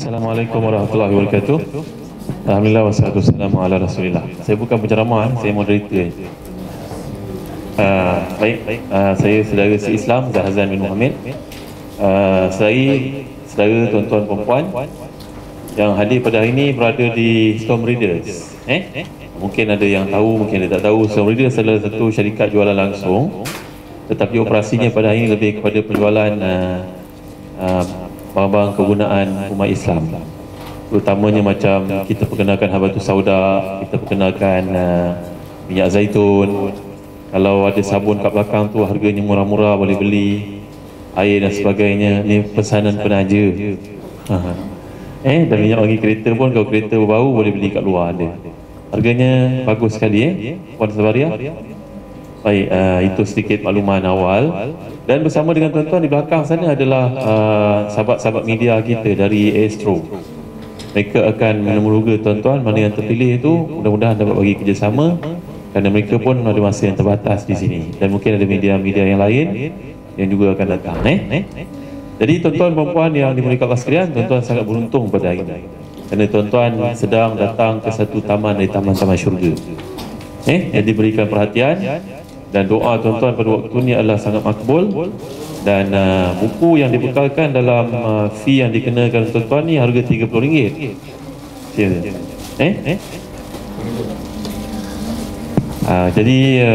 Assalamualaikum warahmatullahi wabarakatuh. Alhamdulillah wassalatu wassalamu ala Rasulillah. Saya bukan penceramah, saya moderator. Saya saudara se-Islam Zahazan bin Muhammad. Saya saudara tuan-tuan perempuan yang hadir pada hari ini berada di Storm Readers. Mungkin ada yang tahu, mungkin ada tak tahu. Storm Readers adalah satu syarikat jualan langsung, tetapi operasinya pada hari ini lebih kepada penjualan barang-barang kegunaan umat Islam, terutamanya macam kita perkenalkan habatus sauda, kita perkenalkan minyak zaitun. Kalau ada sabun kat belakang tu harganya murah-murah, boleh beli, air dan sebagainya. Ni pesanan penaja. Dan minyak wangi kereta pun, kalau kereta baru boleh beli kat luar ada. Harganya bagus sekali Puan Sabaria. Baik, itu sedikit makluman awal. Dan bersama dengan tuan-tuan di belakang sana adalah sahabat-sahabat media kita dari Astro. Mereka akan menemuruga tuan-tuan mana yang terpilih itu, mudah-mudahan dapat bagi kerjasama, kerana mereka pun ada masa yang terbatas di sini. Dan mungkin ada media-media yang lain yang juga akan datang. Jadi tuan-tuan perempuan yang dimuliakan Allah sekalian, tuan-tuan sangat beruntung pada hari ini, kerana tuan-tuan sedang datang ke satu taman dari taman-taman syurga. Yang diberikan perhatian dan doa tuan-tuan pada waktu ini adalah sangat makbul. Dan buku yang dibekalkan dalam fee yang dikenakan tuan-tuan ni harga RM30. Jadi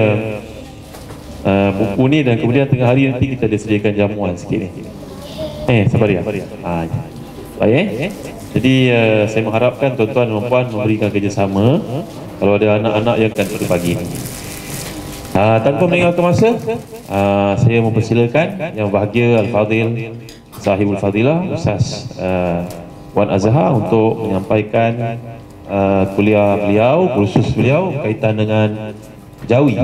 buku ni, dan kemudian tengah hari nanti kita ada sediakan jamuan sikit ni. Sabar ya. Baik. Jadi saya mengharapkan tuan-tuan dan puan memberikan kerjasama kalau ada anak-anak yang akan pada pagi ni. Tanpa meninggalkan masa, saya mempersilakan yang bahagia Al-Fadhil Sahibul Fadilah Ustaz Wan Azhar untuk menyampaikan kuliah beliau, kursus beliau berkaitan dengan jawi,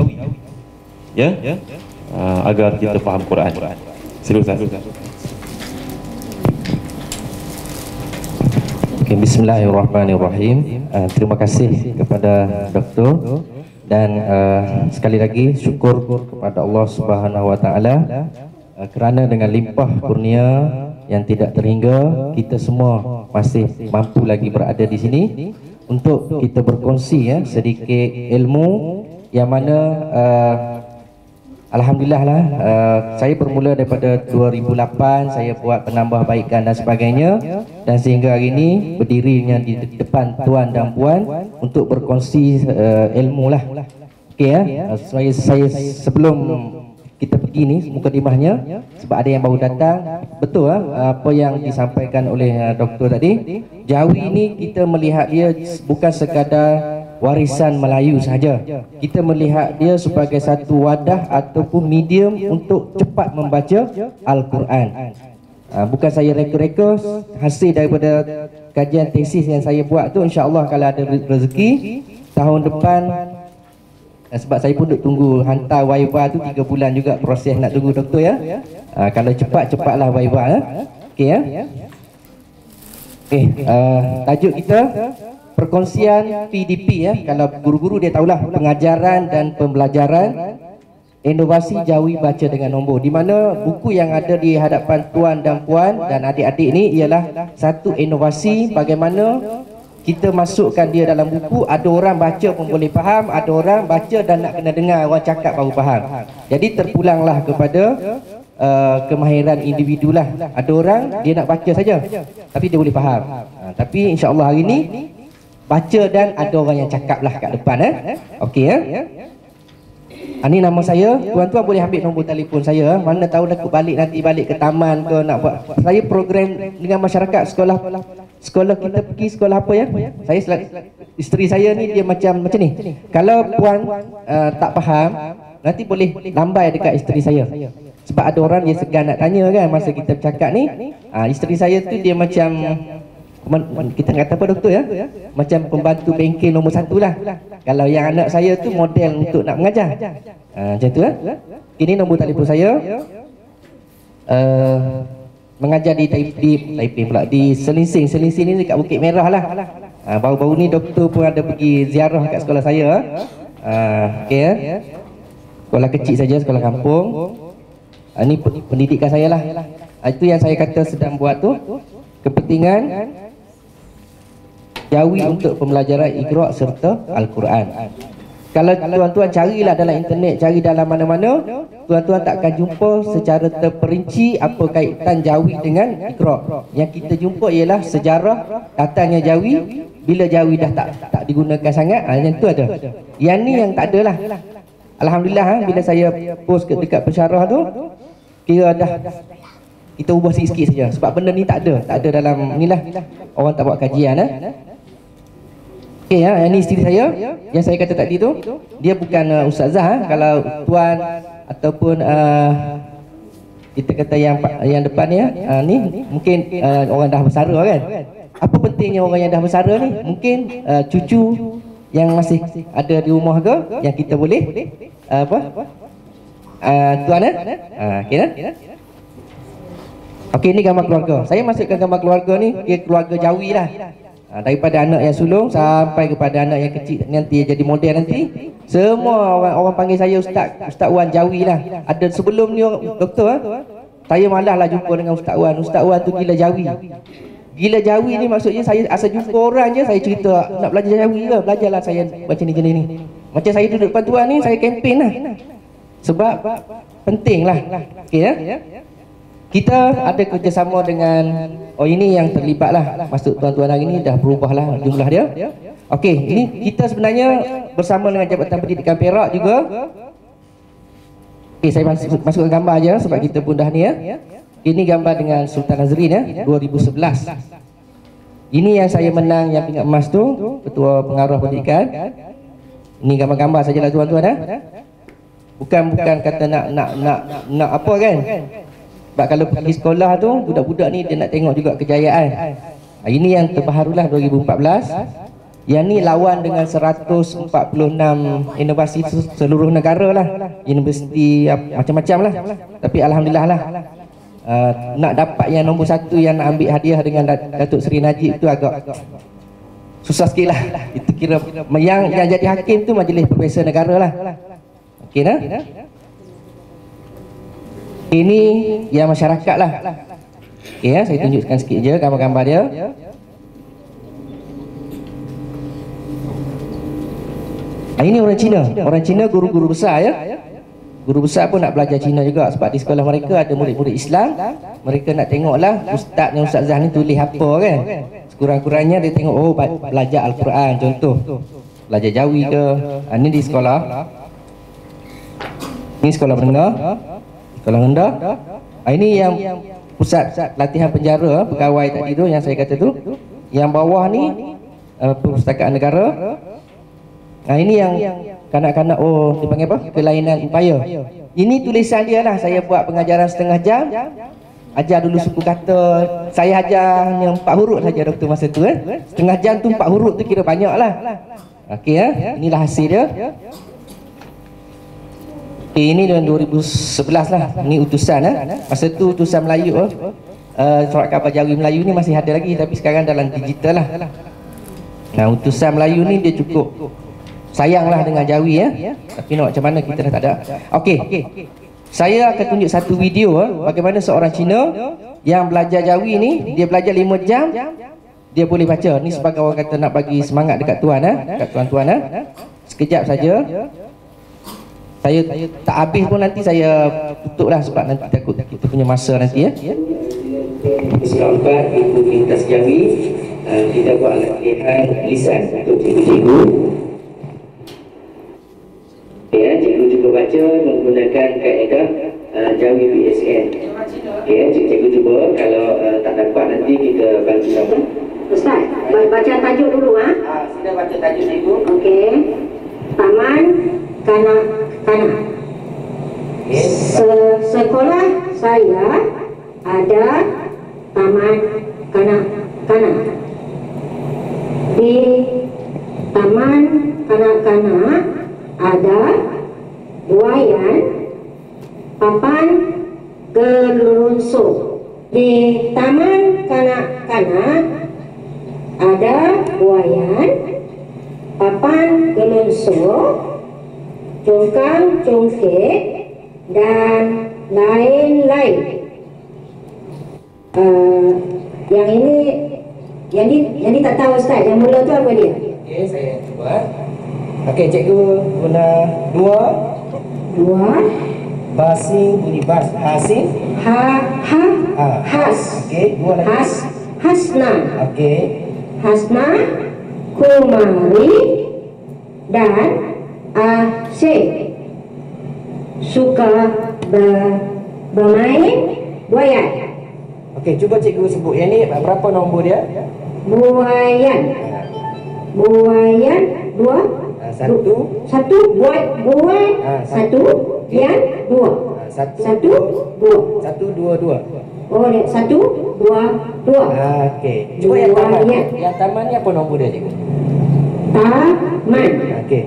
agar kita faham Quran. Silakan Ustaz. Bismillahirrahmanirrahim. Terima kasih kepada Doktor, dan sekali lagi syukur kepada Allah Subhanahu Wa Taala kerana dengan limpah kurnia yang tidak terhingga, kita semua masih mampu lagi berada di sini untuk kita berkongsi sedikit ilmu yang mana alhamdulillah lah, saya bermula daripada 2008, saya buat penambahbaikan dan sebagainya, dan sehingga hari ini berdirinya di depan tuan dan puan untuk berkongsi ilmu lah. Saya sebelum kita pergi ni mukadimahnya, sebab ada yang baru datang, betul apa yang disampaikan oleh doktor tadi. Jawi ni kita melihat dia bukan sekadar warisan Melayu sahaja. Kita melihat dia sebagai satu wadah ataupun medium untuk cepat membaca Al-Quran. Bukan saya reka-reka, hasil daripada kajian tesis yang saya buat tu, insya-Allah kalau ada rezeki tahun depan, sebab saya pun duk tunggu hantar Waiva tu 3 bulan juga proses nak tunggu doktor kalau cepat-cepatlah Waiva tajuk kita perkongsian PDP Kalau guru-guru dia tahulah, pengajaran dan pembelajaran inovasi jawi baca dengan nombor, di mana buku yang ada di hadapan tuan dan puan dan adik-adik ni ialah satu inovasi bagaimana kita masukkan dia dalam buku. Ada orang baca pun boleh faham, ada orang baca dan nak kena dengar orang cakap baru faham. Jadi terpulanglah kepada kemahiran individu lah. Ada orang dia nak baca saja tapi dia boleh faham. Tapi insya-Allah hari ni baca dan ada orang yang cakap lah kat depan Ini nama saya, tuan-tuan boleh ambil nombor telefon saya. Mana tahu nak balik nanti balik ke taman ke nak buat. Saya program dengan masyarakat sekolah kita pergi sekolah apa Saya isteri saya ni dia macam ni. Kalau puan tak faham, nanti boleh lambai dekat isteri saya. Sebab ada orang dia segan nak tanya kan masa kita bercakap ni. Isteri saya tu dia macam, kita kata apa doktor macam pembantu bengkel nombor 1 lah. Kalau yang anak saya tu model untuk nak mengajar, macam tu Ini nombor telefon saya. Mengajar di Taiping pula, di Selinsing ni dekat Bukit Merah lah. Baru-baru ni doktor pun ada pergi ziarah kat sekolah saya. Sekolah kecil saja, sekolah kampung. Ini pendidikan saya lah. Itu yang saya kata sedang buat tu, kepentingan Jawi untuk pembelajaran Iqra serta Al-Quran. Kalau tuan-tuan carilah dalam internet, cari dalam mana-mana, tuan-tuan tak akan jumpa secara terperinci apa kaitan Jawi dengan Iqra. Yang kita jumpa ialah sejarah datangnya Jawi, bila Jawi dah tak digunakan sangat, yang tu ada. Yang ni yang tak ada lah. Alhamdulillah, bila saya post dekat pensyarah tu, kira dah kita ubah sikit-sikit saja. Sebab benda ni tak ada dalam ni lah. Orang tak buat kajian okey, yang ni isteri saya, yang saya kata tadi tu, dia bukan ustazah. Kalau tuan ataupun kita kata yang depan ni, ni mungkin orang dah bersara kan. Apa pentingnya orang yang dah bersara ni? Mungkin cucu yang masih ada di rumah ke, yang kita boleh tuan okey kan? Okey, ni gambar keluarga. Saya masukkan gambar keluarga ni, keluarga Jawi lah. Daripada anak yang sulung sampai kepada anak yang kecil nanti jadi model nanti. Semua orang panggil saya Ustaz Wan Jawi lah. Ada sebelum ni doktor saya malas lah jumpa dengan Ustaz Wan. Ustaz Wan tu gila Jawi. Gila Jawi ni maksudnya saya asal jumpa orang je saya cerita nak belajar Jawi ke, belajarlah saya macam ni jenis ni. Macam saya duduk depan tuan ni, saya kempen lah. Sebab penting lah. Okey ya. Kita ada kerjasama dengan, ini yang terlibat lah. Maksud tuan-tuan hari ni dah berubah lah jumlah dia. Okey, ini kita sebenarnya bersama dengan Jabatan Pendidikan Perak juga. Okey, saya masukkan gambar aja sebab kita pun dah ni ya. Ini gambar dengan Sultan Nazrin ya, 2011. Ini yang saya menang yang pingat emas tu, Ketua Pengarah Pendidikan. Ini gambar-gambar sajalah tuan-tuan ya. Bukan kata nak apa kan. Sebab kalau pergi sekolah tu, budak-budak ni dia nak tengok juga kejayaan. Ini yang terbaharulah 2014. Yang ni lawan dengan 146 inovasi seluruh negara lah. Universiti macam-macam lah. Tapi Alhamdulillah lah. Nak dapat yang nombor 1 yang nak ambil hadiah dengan Datuk Seri Najib tu agak susah sikit lah. Itu kira yang jadi hakim tu Majlis Perwesa Negara lah. Okey dah? Ini yang masyarakat lah. Okey ya, saya tunjukkan sikit je gambar-gambar dia. Ini orang Cina guru-guru besar ya. Guru besar pun nak belajar Cina juga sebab di sekolah mereka ada murid-murid Islam. Mereka nak tengoklah ustaznya ustazah ni tulis apa kan. Sekurang-kurangnya dia tengok belajar Al-Quran contoh. Belajar Jawi ke. Ini di sekolah. Ini sekolah menengah. Sekolah rendah. Ini yang pusat latihan penjara pegawai tadi tu yang saya kata tu. Yang bawah ni Perpustakaan Negara. Ini yang kanak-kanak dipanggil apa? Kelainan upaya. Ini tulisan dia lah. Saya buat pengajaran setengah jam. Ajar dulu suku kata. Saya ajar yang 4 huruf saja doktor masa tu Setengah jam tu 4 huruf tu kira banyak lah. Okey ya. Inilah hasil dia. Ini dengan 2011 lah. Ini utusan Masa tu utusan Melayu surat khabar Jawi Melayu ni masih ada lagi, tapi sekarang dalam digital lah. Nah, utusan Melayu ni dia cukup sayanglah dengan Jawi tapi nak macam mana kita dah tak ada. Okey. Saya akan tunjuk satu video bagaimana seorang Cina yang belajar Jawi ni, dia belajar 5 jam dia boleh baca. Ni sebagai orang kata nak bagi semangat dekat tuan dekat tuan-tuan Sekejap saja. Saya tak habis pun nanti saya tutup lah sebab nanti takut kita punya masa nanti Selamat Ibu Lintas Jawi. Kita buat latihan lisan untuk cikgu-cikgu. Cikgu juga baca menggunakan kaedah Jawi PSN. Cikgu cuba, kalau tak dapat nanti kita bantu sama. Ustaz, baca tajuk dulu Sudah baca tajuk cikgu. Okey. Taman kanak-kanak. Sekolah saya ada taman kanak-kanak. Di taman kanak-kanak ada buayan, papan gelunsur. Di taman kanak-kanak ada buayan, papan gelunsur, cungkang-cungkit dan lain-lain. Yang ini Jadi tak tahu Ustaz, yang mula tu apa dia? Okey, saya cuba. Okey, cikgu guna dua basing bunyi bas hasing. Has. Okey, dua lagi. Hasna. Okey. Hasna, Kumari, dan Asyik suka bermain buayan. Okey, cuba cikgu sebut yang ni berapa nombor dia? Buayan dua. Satu buat satu yang dua. Satu dua. Oh, satu dua. Okey. Cuba yang taman. Yang taman ni apa nombor dia cikgu? Taman. Okey.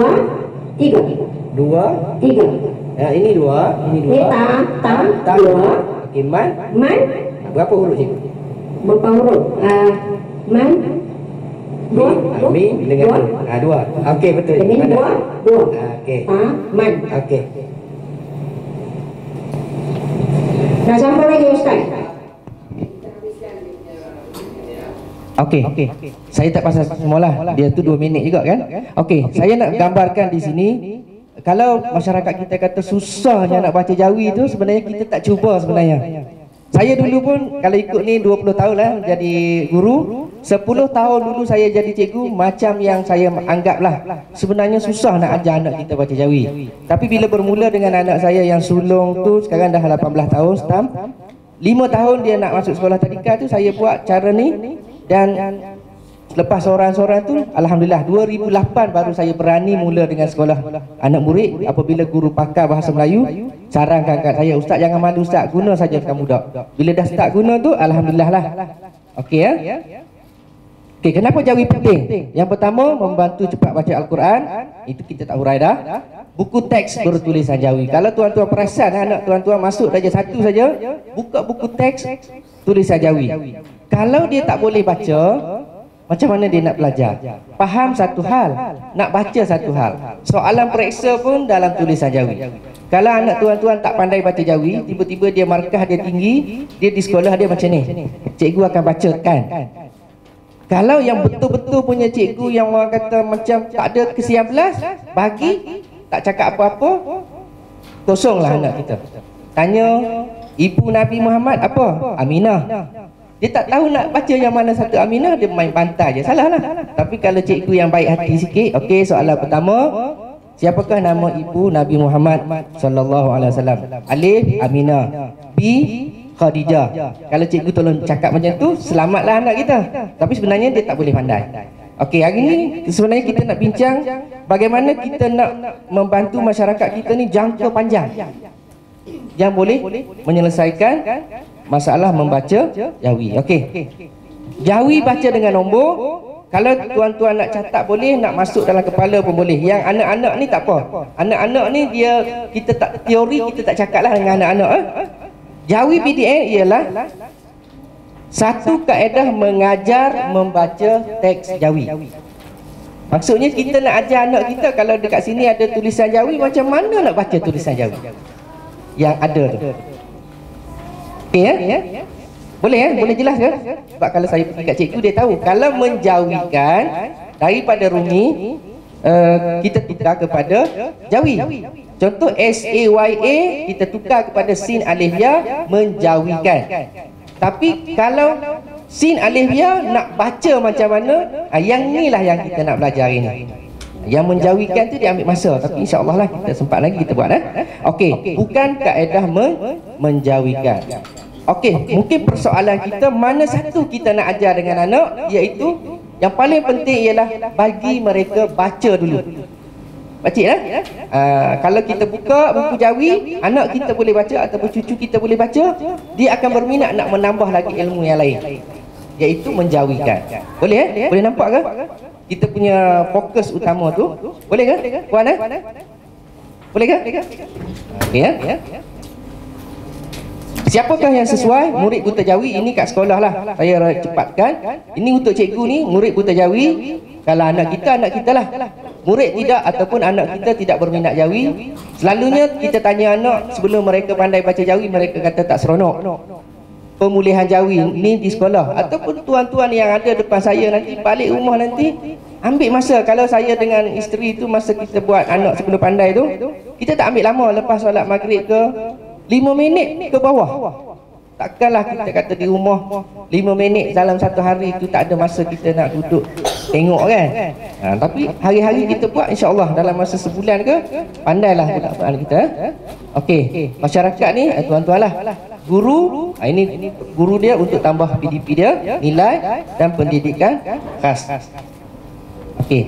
Dua. Tiga. Ini dua. Ini dua. Okey, man. Berapa huruf cikgu? Berapa huruf? Man. Dua. Mi dengan dua. Okey, betul. Ini dua. Okey. Man. Okey. Dah sampai lagi Ustaz? Okey. Saya tak pasal semualah. Dia tu 2 minit juga kan? Okey, saya nak gambarkan di sini. Kalau masyarakat kita kata susahnya nak baca Jawi tu, sebenarnya kita tak cuba sebenarnya. Saya dulu pun kalau ikut ni 20 tahun lah jadi guru. 10 tahun dulu saya jadi cikgu, macam yang saya anggaplah sebenarnya susah nak ajar anak kita baca Jawi. Tapi bila bermula dengan anak saya yang sulung tu, sekarang dah 18 tahun stam, 5 tahun dia nak masuk sekolah tadika tu, saya buat cara ni. Dan lepas soran-soran tu, alhamdulillah 2008 baru saya berani mula dengan sekolah anak murid. Apabila guru pakar bahasa Melayu sarankan kat saya, Ustaz jangan malu Ustaz, guna saja sekarang budak. Bila dah start guna tu, alhamdulillah lah. Okey ya. Okey, kenapa Jawi penting? Yang pertama, membantu cepat baca Al-Quran. Itu kita tak hurai dah. Buku teks bertulisan Jawi. Kalau tuan-tuan perasan, anak tuan-tuan masuk darjah 1 saja, buka buku teks tulisan Jawi. Kalau dia tak boleh baca, macam mana dia nak belajar? Faham satu hal, nak baca satu hal. Soalan periksa pun dalam tulisan Jawi. Kalau anak tuan-tuan tak pandai baca Jawi, tiba-tiba dia markah dia tinggi, dia di sekolah dia macam ni, cikgu akan bacakan. Kalau yang betul-betul punya cikgu yang orang kata macam tak ada kesian belas, bagi tak cakap apa-apa, kosonglah anak kita. Tanya ibu Nabi Muhammad apa? Aminah. Dia tak tahu nak baca yang mana satu Aminah, dia main pantai je, salah lah. Tapi kalau cikgu yang baik hati sikit, okey, soalan pertama, siapakah nama ibu Nabi Muhammad sallallahu alaihi wasallam? Alif, Aminah. B, Khadijah. Kalau cikgu tolong cakap macam tu, selamatlah anak kita. Tapi sebenarnya dia tak boleh pandai. Okey, hari ni sebenarnya kita nak bincang bagaimana kita nak membantu masyarakat kita ni jangka panjang yang boleh menyelesaikan masalah membaca Jawi. Okey. Jawi baca dengan nombor. Kalau tuan-tuan nak catat boleh, nak masuk dalam kepala pun boleh. Yang anak-anak ni tak apa. Anak-anak ni dia kita tak teori, kita tak cakaplah dengan anak-anak. Jawi PDN ialah satu kaedah mengajar membaca teks Jawi. Maksudnya kita nak ajar anak kita, kalau dekat sini ada tulisan Jawi, macam mana nak baca tulisan Jawi yang ada tu? Okey ya? Boleh ya? Boleh jelas ke? Sebab kalau saya pergi kat cikgu, dia tahu kalau menjawikan daripada Rumi, kita tukar kepada Jawi. Contoh SAYA kita tukar kepada Sin Alif Ya, menjawikan. Tapi kalau Sin Alif Ya nak baca macam mana, yang inilah yang kita nak belajar hari ni. Yang menjawikan tu dia ambil masa, tapi insya-Allah lah kita sempat lagi kita buat Okey, bukan kaedah menjawikan. Okey, mungkin persoalan kita mana satu kita nak ajar dengan anak, iaitu yang paling penting ialah bagi mereka baca dulu. Pakcik lah. Kalau kita buka buku Jawi, anak kita boleh baca ataupun cucu kita boleh baca, dia akan berminat nak menambah lagi ilmu yang lain, iaitu menjawikan. Boleh Boleh nampak ke? Kita punya fokus utama tu. Boleh ke? Puan Boleh ke? Okey ya. Siapakah yang sesuai? Murid buta Jawi ini kat sekolah lah. Saya cepatkan. Ini untuk cikgu ni, murid buta Jawi. Kalau anak kita lah. Murid tidak ataupun anak kita tidak berminat Jawi, selalunya kita tanya anak sebelum mereka pandai baca Jawi, mereka kata tak seronok. pemulihan jawi ni di sekolah, ataupun tuan-tuan yang ada depan saya nanti balik rumah nanti ambil masa. Kalau saya dengan isteri tu masa kita buat anak sebelum pandai tu, kita tak ambil lama, lepas solat maghrib ke 5 minit ke bawah. Takkanlah kita kata di rumah 5 minit dalam satu hari tu tak ada masa kita nak duduk tengok kan. Tapi hari-hari kita buat, insya-Allah dalam masa sebulan ke pandailah Al-Quran kita. Okey, masyarakat ni tuan-tuan lah, guru, ini guru dia untuk tambah PDP dia, nilai dan pendidikan khas. Okey.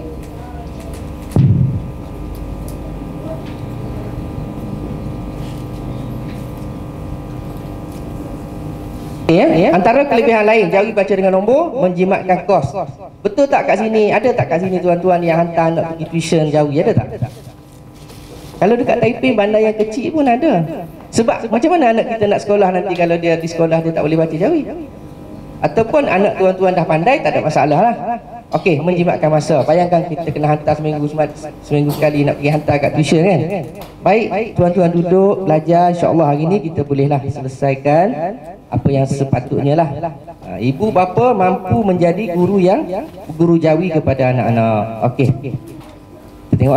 Antara kelebihan lain jawi baca dengan nombor menjimatkan kos. Betul tak kat sini? Ada tak kat sini tuan-tuan yang hantar anak pergi tuition jawi? Ada tak? Kalau dekat Taipei bandar yang kecil pun ada. Sebab macam mana anak kita nak sekolah nanti kalau dia di sekolah dia tak boleh baca jawi? Ataupun anak tuan-tuan dah pandai, tak ada masalah lah. Okey, menjimatkan masa. Bayangkan kita kena hantar seminggu sekali nak pergi hantar kat tuition kan. Baik, tuan-tuan duduk belajar, insya-Allah hari ni kita bolehlah selesaikan apa yang sepatutnya lah. Ibu bapa mampu menjadi guru jawi kepada anak-anak. Okey. Kita tengok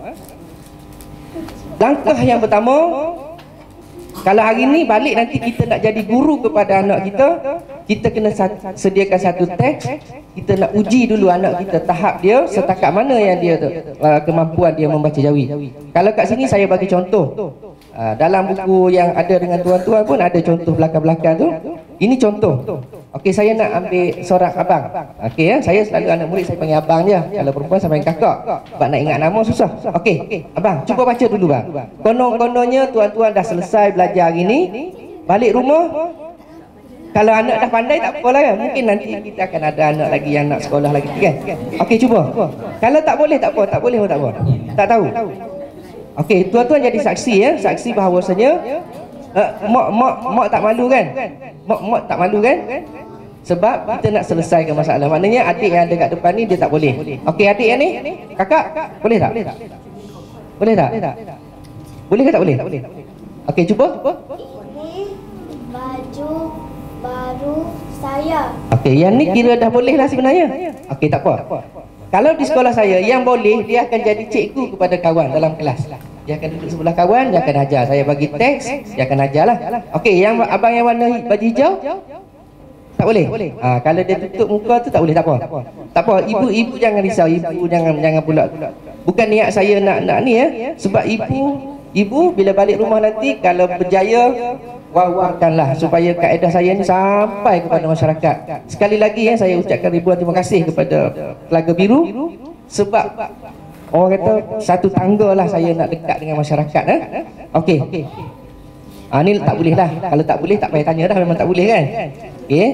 langkah yang pertama, kalau hari ni balik nanti kita nak jadi guru kepada anak kita, kita kena sediakan satu teks. Kita nak uji dulu anak kita tahap dia setakat mana yang dia kemampuan dia membaca jawi. Kalau kat sini saya bagi contoh. Dalam buku yang ada dengan tuan-tuan pun ada contoh belakang-belakang tu. Ini contoh. Okey, saya nak ambil seorang abang. Okey ya, saya selalu anak murid saya panggil abang je. Kalau perempuan saya panggil kakak. Sebab nak ingat nama susah. Okey, abang, cuba baca dulu bang. Konon-kononnya tuan-tuan dah selesai belajar hari ni. Balik rumah, kalau anak dah pandai tak apalah kan. Mungkin nanti kita akan ada anak lagi yang nak sekolah lagi kan. Okey, cuba. Kalau tak boleh tak apa, tak boleh pun tak apa. Tak tahu. Okey, tuan-tuan jadi saksi ya, saksi bahawasanya mak tak malu kan? Mak tak malu kan? Sebab kita nak selesaikan masalah. Maknanya adik yang ada kat depan ni dia tak boleh. Okey, adik yang ni, kakak, boleh tak? Boleh tak? Boleh ke tak boleh? Okey, cuba. Ini baju baru saya. Okey, yang ni kira dah boleh lah sebenarnya. Okey, tak apa. Kalau di sekolah saya, yang boleh dia akan jadi cikgu kepada kawan dalam kelas. Dia akan duduk sebelah kawan, dia akan ajar. Saya bagi teks, dia akan ajar lah. Okey, yang abang yang warna baju hijau tak boleh. Kalau dia tutup muka tu tak boleh, tak apa. Tak apa, ibu jangan risau, ibu jangan pula. Bukan niat saya nak ni ya. Sebab ibu bila balik rumah nanti kalau berjaya wawarkanlah supaya kaedah saya ni sampai kepada masyarakat. Sekali lagi ya, saya ucapkan ribuan terima kasih kepada Telaga Biru. Sebab orang kata satu tangga lah saya nak dekat dengan masyarakat. Okey. Ni tak boleh lah. Kalau tak boleh tak payah tanya dah, memang tak boleh kan. Okey.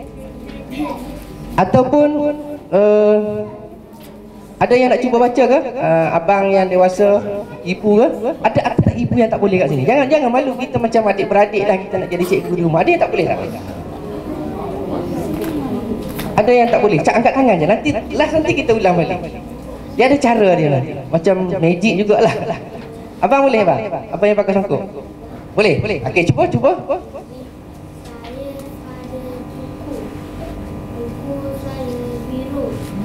Ataupun ada yang nak cuba baca ke? Abang yang dewasa, ibu ke? Ada tak ibu yang tak boleh kat sini? Jangan malu, kita macam adik-beradik lah, kita nak jadi cikgu di rumah. Ada yang tak boleh tak? Ada yang tak boleh? Angkat tangan je. Nanti kita ulang balik. Dia ada cara dia nanti. Macam magic jugalah. Abang boleh bang? Abang yang pakai songkok? Boleh? Okey, cuba. Saya ada buku saya biru.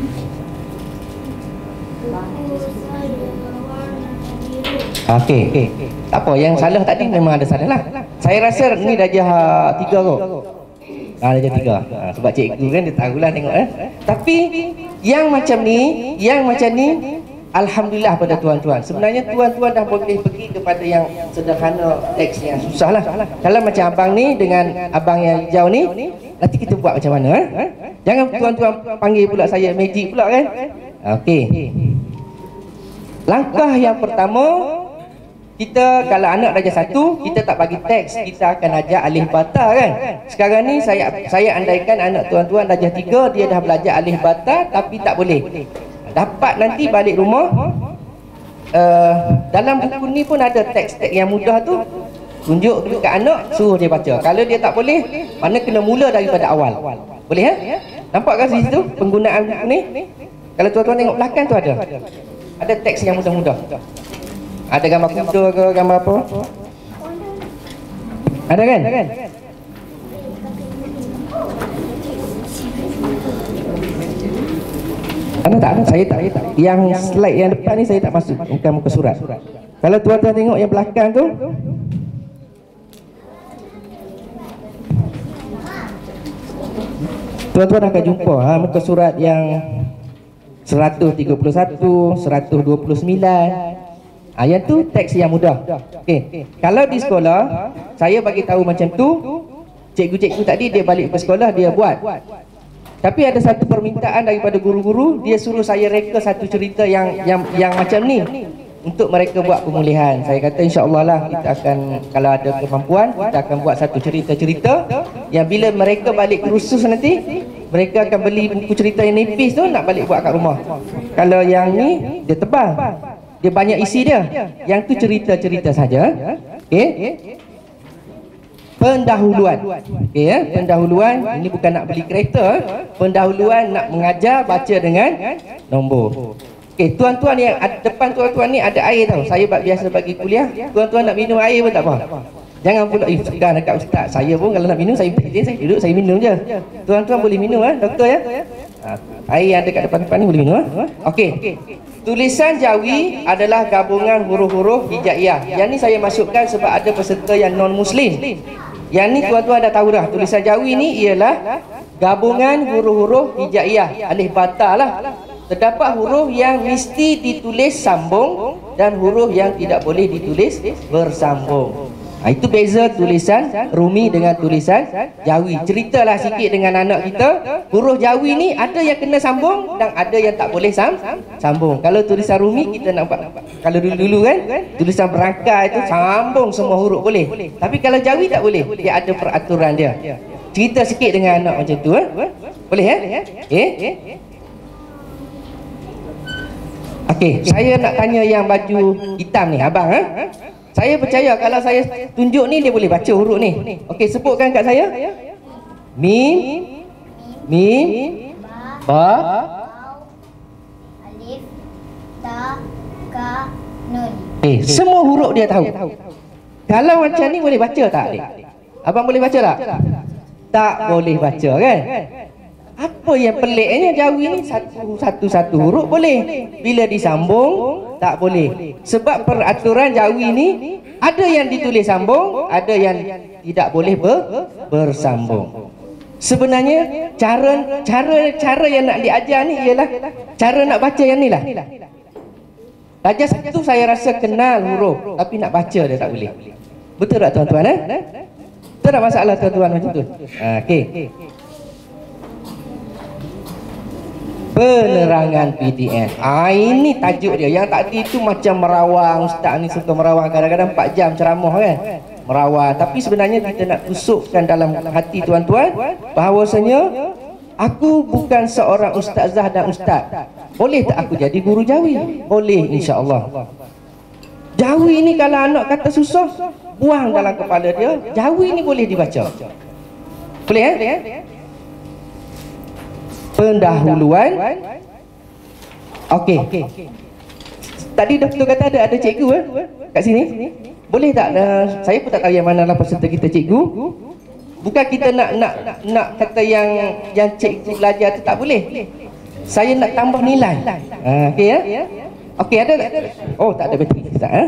Buku saya warna biru. Okey. Tak apa, yang salah tadi memang ada salah lah. Saya rasa ni darjah 3 kot. Darjah 3. Sebab cikgu kan dia tahulah tengok Tapi yang macam ni alhamdulillah pada tuan-tuan. Sebenarnya tuan-tuan dah boleh pergi kepada yang sederhana, teks yang susah lah. Kalau macam abang ni dengan abang yang hijau ni, nanti kita buat macam mana Jangan tuan-tuan panggil pula saya magic pula kan. Okey. Langkah yang pertama, kita kalau anak darjah 1, kita tak bagi teks, kita akan ajar alif bata kan. Sekarang ni saya andaikan anak tuan-tuan darjah 3 dia dah belajar alif bata tapi tak boleh. Dapat nanti balik rumah dalam buku ni pun ada teks-teks yang mudah tu, tunjuk dulu kat anak, suruh dia baca. Kalau dia tak boleh, mana kena mula daripada awal. Boleh Nampak kan di situ penggunaan buku ni? Kalau tuan-tuan tengok belakang tu ada teks yang mudah-mudah. Ada gambar kuda ke, gambar apa? Ada kan? Ada tak? Saya tak. Yang slide yang depan ni saya tak masuk, bukan muka surat. Kalau tuan-tuan tengok yang belakang tu, tuan-tuan akan jumpa muka surat yang 131, 129. Yang tu teks yang mudah. Okey. Kalau di sekolah, saya bagi tahu macam tu, cikgu-cikgu tadi dia balik ke sekolah dia buat. Tapi ada satu permintaan daripada guru-guru, dia suruh saya reka satu cerita yang macam ni untuk mereka buat pemulihan. Saya kata insya-Allah lah kita akan, kalau ada kemampuan, kita akan buat satu cerita-cerita yang bila mereka balik kursus nanti, mereka akan beli buku cerita yang nipis tu nak balik buat kat rumah. Kalau yang ni dia tebal, dia banyak isi dia. Yang tu cerita-cerita saja. Okey. Pendahuluan. Okey ya, pendahuluan ini bukan nak beli kereta, pendahuluan nak mengajar baca dengan nombor. Okey, tuan-tuan yang depan tuan-tuan ni ada air tau. Saya biasa bagi kuliah, tuan-tuan nak minum air pun tak apa. Jangan pula segan dekat ustaz. Saya pun kalau nak minum saya izin, saya duduk saya minum je. Tuan-tuan boleh minum doktor ya. Air yang dekat depan-depan ni boleh minum Okey. Tulisan Jawi adalah gabungan huruf-huruf hijaiyah. Yang ni saya masukkan sebab ada peserta yang non-muslim. Yang ni tuan-tuan dah tahu dah. Tulisan Jawi ni ialah gabungan huruf-huruf hijaiyah, alif bata lah. Terdapat huruf yang mesti ditulis sambung dan huruf yang tidak boleh ditulis bersambung. Itu beza tulisan Rumi dengan tulisan Jawi. Ceritalah sikit dengan anak kita, huruf Jawi ni ada yang kena sambung dan ada yang tak boleh sambung. Kalau tulisan Rumi kita nampak, kalau dulu-dulu kan tulisan berangkai itu sambung semua huruf boleh. Tapi kalau Jawi tak boleh, dia ada peraturan dia. Cerita sikit dengan anak macam tu boleh Okey, saya nak tanya yang baju hitam ni, abang Saya percaya kalau saya tunjuk ni dia boleh baca huruf ni. Okey, sebutkan kat saya. Mim, ba, alif, ta, ka, nun. Semua huruf dia tahu. Kalau macam ni boleh baca tak, adik? Abang boleh baca tak? Tak boleh baca kan? Apa yang peliknya Jawi ni satu-satu huruf boleh, bila disambung tak boleh. Sebab peraturan Jawi ni ada yang ditulis sambung, ada yang tidak boleh bersambung. Sebenarnya cara yang nak diajar ni ialah cara nak baca yang ni lah. Darjah satu saya rasa kenal huruf, tapi nak baca dia tak boleh. Betul tak tuan-tuan Betul tak masalah tuan-tuan macam tu? Okey. Penerangan PDF. Ini tajuk dia. Yang tadi tu macam merawang. Ustaz ni suka merawang. Kadang-kadang 4 jam ceramah kan, merawang. Tapi sebenarnya kita nak tusukkan dalam hati tuan-tuan bahawasanya aku bukan seorang ustazah dan ustaz. Boleh tak aku jadi guru Jawi? Boleh, insya-Allah. Jawi ni kalau anak kata susah, buang dalam kepala dia. Jawi ni boleh dibaca. Boleh pendahuluan. Okey. Tadi doktor kata ada cikgu kat sini. Boleh tak saya pun tak tahu yang manalah peserta kita cikgu. Bukan kita nak kata yang cikgu belajar tu tak boleh. Saya nak tambah nilai. Okey Okey, ada tak? Oh, tak ada bateri.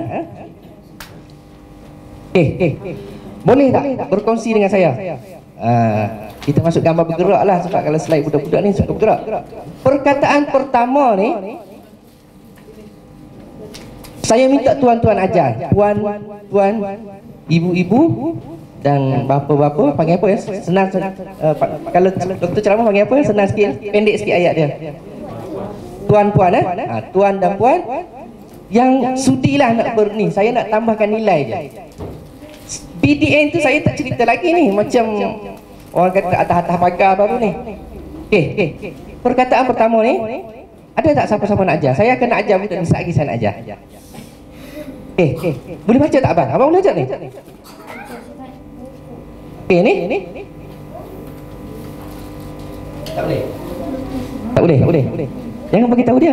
Boleh tak berkongsi dengan saya? Kita masuk gambar bergerak lah, sebab kalau slide budak-budak ni suka bergerak. Perkataan pertama ni saya minta tuan-tuan ajar. Tuan, ibu-ibu dan bapa-bapa panggil apa ya? Senang kalau doktor ceramah panggil apa? Senang sikit, pendek sikit ayat dia. Tuan-puan tuan dan puan yang sudilah nak ni, saya nak tambahkan nilai je. BDN tu saya tak cerita lagi ni, macam orang kata atas-atas pagar apa tu ni. Perkataan pertama ni, ada tak siapa-siapa nak ajar? Saya akan nak ajar budak ni, sekejap saya nak ajar. Boleh baca tak abang? Abang boleh baca ni? Ni? Tak boleh? Tak boleh? Jangan bagi tahu dia.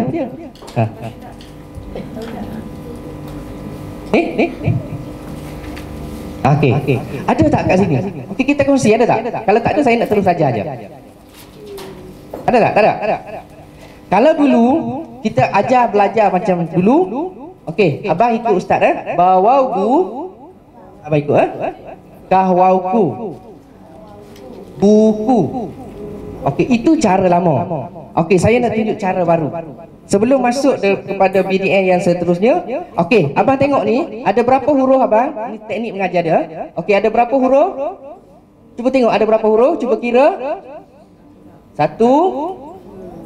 Okey. Ada tak kat sini? Okey, kita kongsi, ada tak? Kalau tak ada saya nak terus saja aja. Ada tak? Tak ada. Kalau dulu kita belajar macam dulu. Okey, abang ikut ustaz bawauku. Abang ikut kahwauku. Buku. Okey, itu cara lama. Okey, saya nak tunjuk cara baru. Sebelum masuk kepada BDN yang seterusnya. Okey, abang tengok ni, ada berapa huruf abang? Ini teknik mengajar dia. Okey, ada berapa huruf? Cuba tengok ada berapa huruf, cuba kira. 1 2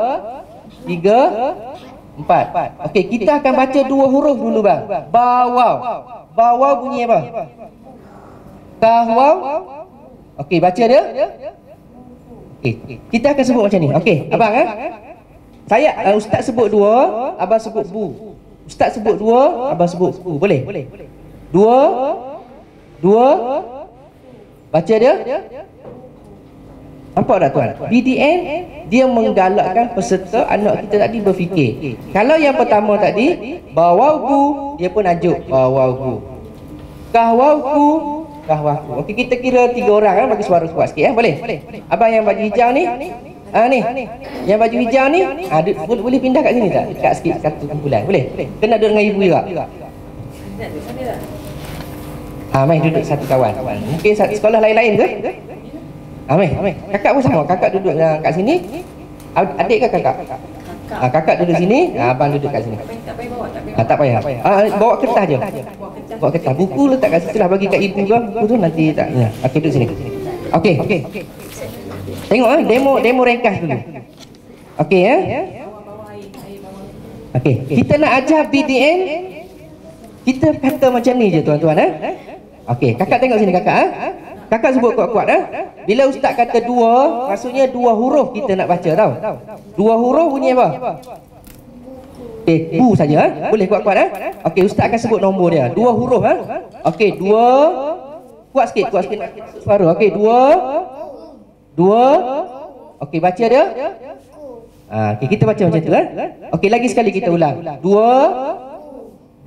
3 4. Okey, kita akan baca 2 huruf dulu bang. Bawau. Bawau bunyi apa? Kahwau. Okey, baca dia. Okey, kita akan sebut macam ni. Okey, abang saya ustaz sebut 2, abang sebut bu. Ustaz sebut 2, abang sebut bu. Boleh? 2 baca dia. Nampak tak tuan? BDN dia menggalakkan peserta anak kita tadi berfikir. Kalau yang pertama tadi bawauku, dia pun ajuk bawauku. Kahwauku, kahwaku. Okey, kita kira 3 orang bagi suara kuat sikit boleh? Abang yang baju hijau ni. Ni. Yang baju hijau ni, boleh pindah kat sini tak? Dekat sikit satu kumpulan. Boleh? Kena duduk dengan ibu juga. Mai duduk satu kawan. Mungkin sekolah lain-lain ke? Mai. Kakak pun sama. Kakak duduk kat sini. Adik ke kakak? Kakak duduk sini, abang duduk kat sini. Tak payah. Bawa kertas je. Bawa kertas. Buku letak kat situ lah, bagi kat ibu ke. Buku tu nanti tak. Okey, duduk sini. Okey. Tengok demo ringkas dulu. Okey Okey, kita nak ajar BDN. Kita kata macam ni je tuan-tuan Okey, kakak tengok sini kakak Kakak sebut kuat-kuat Bila ustaz kata 2, maksudnya 2 huruf kita nak baca tau. 2 huruf bunyi apa? Bu saja Boleh kuat-kuat Okey, ustaz akan sebut nombor dia. 2 huruf Okey, 2. Kuat sikit suara. Okey, 2. Okey, baca dia. Okey, kita baca macam tu Okey, lagi sekali kita ulang. 2.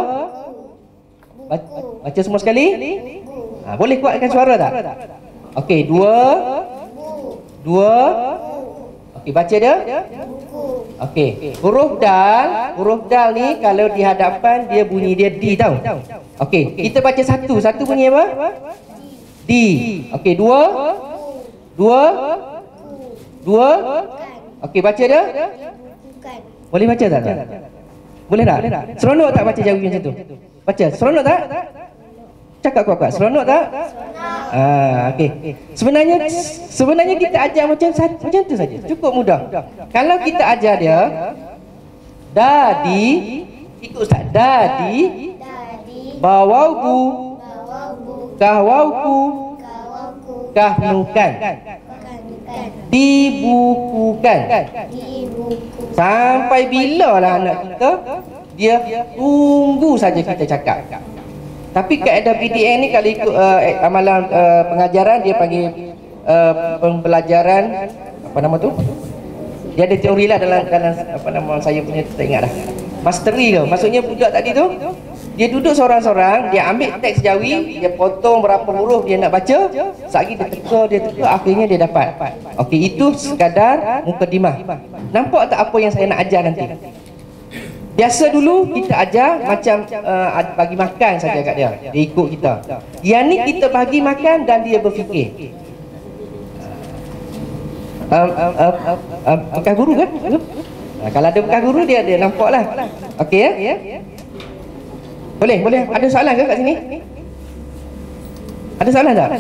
Baca semua sekali. Boleh kuatkan suara tak? Okey, 2. Okey, baca dia. Okey, huruf dal ni kalau di hadapan dia bunyi dia D tau. Okey, kita baca satu. Satu bunyi apa? D. Okey, 2. Okey, baca dia. Boleh baca tak? Boleh tak? Seronok tak baca jawi macam tu? Baca, seronok tak? Cakap kuat-kuat, seronok tak? Okey. Sebenarnya kita ajar macam tu saja. Cukup mudah. Kalau kita ajar dia dadi, ikut ustaz. Dadi, bawauku, kahwauku, kahnukan, dibukukan. Sampai bila lah anak kita dia tunggu saja kita cakap. Tapi kaedah PDN ni kalau ikut amalan pengajaran dia panggil pembelajaran apa nama tu? Dia ada teori lah dalam apa nama saya punya tak ingat dah. Mastery tu. Maksudnya budak tadi tu dia duduk seorang-seorang, dia ambil teks jawi, dia potong berapa huruf dia nak baca, sekali dia teka, akhirnya dia dapat. Okey, itu sekadar mukadimah. Nampak tak apa yang saya nak ajar nanti? Biasa dulu kita ajar macam bagi makan saja kat dia. Dia ikut kita. Yang ni kita bagi makan dan dia berfikir. Bekas guru kan? Kalau ada bekas guru dia nampak lah. Okey ya? Boleh? Ada soalan ke kat sini? Ada soalan tak?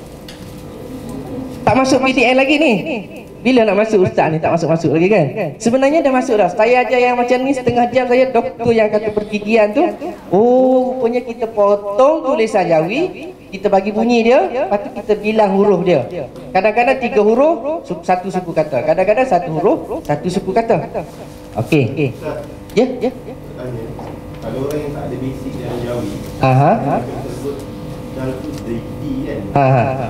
Tak masuk PDN lagi ni. Bila nak masuk ustaz ni tak masuk-masuk lagi kan? Sebenarnya dah masuk dah. Saya ajar yang macam ni setengah jam saya doktor yang kata pergigian tu. Oh, rupanya kita potong tulisan jawi, kita bagi bunyi dia, lepas tu kita bilang huruf dia. Kadang-kadang 3 huruf, satu suku kata. Kadang-kadang 1 huruf, 1 suku kata. Okey. Ya. Kalau orang yang tak ada basic dalam jawi, sebut dalam tu D kan.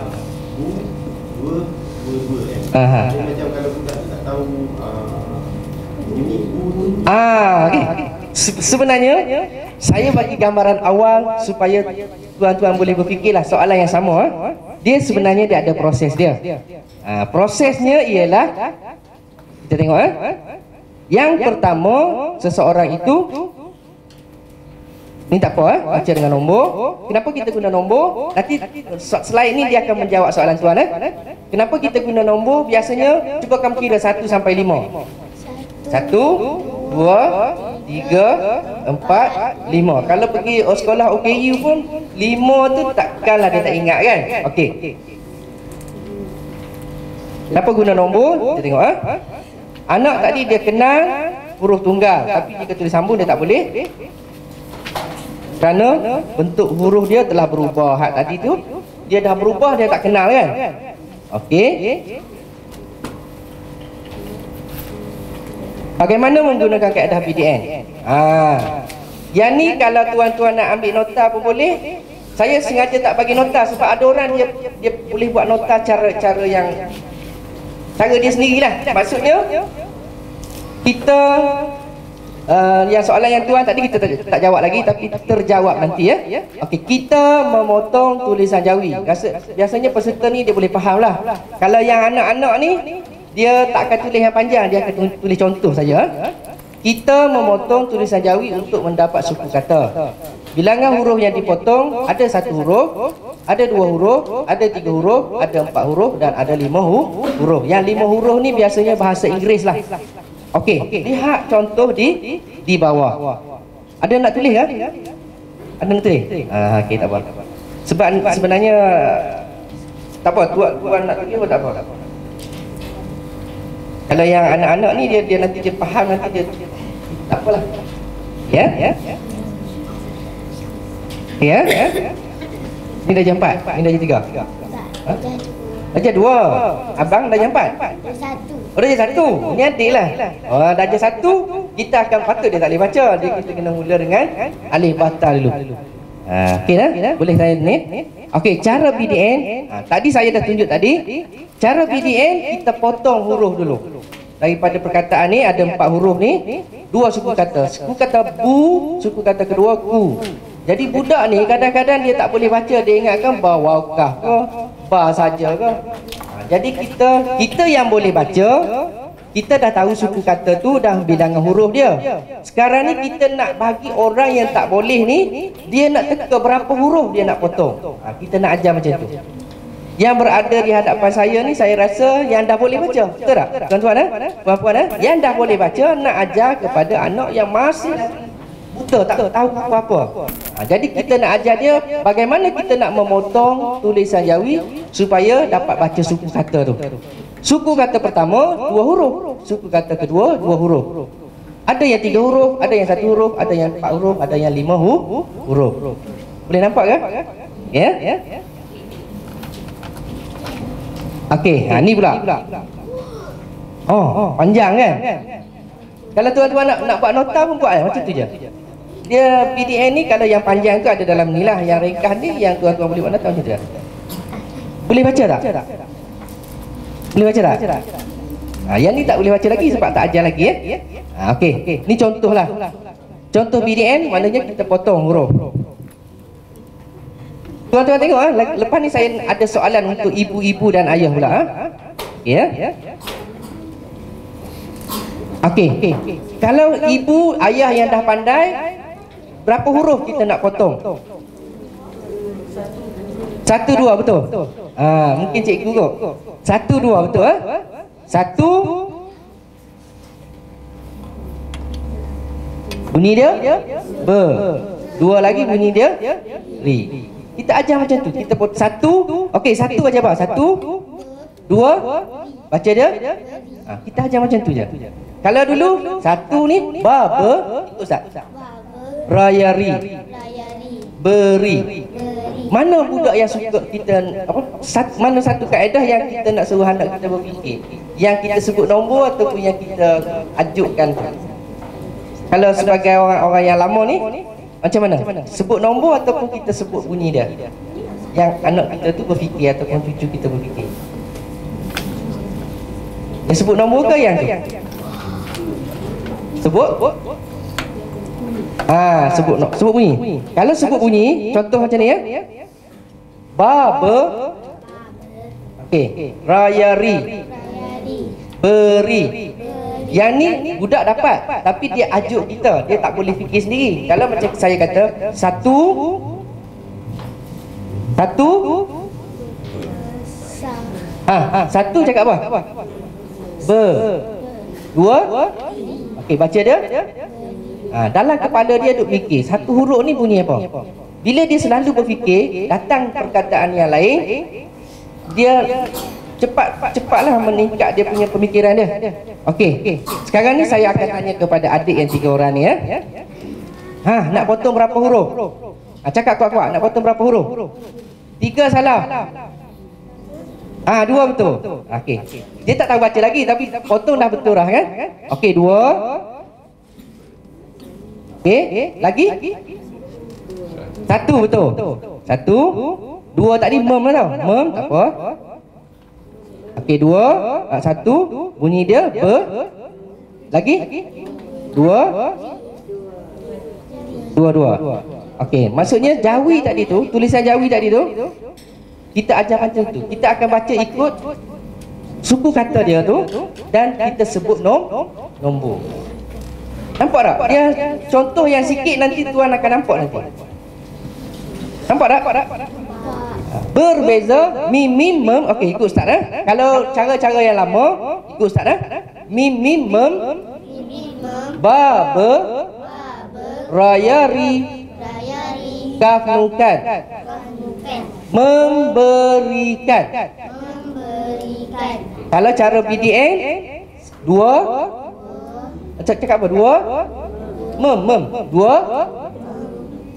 Dua kan. Jadi macam kalau budak tu tak tahu bunyi okey. Sebenarnya saya bagi gambaran awal supaya tuan-tuan boleh berfikirlah soalan yang sama. Dia sebenarnya dia ada proses dia. Prosesnya ialah Kita tengok Yang pertama, seseorang itu ni tak apa baca dengan nombor. Kenapa kita guna nombor? Nanti slide ni dia akan menjawab soalan tuan Kenapa kita guna nombor? Biasanya cuba kamu kira 1 sampai 5. 1, 2, 3, 4, 5. Kalau pergi sekolah OKU pun 5 tu takkanlah dia tak ingat kan? Okey. Kenapa guna nombor? Kita tengok Anak tadi dia kenal huruf tunggal, tapi jika tulis sambung dia tak boleh. Kerana bentuk huruf dia telah berubah. Hak tadi tu dia dah berubah, dia tak kenal kan? Okey. Bagaimana menggunakan kaedah BDN? Yang ni kalau tuan-tuan nak ambil nota pun boleh. Saya sengaja tak bagi nota sebab ada orang dia boleh buat nota cara yang cara dia sendirilah. Maksudnya kita yang soalan yang tuan tadi kita tak jawab lagi, tapi terjawab nanti Okey, kita memotong tulisan Jawi. Biasanya peserta ni dia boleh faham lah. Kalau yang anak-anak ni dia tak akan tulis yang panjang, dia akan tulis contoh saja. Kita memotong tulisan Jawi untuk mendapat suku kata. Bilangan huruf yang dipotong ada 1 huruf, ada 2 huruf, ada 3 huruf, ada 4 huruf dan ada 5 huruf. Yang 5 huruf ni biasanya bahasa Inggeris lah. Okey, lihat contoh di bawah. Ada nak tulis kan? Ada nak tulis? Okey, tak apa. Sebab sebenarnya tak apa, tuan nak tulis pun tak apa. Kalau yang anak-anak ni dia nanti dia faham, nanti dia tak apalah. Ya? Ni dah jam 4, ni dah jam 3. Dah jam 2. Abang dah jam 4. Oh, dah jam 1. Ni adik lah. Dah jam 1, kita akan patut dia tak boleh baca. Kita kena mula dengan alif bata dulu. Okey dah? Boleh saya ni? Okey, cara BDN. Tadi saya dah tunjuk tadi. Cara BDN kita potong huruf dulu. Daripada perkataan ni ada 4 huruf ni, 2 suku kata. Suku kata bu, suku kata kedua ku. Jadi budak ni kadang-kadang dia tak boleh baca, dia ingatkan ba waukah ke, ba saja ke. Jadi kita yang boleh baca, kita dah tahu suku kata tu dah bilangan huruf dia. Sekarang ni kita nak bagi orang yang tak boleh ni, dia nak teka berapa huruf dia nak potong. Kita nak ajar macam tu. Yang berada di hadapan saya ni, saya rasa yang dah boleh baca. Betul tak? Tuan-tuan puan-puan yang dah boleh baca, nak ajar kepada anak yang masih buta, tak tahu apa-apa. Jadi kita nak ajar dia bagaimana kita nak memotong tulisan Jawi supaya dapat baca suku kata tu. Suku kata pertama 2 huruf, suku kata kedua 2 huruf. Ada yang 3 huruf, ada yang 1 huruf, ada yang 4 huruf, ada yang 5 huruf. Boleh nampak kan? Ya? Okey, ni pula. Panjang kan? Kalau tuan-tuan nak buat nota pun buat macam tu je. Dia BDN ni kalau yang panjang tu ada dalam ni lah, yang ringkas ni yang tuan-tuan boleh buat nota macam tu je. Boleh baca tak? Boleh baca tak? Yang ni tak boleh baca lagi sebab tak ajar lagi Okey, ni contoh lah. Contoh BDN maknanya kita potong huruf. Tuan-tuan tengok lepas ni saya ada soalan untuk ibu-ibu dan ayah pula ya. Okey. Kalau ibu ayah yang dah pandai, berapa huruf kita nak potong? 1, 2 betul. Mungkin cikgu kot. 1, 2 betul 1 bunyi dia be. 2 lagi bunyi dia ri. Kita ajar macam tu. Kita potong 1. Okey, 1 baca apa? 1 2 baca dia. Kita ajar macam tu je. Kalau dulu 1 ni ba be, Ustaz. Rayari. Beri. Mana budak yang suka kita mana satu kaedah yang kita nak suruh anak kita berfikir? Yang kita sebut nombor ataupun yang kita ajukkan? Kalau sebagai orang-orang yang lama ni macam mana? Sebut nombor ataupun kita sebut bunyi dia? Yang anak kita tu berfikir ataupun cucu kita berfikir? Yang sebut nombor ke yang tu? Sebut? Sebut bunyi. Kalau sebut bunyi, contoh macam ni ya. Ba be. Okey. Rayari. Beri. Yang ni budak dapat, tapi dia ajuk kita, dia tak boleh fikir sendiri. Kalau macam saya kata satu satu cakap apa? Dua. Okey, baca dia. Dalam kepala dia duk fikir satu huruf ni bunyi apa. Bila dia selalu berfikir, datang perkataan yang lain, dia cepatlah meningkat dia punya pemikiran dia. Okey. Sekarang ni saya akan tanya kepada adik yang 3 orang ni ya. Nak potong berapa huruf? Cakap kuat-kuat, nak potong berapa huruf? 3 salah. 2 betul. Okey. Dia tak tahu baca lagi tapi potong dah betul dah kan? Okey, 2. Okey, lagi? 1 betul. 1. 2 tadi mem lah tau. Mem tak apa. Okey, 2. 1 bunyi dia lagi? 2. Okey, maksudnya Jawi tadi tu, tulisan Jawi tadi tu kita ajar macam tu. Kita akan baca ikut suku kata dia tu dan kita sebut nombor. Nampak tak? Dia contoh yang sikit nanti tuan akan nampak nanti. Nampak tak? Berbeza mim mim mem. Okey, ikut ustaz Kalau cara-cara yang lama ikut ustaz mim mim mem ba be raya ri kaf nukan memberikan. Kalau cara BDN 2 cakap apa? 2 mem 2 1 2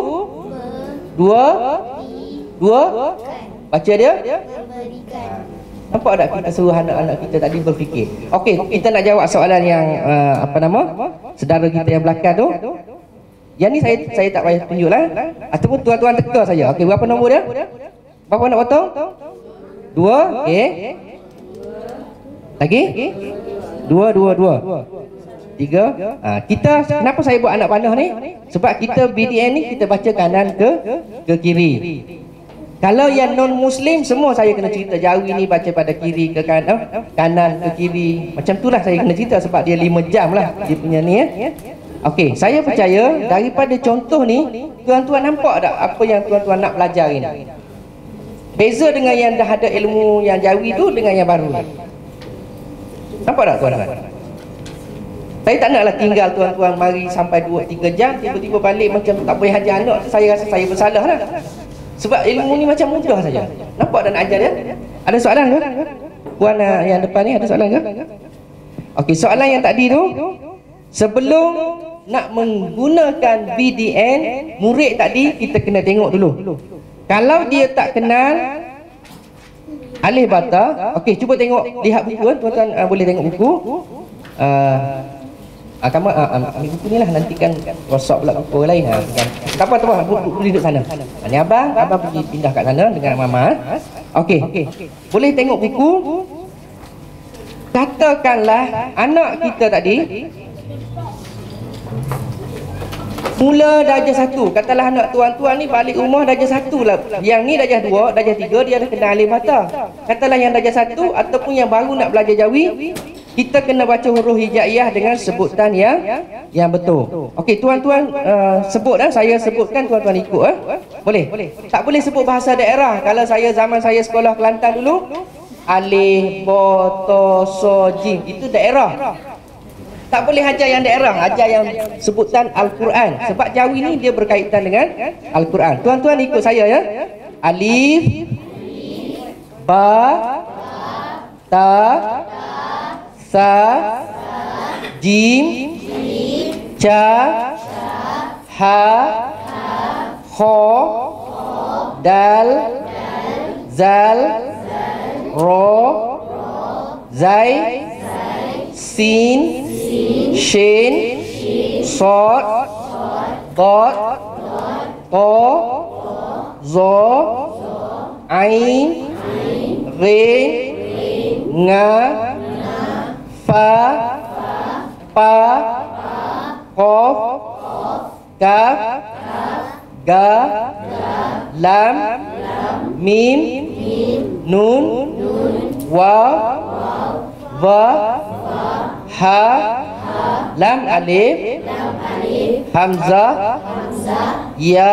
baca dia. Nampak tak kita suruh anak-anak kita tadi berfikir. Okey, kita nak jawab soalan yang saudara kita yang belakang tu. Yang ni saya tak payah tunjuk lah. Ataupun tuan-tuan teka saja. Okey, berapa nombor dia? Berapa nak potong? 2. Okey. Lagi? 2. 3. Kita kenapa saya buat anak panah ni? Sebab kita BDN ni kita baca kanan ke kiri. Kalau yang non muslim semua saya kena cerita. Jawi ni baca pada kiri ke kanan ke kiri. Macam itulah saya kena cerita sebab dia 5 jam lah dia punya ni Okey, saya percaya daripada contoh ni tuan-tuan nampak tak apa yang tuan-tuan nak belajar ini. Beza dengan yang dah ada ilmu yang Jawi tu dengan yang baru. Nampak tak tuan-tuan? Saya tak naklah tinggal tuan-tuan mari sampai 2-3 jam tiba-tiba balik macam tak boleh ajar anak. Saya rasa saya bersalah lah. Sebab ilmu ni macam mudah saja. Nampak dan ajar dia? Ada soalan ke? Puan yang depan ni ada soalan ke? Okey, soalan yang tadi tu, sebelum nak menggunakan BDN, murid tadi kita kena tengok dulu. Kalau dia tak kenal alif bata, okey cuba tengok, lihat buku tuan-tuan boleh tengok buku. Kamu ambil buku ni lah, nanti kan rosak pula buku lain tak apa, buku duduk sana. Ni abang pergi pindah kat sana dengan mama. Okey, boleh tengok buku. Katakanlah anak kita tadi mula darjah 1. Katalah anak tuan-tuan ni balik rumah darjah 1 lah. Yang ni darjah 2, darjah 3 dia dah kena alif bata. Katalah yang darjah 1 ataupun yang baru nak belajar Jawi, kita kena baca huruf hijaiyah dengan sebutan yang betul. Okey, tuan-tuan sebut saya sebutkan tuan-tuan ikut Boleh? Tak boleh sebut bahasa daerah. Kalau zaman saya sekolah Kelantan dulu, alif, ba, ta, sa, jim itu daerah. Tak boleh ajar yang daerah, ajar yang sebutan Al-Quran. Sebab Jawi ni dia berkaitan dengan Al-Quran. Tuan-tuan ikut saya ya. Alif, ba, ta, sa, jim, ca, ha, kha, dal, zal, ro, zai, sin, shin, sod, dot, to, zo, ain, re, nga, fa, pa, qaf, kaf, ga, lam, mim, nun, waw, va, ha, lam alif, hamzah, ya,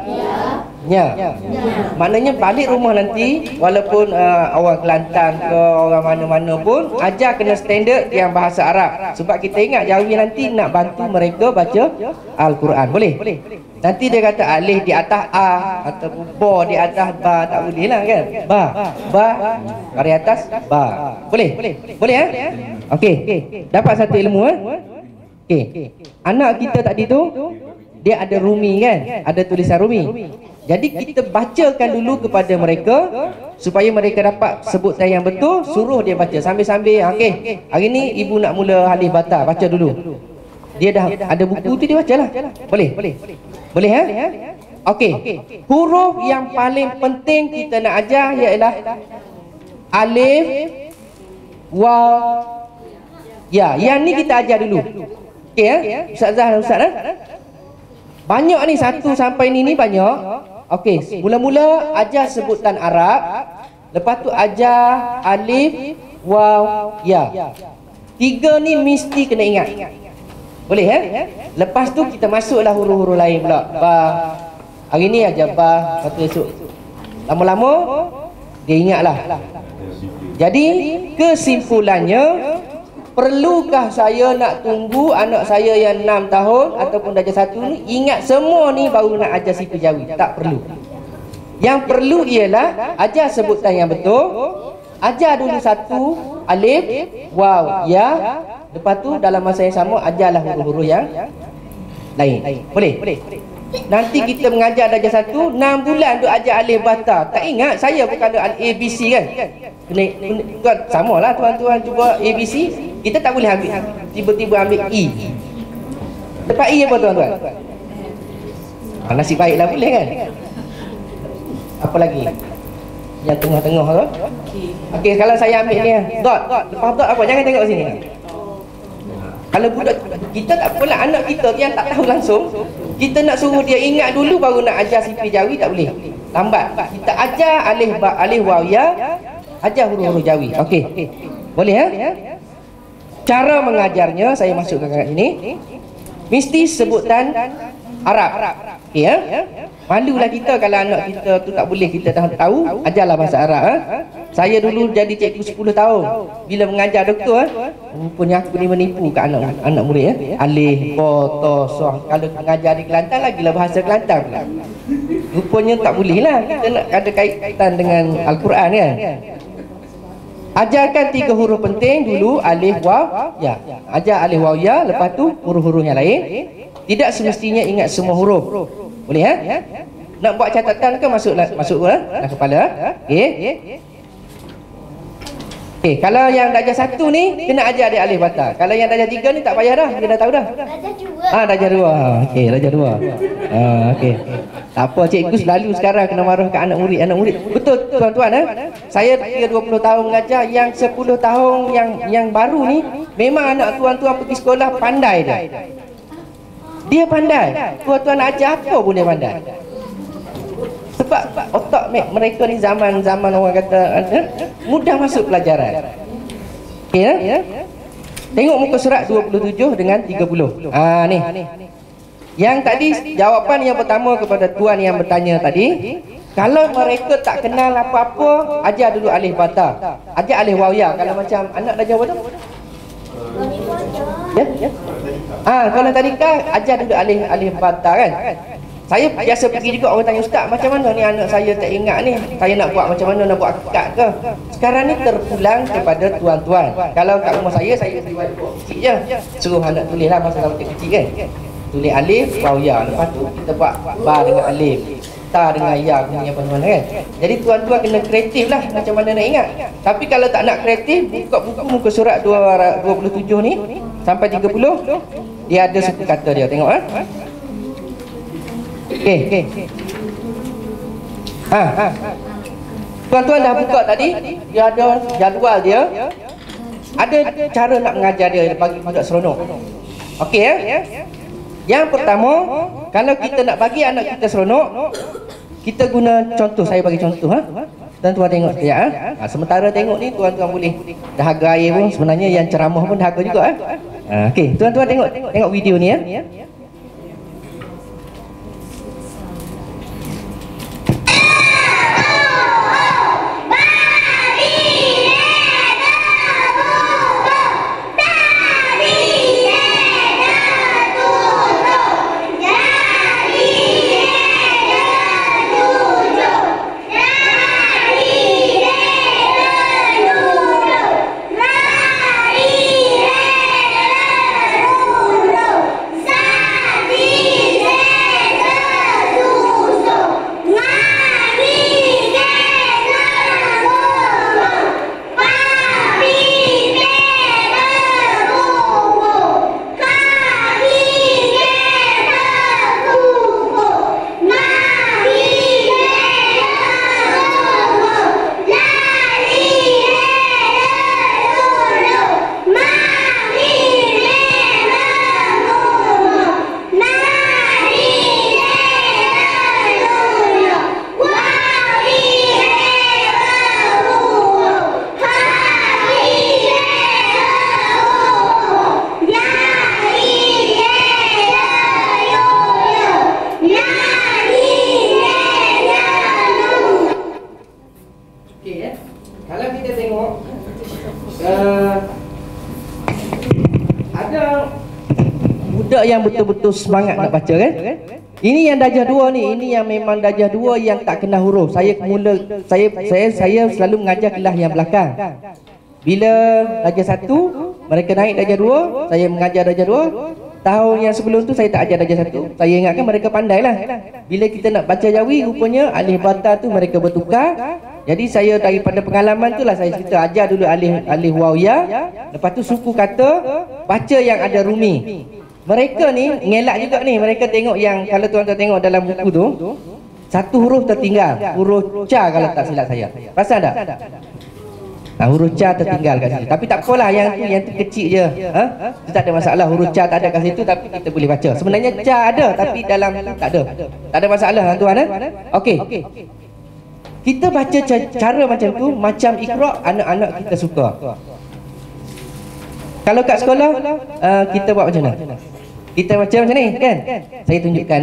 nya. Maknanya balik rumah nanti, walaupun orang Kelantan ke orang mana-mana pun, ajar kena standard yang bahasa Arab. Sebab kita ingat Jawi nanti nak bantu mereka baca Al-Quran. Boleh? Nanti dia kata alif di atas a ataupun ba di atas ba, tak boleh lah kan? Ba dari atas ba. Boleh? Boleh Okey. Dapat satu ilmu Okey. Anak kita tadi tu dia ada rumi kan? Ada tulisan rumi. Jadi kita bacakan dulu kepada mereka supaya mereka dapat sebutan yang betul, suruh dia baca sambil-sambil. Okey. Hari ni ibu nak mula alif bata, baca dulu. Dia dah ada buku tu, dia bacalah. Boleh? Boleh Okey. Huruf yang paling penting kita nak ajar ialah alif, waw, ya. Yang ni kita ajar dulu. Okey Ustazah dan Ustaz banyak ni, 1 sampai ni banyak. Okey, mula-mula ajar sebutan Arab, lepas tu ajar alif, waw, ya. 3 ni mesti kena ingat. Boleh Lepas tu kita masuklah huruf-huruf lain pula. Ba. Hari ni ajar ba, lepas tu esok lama-lama dia ingatlah. Jadi kesimpulannya, perlukah saya nak tunggu anak saya yang 6 tahun ataupun darjah 1 ni ingat semua ni baru nak ajar sifat Jawi? Tak perlu. Yang perlu ialah ajar sebutan yang betul. Ajar dulu 1 alif, waw, ya. Lepas tu dalam masa yang sama ajarlah huruf-huruf yang lain. Boleh? Nanti kita mengajar darjah 1, 6 bulan duk ajar alif bata. Tak ingat saya bukan ada ABC kan? Tuan samalah tuan-tuan cuba ABC. Kita tak boleh ambil tiba-tiba ambil E. Lepas E apa tuan-tuan? Nasib baiklah boleh kan? Apa lagi? Yang tengah-tengah tu. Okey, kalau saya ambil ni dot. Lepas dot apa? Jangan tengok sini. Kalau budak kita tak apalah, anak kita yang tak tahu langsung, kita nak suruh dia ingat dulu baru nak ajar sifat Jawi tak boleh. Lambat. Kita ajar alif ba, alif waw ya, ajar huruf-huruf Jawi. Okey. Boleh Cara mengajarnya saya masukkan kat sini. Mesti sebutan Arab. Okey Malulah kita kalau anak kita tu tak boleh kita dah tahu, ajarlah bahasa Arab. Saya dulu jadi cikgu 10 tahun. Bila mengajar doktor rupanya aku ni menipu kat anak murid Alif, ba, ta, sa. Kalau mengajar di Kelantan lagilah bahasa Kelantan pula. Rupanya tak boleh lah. Kita nak ada kaitan dengan Al-Quran kan. Ajarkan 3 huruf penting dulu, alif, waw, ya. Ajar alif, waw, ya. Lepas tu huruf-huruf yang lain. Tidak semestinya ingat semua huruf. Boleh Nak buat catatan ke masuk dalam kepala. Okey, kalau yang darjah 1 ni kena ajar dia alif bata. Kalau yang darjah 3 ni tak payah dah, dia dah tahu dah. Darjah 2. Okey, darjah 2. Okey. Tak apa, cikgu selalu sekarang kena marah kat anak murid. Betul tuan-tuan Saya 20 tahun mengajar, yang 10 tahun yang baru ni memang anak tuan-tuan pergi sekolah pandai dia. Dia pandai. Tuan-tuan ajar apa pun dia pandai. Sebab otak mereka ni zaman orang kata mudah masuk pelajaran. Okey Tengok muka surat 27 dengan 30. Ni. Yang tadi jawapan yang pertama kepada tuan yang bertanya tadi, kalau mereka tak kenal apa-apa, ajar dulu alif bata. Ajar alif waw ya. Kalau macam anak dah jawab tu? Kalau tadika ajar dulu alif bata kan. Saya biasa pergi juga, orang tanya, Ustaz macam mana ni anak saya tak ingat ni, saya nak buat macam mana, nak buat akad ke? Sekarang ni terpulang kepada tuan-tuan. Kalau kat rumah saya buat kecil je, suruh anak tulis lah masa kecil kan. Tulis alif, waw ya. Lepas tu kita buat ba dengan alif, ta dengan ya, punya apa-apa kan. Jadi tuan-tuan kena kreatif lah macam mana nak ingat. Tapi kalau tak nak kreatif, buka buku muka surat 27 ni sampai 30, dia ada suku kata dia, tengok Okey. Tuan-tuan dah buka tadi, dia ada jadual dia. Ada cara nak mengajar dia bagi budak seronok. Okey Yang pertama, kalau kita nak bagi anak kita seronok, kita guna contoh, saya bagi contoh Tuan-tuan tengok sekejap sementara tengok ni tuan-tuan boleh dahaga air pun, sebenarnya yang ceramah pun dahaga juga okey, tuan-tuan tengok video ni Kalau kita tengok ada budak yang betul-betul semangat nak baca kan. Ini yang darjah 2 ni, ini yang memang darjah 2 yang tak kenal huruf. Saya selalu mengajar kelas yang belakang. Bila darjah 1 mereka naik darjah 2, saya mengajar darjah 2. Tahun yang sebelum tu saya tak ajar darjah 1. Saya ingatkan mereka pandai lah. Bila kita nak baca Jawi, rupanya alif bata tu mereka bertukar. Jadi saya daripada pengalaman tu lah saya cerita, ajar dulu alif waw ya. Lepas tu suku kata baca yang ada rumi. Mereka ni ngelak juga ni. Mereka tengok yang, kalau tuan-tuan tengok dalam buku tu, satu huruf tertinggal, huruf ca kalau tak silap saya. Perasan tak? Huruf ca tertinggal kat situ. Tapi tak apalah, yang tu kecil je. Itu tak ada masalah. Huruf ca tak ada kat situ tapi kita boleh baca. Sebenarnya ca ada tapi dalam tu tak ada. Tak ada masalah tuan. Okey. Kita baca cara macam tu, macam Iqra, anak-anak kita suka. Kalau kat sekolah kita buat macam mana? Kita baca macam ni kan? Saya tunjukkan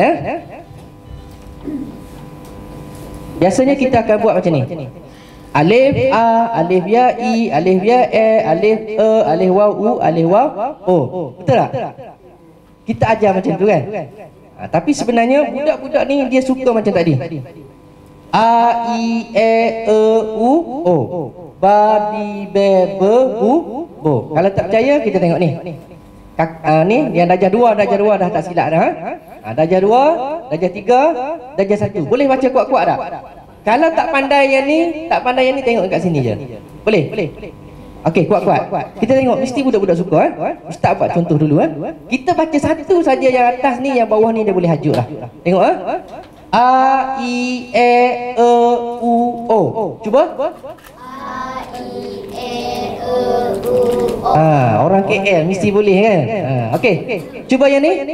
biasanya kita akan buat macam ni. Alif A, alif ya I, alif ya E, alif E, alif waw U, alif waw O. Betul tak? Kita ajar macam tu kan? Tapi sebenarnya budak-budak ni dia suka macam tadi. A, I, E, U, O. Ba, di, be, be, bu, bo. Kalau tak percaya kita tengok ni. Ni yang darjah 2 dah tak silap dah. Darjah 2, darjah 3, darjah 1. Boleh baca kuat-kuat tak? Kalau tak pandai yang ni, tengok kat sini je. Boleh? Okey, kuat-kuat. Kita tengok, mesti budak-budak suka Ustaz buat contoh dulu Kita baca satu saja yang atas ni, yang bawah ni dia boleh hajuk lah. Tengok A, I, E, U, O. Cuba. A, I, E, U, O. Orang KL mesti boleh kan? Okey. Cuba yang ni.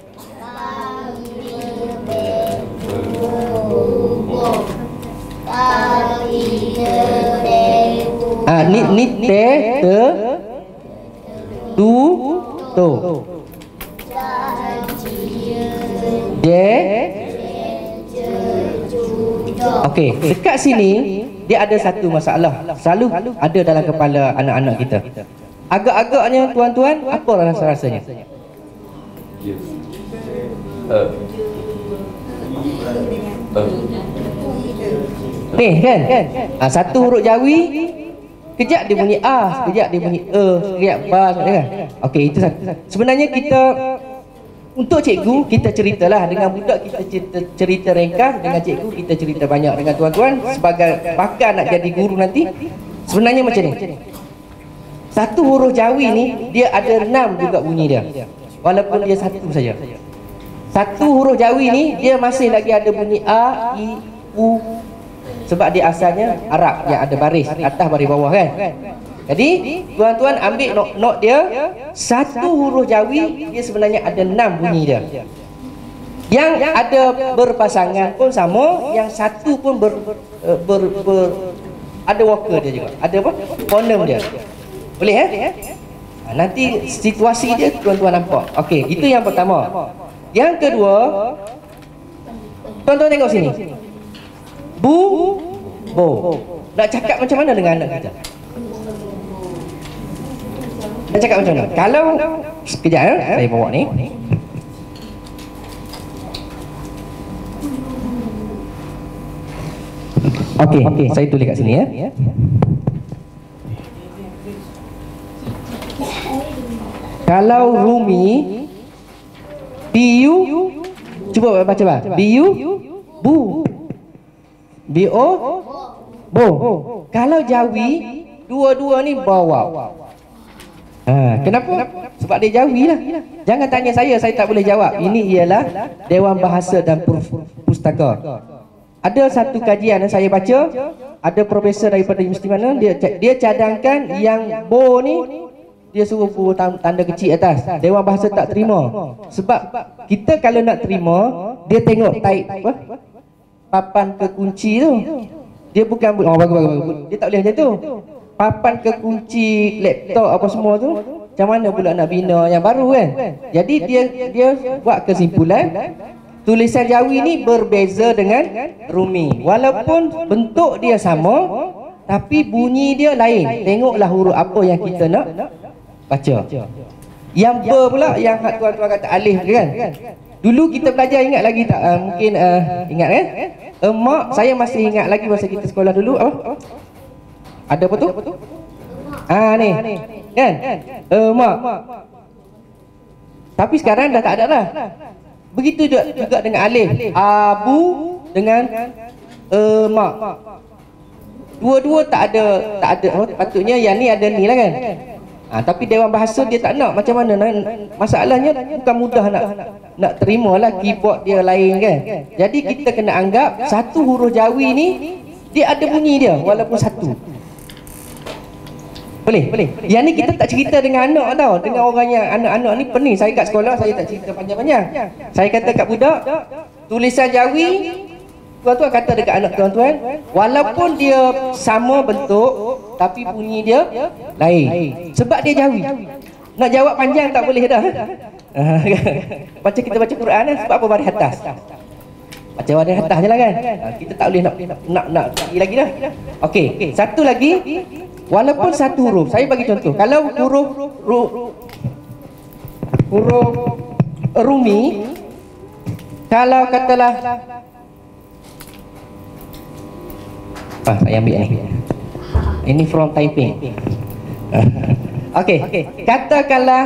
Ni te tu to de. Okey, dekat sini dia ada satu masalah selalu ada dalam kepala anak-anak kita. Agak-agaknya tuan-tuan, apa rasa-rasanya? Ni kan? Satu huruf Jawi, kejap dia bunyi A, kejap dia bunyi E, kejap ba, kan? Okey, itu satu. Sebenarnya kita, untuk cikgu kita ceritalah dengan budak, kita cerita ringkas, dengan cikgu kita cerita banyak, dengan tuan-tuan sebagai bakal nak jadi guru nanti. Sebenarnya macam ni. Satu huruf Jawi ni dia ada 6 juga bunyi dia. Walaupun dia satu saja. Satu huruf Jawi ni dia masih lagi ada bunyi A, I, U. Sebab dia asalnya Arab yang ada baris atas baris bawah kan. Jadi tuan-tuan ambil not dia, satu huruf Jawi dia sebenarnya ada 6 bunyi dia. Yang ada berpasangan pun sama, yang satu pun ada worker dia juga. Ada apa? Fonem dia. Boleh nanti situasi dia tuan-tuan nampak. Okey, itu yang pertama. Yang kedua, tuan-tuan tengok sini. Bu, bo. Nak cakap macam mana dengan anak kita? Nak cakap macam mana? Kalau sekejap saya bawa ni. Okey, saya tulis kat sini ya. Kalau Rumi BU, cuba baca bah. BU bu. BO bo. Kalau Jawi dua-dua ni bawa. Kenapa? Sebab dia Jawi lah. Jangan tanya saya tak boleh jawab. Ini ialah Dewan Bahasa dan Pustaka. Ada satu kajian yang saya baca, ada profesor daripada universiti mana, dia cadangkan yang bo ni dia suruh tanda kecil atas. Dewan Bahasa tak terima. Sebab kita kalau nak terima, dia tengok type apa? Papan kekunci tu. Dia bukan bagus. Dia tak boleh macam tu. Papan kekunci laptop apa semua tu, macam mana pula nak bina yang baru kan? Jadi dia buat kesimpulan, tulisan Jawi ni berbeza dengan Rumi. Walaupun bentuk dia sama, tapi bunyi dia lain. Tengoklah huruf apa yang kita nak baca. Yang ber pula, yang tuan-tuan kata alif kan? Dulu kita belajar, ingat lagi tak? Mungkin ingat kan? Emak, saya masih ingat lagi masa kita sekolah dulu apa? Ada apa tu? Ni kan? Emak. Tapi sekarang dah tak ada lah. Begitu juga dengan alif. Abu dengan emak. Dua-dua tak ada. Patutnya yang ni ada ni lah kan? Tapi Dewan Bahasa dia tak nak. Macam mana? Masalahnya bukan mudah nak terima lah, keyboard dia lain kan. Jadi kita kena anggap satu huruf Jawi ni dia ada bunyi dia walaupun satu. Boleh? Yang ni kita tak cerita dengan anak tau. Dengan orang yang anak-anak ni pening. Saya kat sekolah saya tak cerita panjang-panjang. Saya kata kat budak, tulisan Jawi, tuan-tuan kata dekat anak tuan-tuan, walaupun dia sama bentuk tapi bunyi dia lain. Sebab dia Jawi. Nak jawab panjang tak boleh dah. Kita baca Quran kan, sebab apa baris atas? Baca baris atas je lah kan. Kita tak boleh nak lagi dah. Okey, satu lagi. Walaupun satu huruf, saya bagi contoh. Kalau huruf Rumi, kalau katalah saya ambil ni. Ini from typing. Okey, katakanlah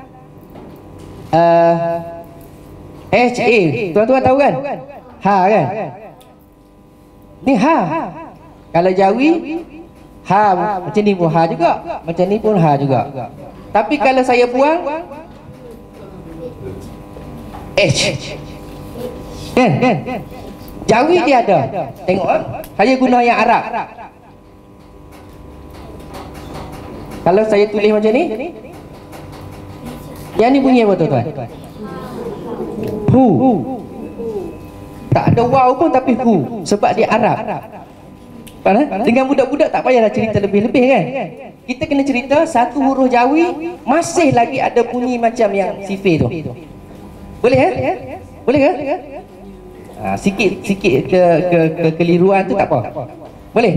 HA, tuan-tuan tahu kan? Ha kan? Ni ha. Kalau Jawi ha, macam ni pun ha juga. Macam ni pun ha juga. Tapi kalau saya buang H. Kan? Jawi dia ada. Tengok saya guna yang Arab. Kalau saya tulis macam ni, yang ni bunyi apa tuan-tuan? Hu. Tak ada waw pun tapi hu. Sebab dia Arab. Dengan budak-budak tak payahlah cerita lebih-lebih kan. Kita kena cerita satu huruf Jawi masih lagi ada bunyi macam yang sifir tu. Boleh Boleh ke? Sikit kekeliruan tu tak apa. Boleh.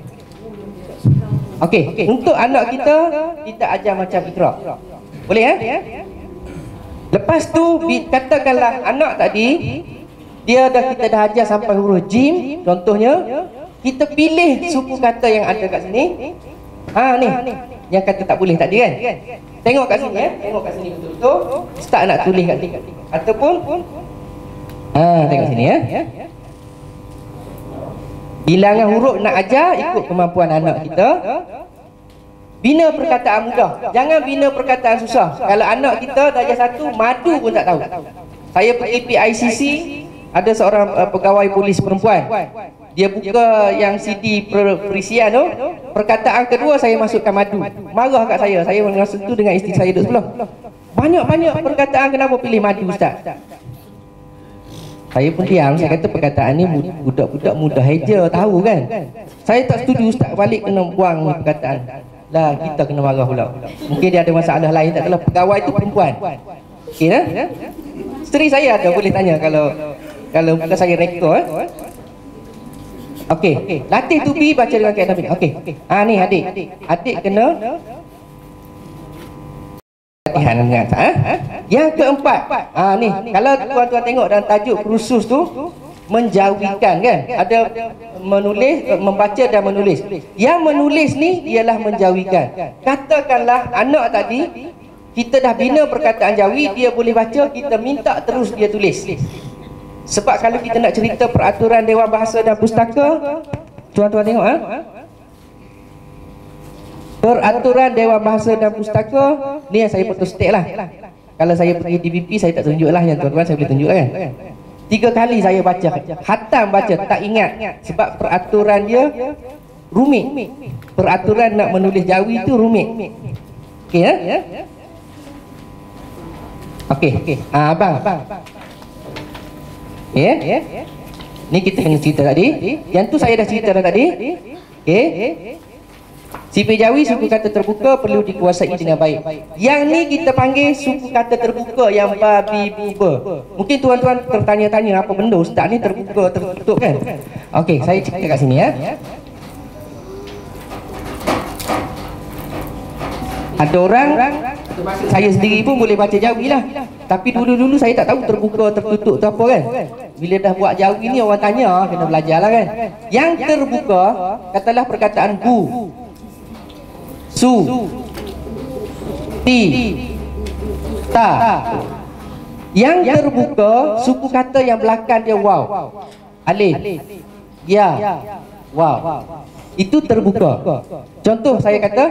Okey, untuk anak kita ajar macam Iqra. Boleh Lepas tu katakanlah anak tadi kita dah ajar sampai huruf jim contohnya. Kita pilih suku kata yang ada kat sini. Ni yang kata tak boleh tadi kan. Tengok kat sini Tengok kat sini betul-betul. Start nak tulis kat sini. Ataupun tengok sini bilangan huruf nak ajar ikut kemampuan anak kita. Bina perkataan mudah. Jangan bina perkataan susah. Kalau anak kita darjah 1 madu pun tak tahu. Saya pergi PICC, ada seorang pegawai polis perempuan. Dia buka yang CD perisian tu, perkataan kedua saya masukkan madu. Marah kat saya. Saya masa tu dengan isteri saya duduk sebelah. Banyak-banyak perkataan, kenapa pilih madu ustaz? Saya pun diam, saya kata perkataan ni budak-budak muda heja tahu kan. Saya tak setuju ustaz balik kena buang ni perkataan. Lah kita kena marah pula. Mungkin dia ada masalah lain, tak kala pegawai tu perempuan. Okey dah? Isteri saya ada boleh tanya kalau bukan saya rekod Okey, latih to be baca dengan kaedah fiqh. Okey. Ni adik. Adik kena latihan ingat Yang keempat, ni kalau tuan-tuan tengok dalam tajuk kursus tu menjauhikan kan, ada menulis, membaca dan menulis. Yang menulis ni ialah menjauhikan. Katakanlah anak tadi kita dah bina perkataan jawi, dia boleh baca, kita minta terus dia tulis. Sebab kalau kita nak cerita peraturan Dewan Bahasa dan Pustaka, tuan-tuan tengok peraturan Dewan Bahasa dan Pustaka ni yang saya photostat lah. Kalau saya pergi DBP saya tak tunjuk lah, yang tuan-tuan saya boleh tunjuk kan. 3 kali saya baca, khatam baca, tak ingat. Sebab peraturan dia rumit. Peraturan nak menulis jawi tu rumit. Okey Okey. Abang. Ni kita kena cerita tadi. Yang tu saya dah cerita dah tadi. Okey. Sipil Jawi suku kata terbuka perlu dikuasai dengan baik. Yang ni kita panggil suku kata terbuka yang babi buba. Mungkin tuan-tuan tertanya-tanya apa benda ustaz ni terbuka tertutup kan? Okey, saya cerita kat sini Ada orang, saya sendiri pun boleh baca Jawi lah. Tapi dulu-dulu saya tak tahu terbuka tertutup tu apa kan. Bila dah buat Jawi ni orang tanya, kena belajar lah kan. Yang terbuka, katalah perkataan bu, su, ti, ta. Yang terbuka, suku kata yang belakang dia waw, alif, ya, waw. Itu terbuka. Contoh saya kata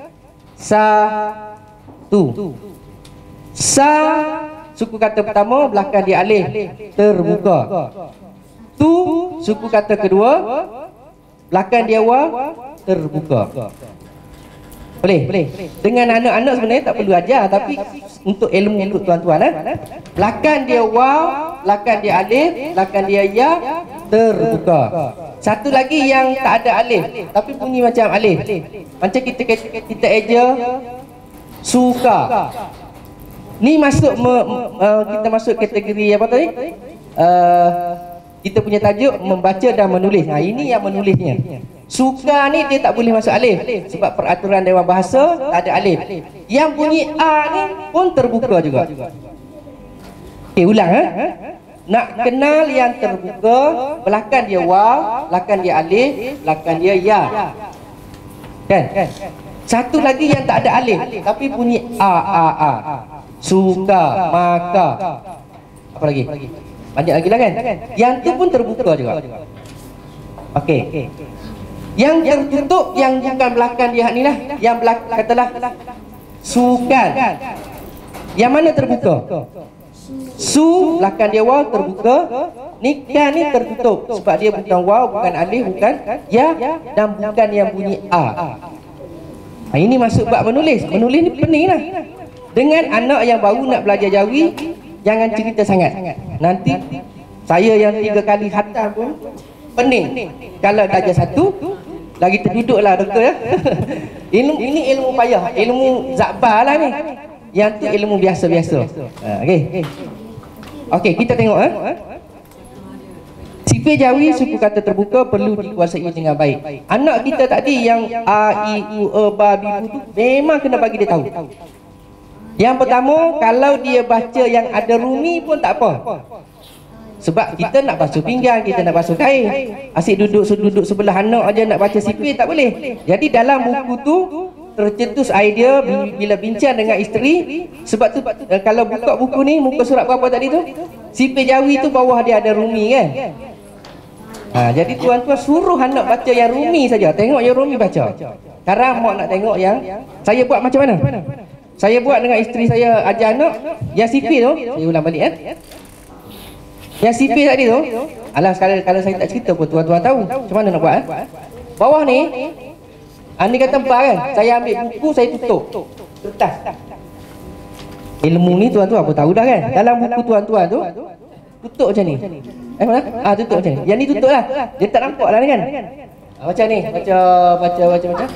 satu. Sa, suku kata pertama, belakang dia alif, terbuka. Tu, suku kata kedua, belakang dia waw, terbuka. Boleh. Dengan anak-anak sebenarnya tak perlu ajar, tapi untuk ilmu untuk tuan-tuan belakang dia waw, belakang dia alif, belakang dia ya, terbuka. Satu lagi yang tak ada alif tapi bunyi macam alif. Macam kita eja suka. Ni masuk kita masuk kategori apa tadi? Kita punya tajuk membaca dan menulis. Ini yang menulisnya. Suka ni dia tak boleh masuk alif sebab peraturan Dewan Bahasa tak ada alif. Yang bunyi a ni pun terbuka juga. Okey, ulang Nak kenal yang terbuka, belakang dia waw, belakang dia alif, belakang dia ya. Kan? Satu lagi yang tak ada alif tapi bunyi a. Suka, maka. Apa lagi? Banyak lagi lah kan? Yang tu pun terbuka juga. Okey. Yang tertutup yang bukan belakang dia ni lah. Yang belakang katalah sukan. Yang mana terbuka? Su, belakang dia waw, terbuka. Nikah ni tertutup sebab dia bukan waw, bukan alif, bukan ya, dan bukan yang bunyi a. Ini masuk bab menulis. Menulis ni pening lah. Dengan anak yang baru nak belajar Jawi, jangan cerita sangat. Nanti saya yang 3 kali khatam pun pening. Kalau darjah 1 lagi terduduklah doktor ya. Ini ilmu payah, ilmu zakbar lah ni. Yang tu ilmu biasa-biasa. Okey, kita tengok Sipil Jawi suku kata terbuka perlu dikuasai dengan baik. Anak kita tadi yang a, i, u, e, ba, bi, bu tu memang kena bagi dia tahu. Yang pertama, kalau dia baca yang ada rumi pun tak apa. Sebab kita nak basuh pinggang, kita nak basuh kain. Asyik duduk sebelah anak aja nak baca sipil tak boleh. Jadi dalam buku tu tercetus idea bila bincang dengan isteri. Sebab tu kalau buka buku ni, muka surat berapa tadi tu? Sipil Jawi tu bawah dia ada rumi kan. Jadi tuan-tuan suruh anak baca yang rumi saja. Tengok yang rumi baca. Sekarang mak nak tengok yang saya buat macam mana? Saya buat dengan isteri saya ajar anak yang sipil tu. Saya ulang balik Yang sipil tadi tu, alah kalau saya tak cerita pun tuan-tuan tahu. Macam mana nak buat Bawah ni, ni kata 4 kan. Saya ambil buku, saya tutup kertas. Ilmu ni tuan-tuan apa tahu dah kan. Dalam buku tuan-tuan tu tutup macam ni. Mana? Tutup macam ni. Yang ni tutup lah. Dia tak nampak lah ni kan. Macam ni. Macam.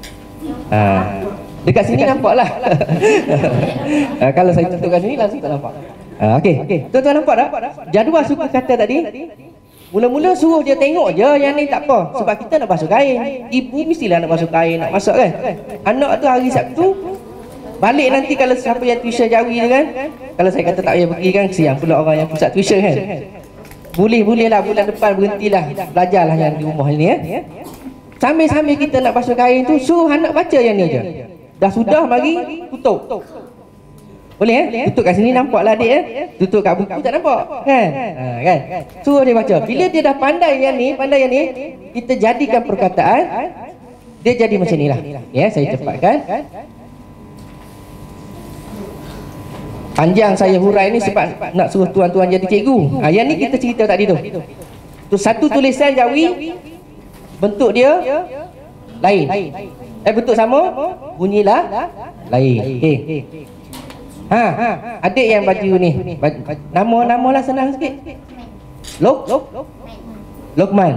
Dekat sini nampak lah. Kalau saya tutup kat sini langsung tak nampak. Okey. Tuan-tuan nampak tak? Jadual suka kata tadi. Mula-mula suruh dia tengok je yang ni tak apa. Sebab kita nak basuh kain. Ibu mestilah nak basuh kain, nak masak kan. Anak tu hari Sabtu balik nanti kalau siapa yang tuition Jawi tu kan. Kalau saya kata tak payah pergi kan, kesian pula orang yang pusat tuition kan. Boleh lah bulan depan berhentilah. Belajarlah yang di rumah ni Sambil-sambil kita nak basuh kain tu, suruh anak baca yang ni je. Dah sudah mari tutup. Boleh tutup kat sini nampak lah adik tutup kat buku tak nampak kan. Kan suruh dia baca. Bila dia dah pandai yang ni, kita jadikan perkataan dia jadi macam ni lah. Saya cepatkan. Panjang saya hurai ni sebab nak suruh tuan-tuan jadi cikgu. Yang ni kita cerita tadi tu. Tu satu tulisan Jawi, bentuk dia lain. Bentuk sama, bunyilah lain. Okey. Adik yang baju ni, nama lah senang sikit. Lokman.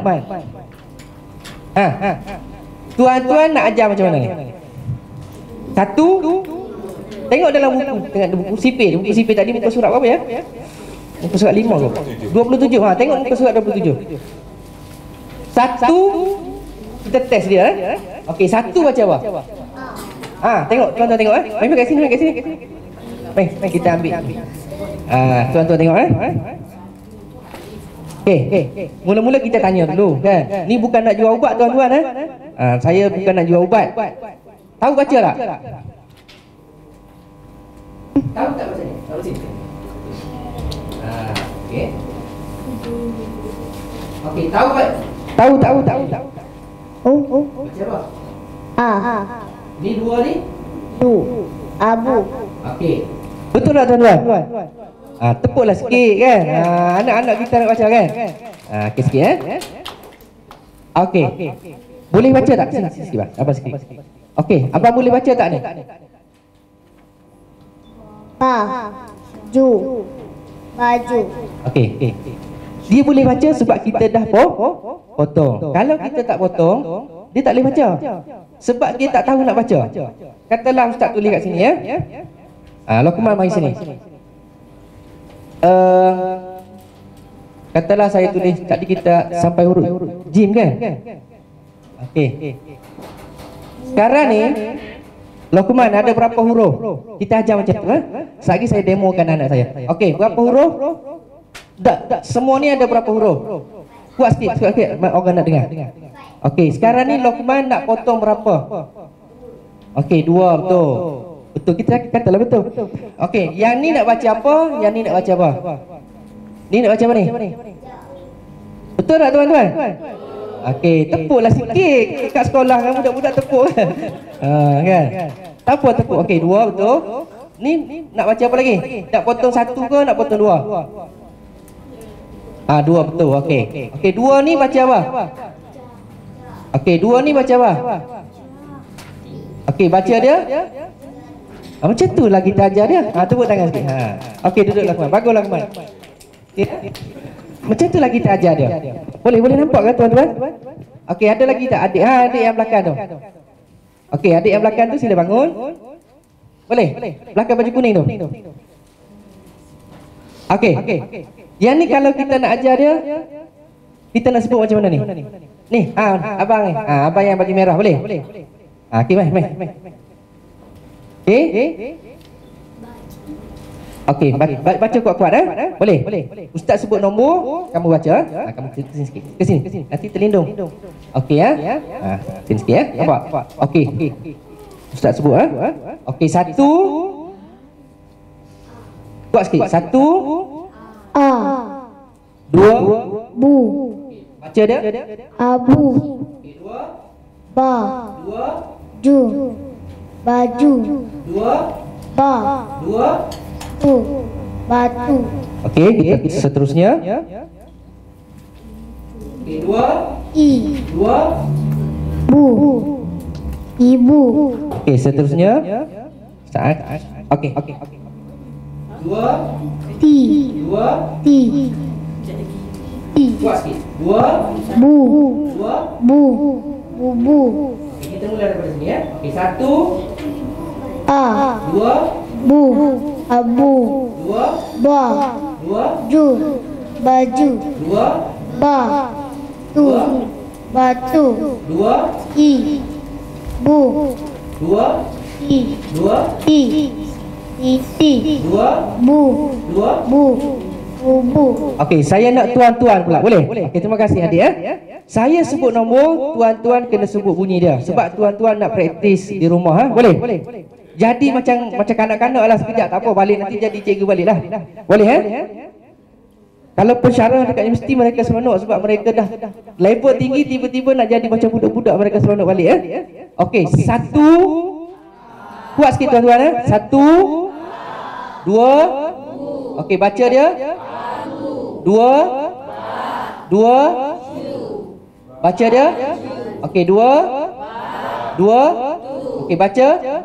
Tuan-tuan nak ajar macam mana ni? Satu, tengok dalam buku sipil. Buku sipil tadi muka surat berapa ya? Muka surat 5 ke? 27. Tengok muka surat 27. Satu, kita test dia Okey, satu baca apa? Tengok, tuan-tuan tengok Mari kat sini. Mari kita ambil. Tuan-tuan tengok Okey. Mula-mula kita tanya dulu kan. Ni bukan nak jual ubat tuan-tuan saya bukan nak jual ubat. Tahu baca tak? Tahu tak baca ni? Tahu sini. Okey. Okey, tahu tak? Tahu. Baca apa? Ni dua ni? Abu. Okey. Betul tak tuan-tuan? Tepuklah sikit kan. Anak-anak kita nak baca kan. Okey sikit Okey. Boleh baca tak? Sini sikit bang. Abang sikit. Okey, abang boleh baca tak ni? Baju. Okey. Dia boleh baca sebab kita dah potong. Kalau kita tak potong, dia tak boleh baca. Sebab dia tak tahu nak baca. Katalah ustaz tulis kat sini Lokman mari sini. Katalah saya tulis tadi kita sampai huruf jim kan? Okey. Sekarang ni Lokman ada berapa huruf? Kita ajar macam tu Sekejap saya demokan anak saya. Okey, berapa huruf? Tak, semua ni ada berapa huruf? Kuat sikit, orang nak dengar. Okey, sekarang ni Lokman nak potong berapa? Okey, 2 betul. Betul, kita katalah betul. Okey, yang ni nak baca apa? Yang ni nak baca apa? Ni nak baca apa ni? Betul tak tuan-tuan? Okey, tepuklah sikit. Kat sekolah kan budak-budak tepuk. Kan? Tak apa tepuk. Okey, 2 betul. Ni nak baca apa lagi? Nak potong 1 ke nak potong 2? 2 betul. Okey. Okey, 2 ni baca apa? Okey, 2 ni baca apa? Okey, baca dia. Macam tu lah kita ajar dia. Tepuk tangan sikit. Okey, duduk Lokman. Bagus Lokman. Macam tu lah kita ajar dia. Boleh nampak kan tuan-tuan? Okey, ada lagi tak adik? Adik yang belakang tu. Okey, adik yang belakang tu sila bangun. Boleh? Belakang baju kuning tu. Okey. Yang ni kalau kita nak ajar dia, kita nak sebut macam mana ni? Ni, abang ni. Abang yang baju merah boleh? Okey, mai. Okey, baca kuat-kuat Boleh? Ustaz sebut nombor, kamu baca. Kamu kesini sikit. Kesini. Nanti terlindung. Okey sini sikit nampak? Okey. Ustaz sebut Okey, 1. Kuat sikit. 1 2 Bu. Baca dia. Abu. 2 Ju. Baju. 2 Tu. Batu. Okey, kita seterusnya. Okey, 2 Bu. Ibu. Okey, seterusnya. Okey. 2 Ti. 2 Ti. Kuat sikit. Dua. Bu. Dua. Bu. Bubu. Okay, kita mula daripada sini ya. Okey, satu. A. Dua. Bu. Abu. Dua. Ba. Dua. Ju. Baju. Dua. Ba. Tu. Batu. Dua. I. Bu. Dua. I. Dua. I. Iti. Dua. Bu. Dua. Bu. Bubu. Okey, saya nak tuan-tuan pula. Boleh? Okey, terima kasih adik ya. Saya sebut nombor, tuan-tuan kena sebut bunyi dia. Sebab tuan-tuan nak praktis di rumah ha. Boleh? Jadi macam kanak-kanak lah sekejap, tak apa, balik nanti jadi cikgu balik lah. Boleh eh? Kalau pensyarah dekat universiti mereka seronok sebab mereka dah level tinggi, tiba-tiba nak jadi macam budak-budak, mereka seronok balik eh. Okey, satu. Kuat sikit tuan-tuan eh. Satu. Dua. Okey, baca dia. Dua. Dua. Baca dia. Okey, dua. Dua. Okey, baca.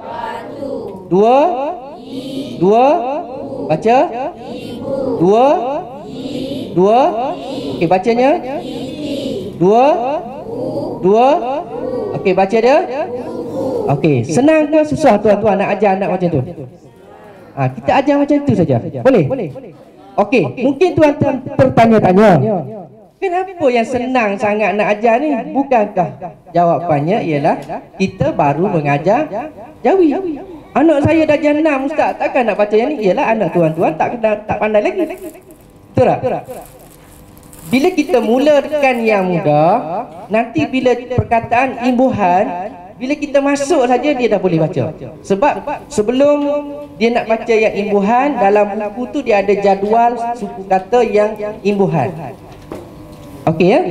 Dua. Dua. Baca. Dua. Dua. Okey, bacanya. Dua. Dua. Okey, baca dia. Okey, senang ke susah tuan-tuan nak ajar anak macam tu? Kita ajar macam tu saja. Boleh? Okey, mungkin tuan-tuan bertanya-tanya, kenapa yang senang sangat nak ajar ni? Bukankah jawapannya ialah kita baru mengajar Jawi. Anak saya dah jam 6 ustaz, takkan nak baca yang ni? Ialah anak tuan-tuan tak pandai lagi. Betul tak? Bila kita mulakan yang muda, nanti bila perkataan imbuhan, bila kita masuk saja dia dah boleh baca. Sebab sebelum dia nak baca yang imbuhan, dalam buku tu dia ada jadual suku kata yang imbuhan. Okey ya?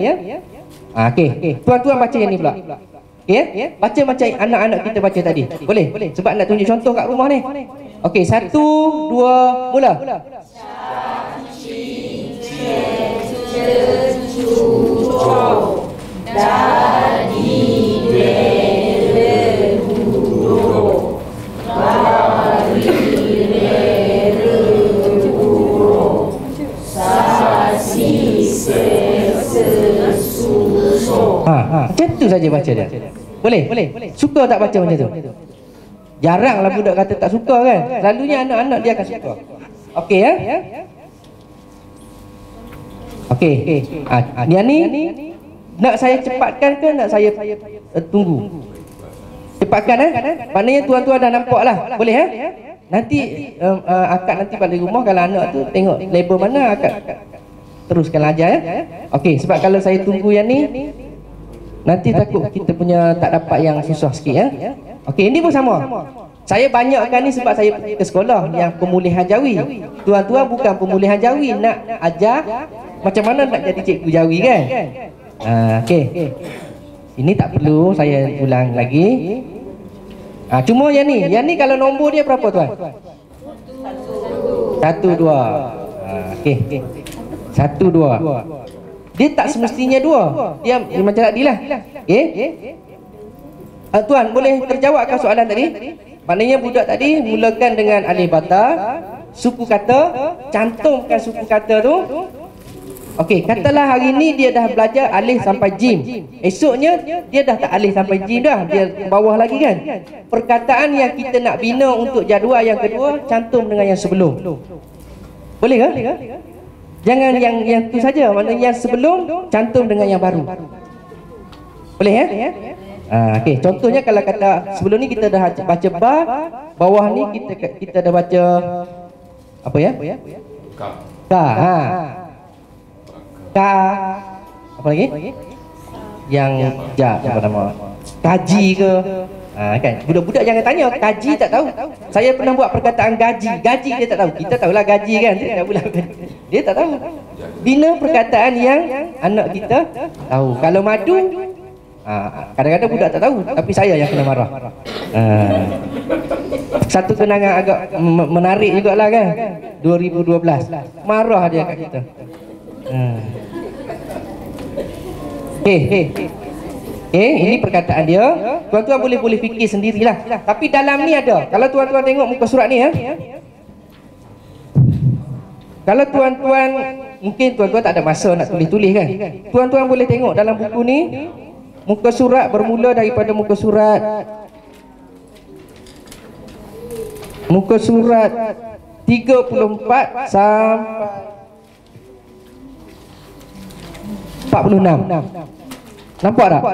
Okey. Tuan-tuan baca yang ni pula. Okey ya? Baca macam anak-anak kita baca tadi. Boleh? Sebab nak tunjuk contoh kat rumah ni. Okey, 1, 2, mula. Macam tu saja baca dia. Boleh? Suka tak baca macam tu? Jaranglah budak kata tak suka kan. Selalunya anak-anak dia akan suka. Okey ya? Okey. Dia ni nak saya cepatkan ke nak saya tunggu? Cepatkan Maknanya tuan-tuan dah nampak lah. Boleh Nanti akak nanti balik rumah kalau anak tu tengok label mana akak teruskan ajar Okey, sebab kalau saya tunggu yang ni nanti takut kita punya tak dapat yang susah sikit Okey, ini pun sama. Saya banyakkan ni sebab saya pergi ke sekolah yang pemulihan Jawi. Tuan-tuan bukan pemulihan Jawi, nak ajar macam mana nak jadi cikgu Jawi kan? Okey. Ini tak perlu saya ulang lagi. Cuma yang ni kalau nombor dia berapa tuan? 1, 2. Okey. 1, 2. Dia tak semestinya 2. Dia macam tadi lah. Okey. Tuan boleh terjawabkan soalan tadi? Maknanya budak tadi mulakan dengan alif bata, suku kata, cantumkan suku kata tu. Okey, katalah hari ni dia dah belajar alif sampai jim. Esoknya dia dah tak alif sampai jim dah, dia ke bawah lagi kan. Perkataan yang kita nak bina untuk jadual yang kedua, cantum dengan yang sebelum. Boleh ke? Jangan yang tu saja, maknanya yang sebelum cantum dengan yang baru. Boleh okey, contohnya kalau kata sebelum ni kita dah baca ba, bawah ni kita dah baca apa ya? Ka. Ka. Apa lagi? Yang apa nama? Kaji ke? Kan budak-budak jangan tanya kaji tak tahu. Saya pernah buat perkataan gaji dia tak tahu. Kita tahulah gaji kan, dia tak tahu. Bina perkataan yang anak kita tahu. Kalau madu, kadang-kadang budak tak tahu, tapi saya yang kena marah. Satu kenangan agak menarik jugalah kan, 2012 marah dia kat kita. Ini perkataan dia. Tuan-tuan boleh fikir sendirilah. Tapi dalam ni ada. Kalau tuan-tuan tengok muka surat ni Kalau tuan-tuan mungkin tuan-tuan tak ada masa nak tulis-tulis kan. Tuan-tuan boleh tengok dalam buku ni, muka surat bermula daripada muka surat 34 sampai 46. Nampak tak?